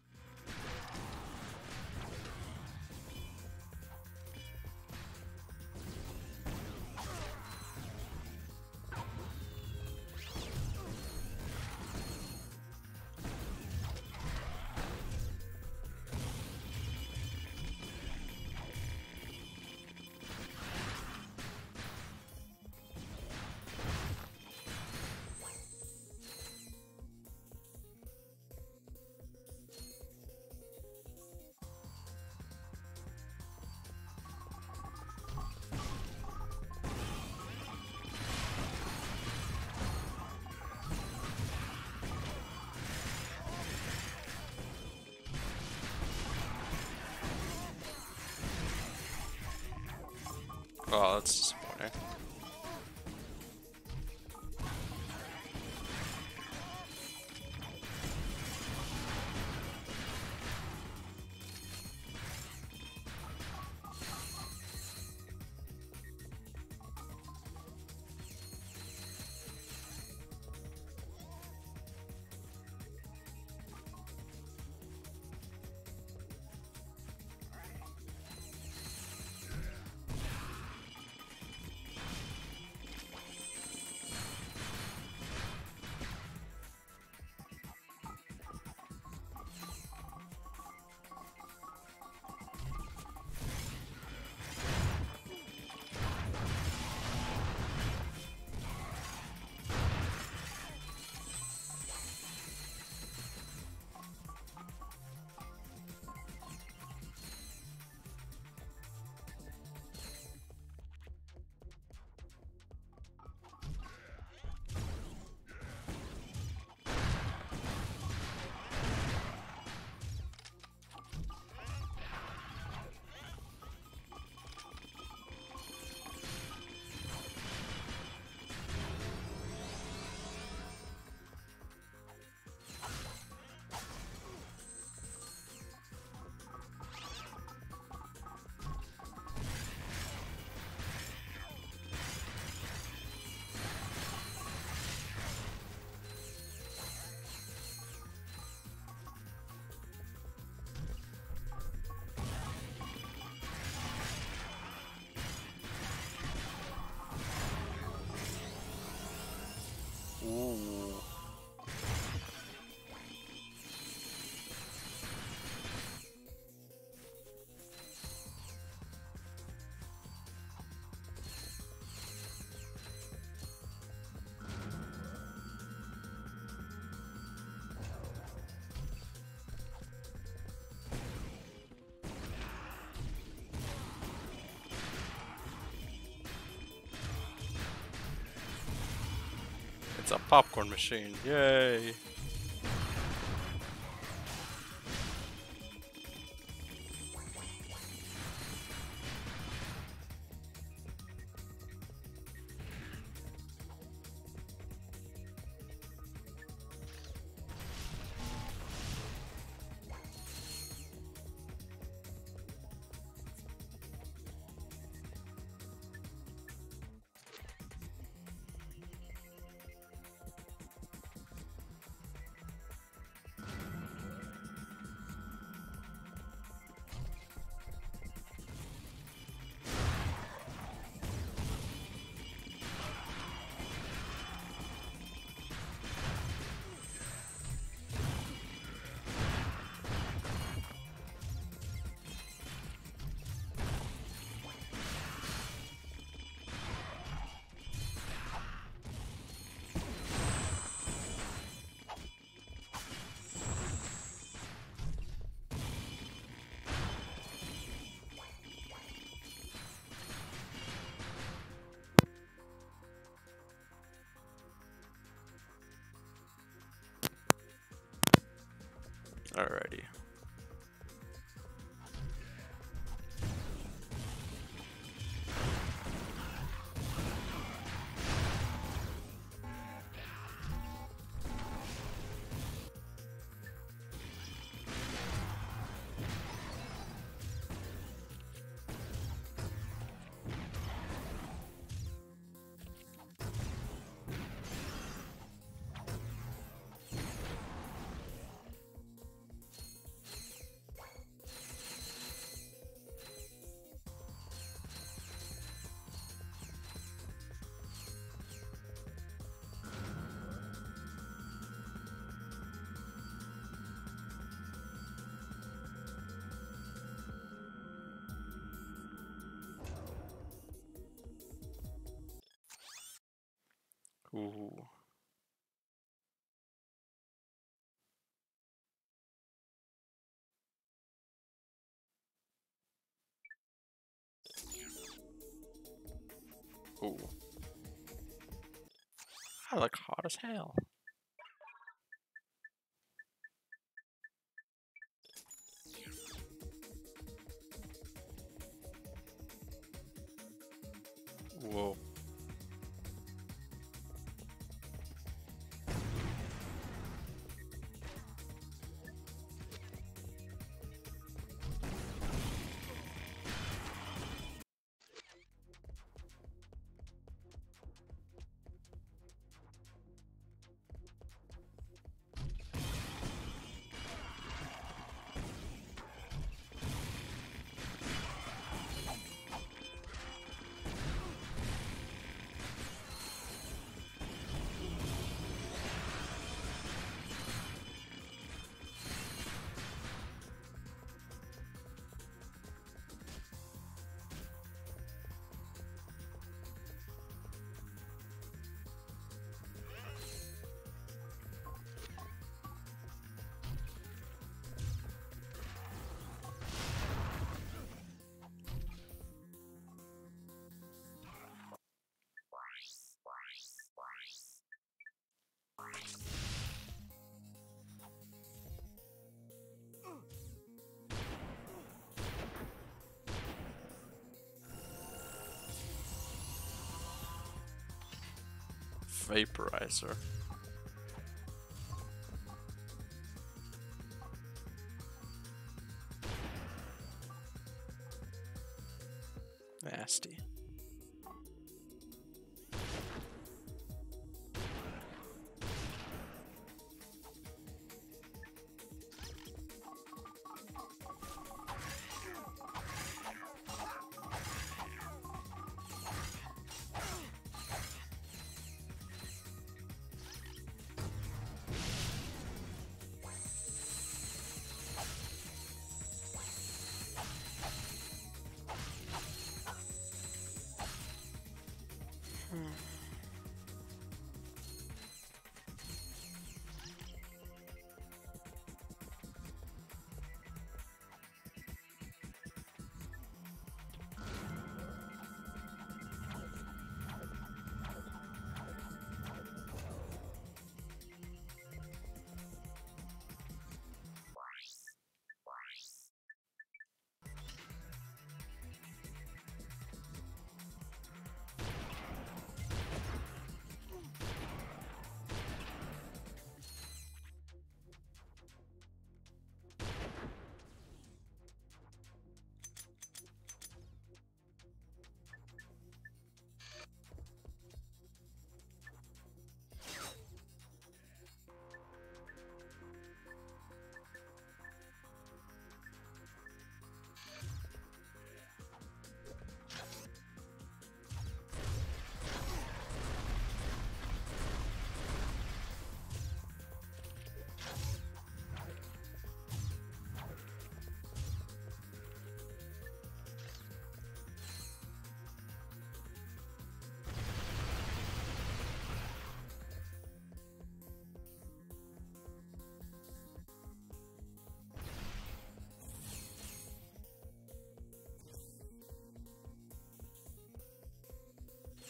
Oh, that's disappointing. It's a popcorn machine. Yay! Alrighty. Ooh. Ooh. I look hot as hell. Whoa. Vaporizer. Nasty.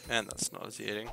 And that's nauseating.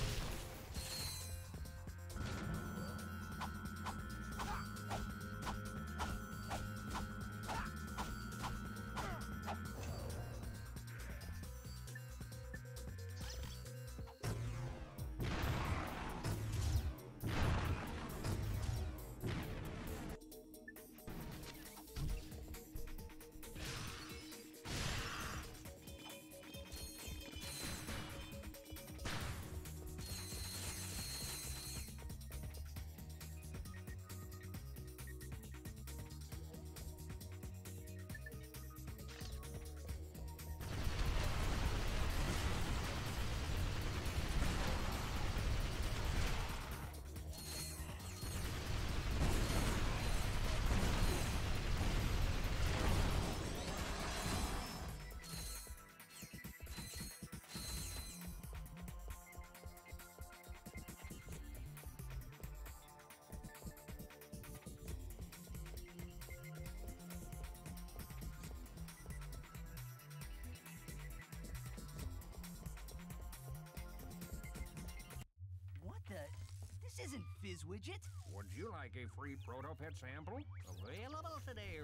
What the? This isn't Fizzwidget. Would you like a free proto-pet sample? Available today.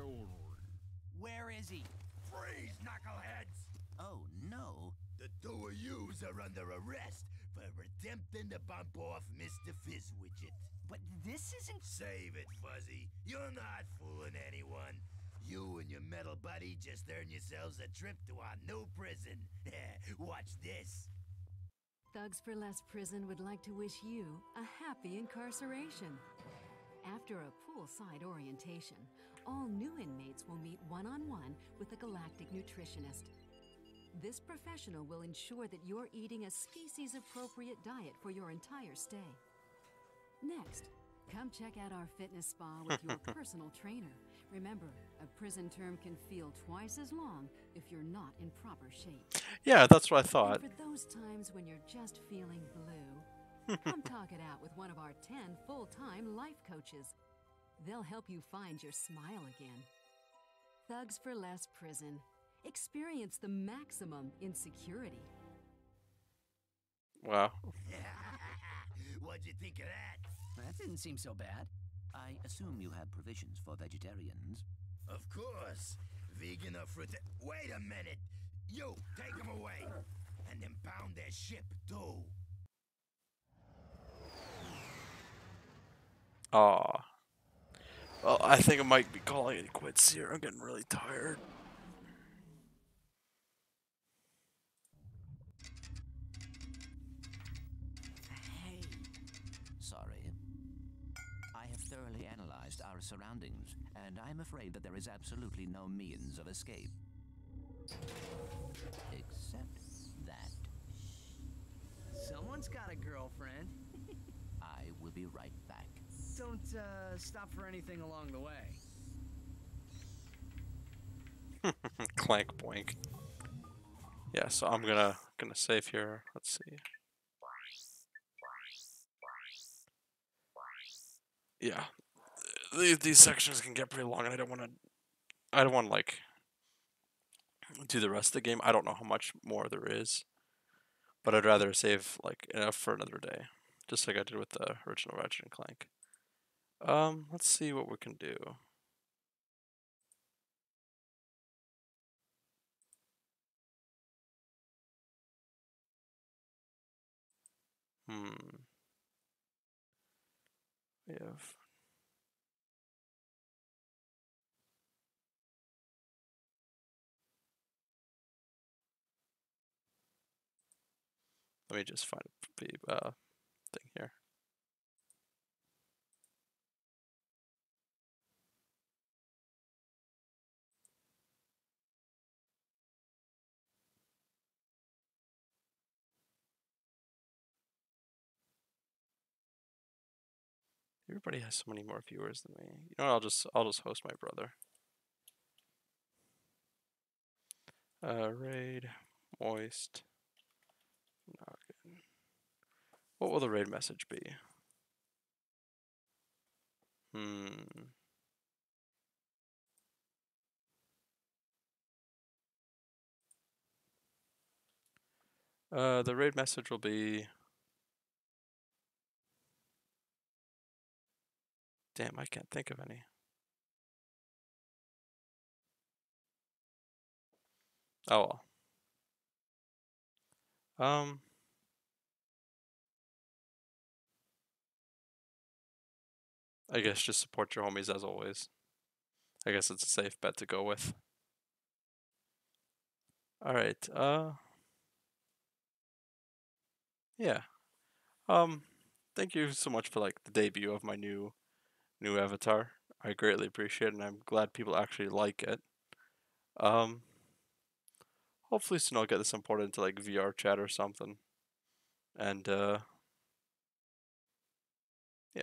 Where is he? Freeze, knuckleheads! Oh, no. The two of yous are under arrest for attempting to bump off Mr. Fizzwidget. But this isn't... Save it, Fuzzy. You're not fooling anyone. You and your metal buddy just earned yourselves a trip to our new prison. Watch this. Thugs for Less Prison would like to wish you a happy incarceration. After a poolside orientation, all new inmates will meet one-on-one with a galactic nutritionist. This professional will ensure that you're eating a species-appropriate diet for your entire stay. Next, come check out our fitness spa with your personal trainer. Remember, a prison term can feel twice as long if you're not in proper shape. Yeah, that's what I thought. And for those times when you're just feeling blue, come talk it out with one of our 10 full-time life coaches. They'll help you find your smile again. Thugs for Less Prison. Experience the maximum in security. Wow. What'd you think of that? That didn't seem so bad. I assume you have provisions for vegetarians. Of course. Vegan or fruit. Wait a minute. You, take them away. And impound their ship, too. Aw. Well, I think I might be calling it quits here. I'm getting really tired. Hey. Sorry. I have thoroughly analyzed our surroundings, and I'm afraid that there is absolutely no means of escape. Except that. Someone's got a girlfriend. I will be right back. Don't stop for anything along the way. Clank boink. Yeah, so I'm gonna save here. Let's see. Yeah, these sections can get pretty long, and I don't want to like do the rest of the game. I don't know how much more there is, but I'd rather save like enough for another day, just like I did with the original Ratchet and Clank. Let's see what we can do. We have. Let me just find the thing here. Everybody has so many more viewers than me. You know what, I'll just host my brother. Raid, moist. Noggin. What will the raid message be? The raid message will be... Damn, I can't think of any. Oh well. I guess just support your homies as always. I guess it's a safe bet to go with. Alright, yeah. Thank you so much for like the debut of my new avatar. I greatly appreciate it, and I'm glad people actually like it. Hopefully soon I'll get this imported into like VR chat or something. And yeah.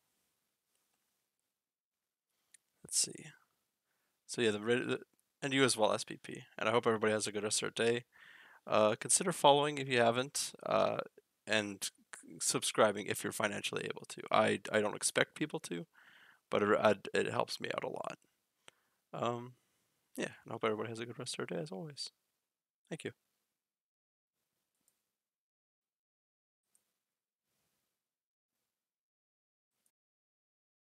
Let's see. So yeah, and you as well, SPP. And I hope everybody has a good rest of their day. Consider following if you haven't, and subscribing if you're financially able to. I don't expect people to, but it helps me out a lot. Yeah, and I hope everybody has a good rest of their day as always. Thank you.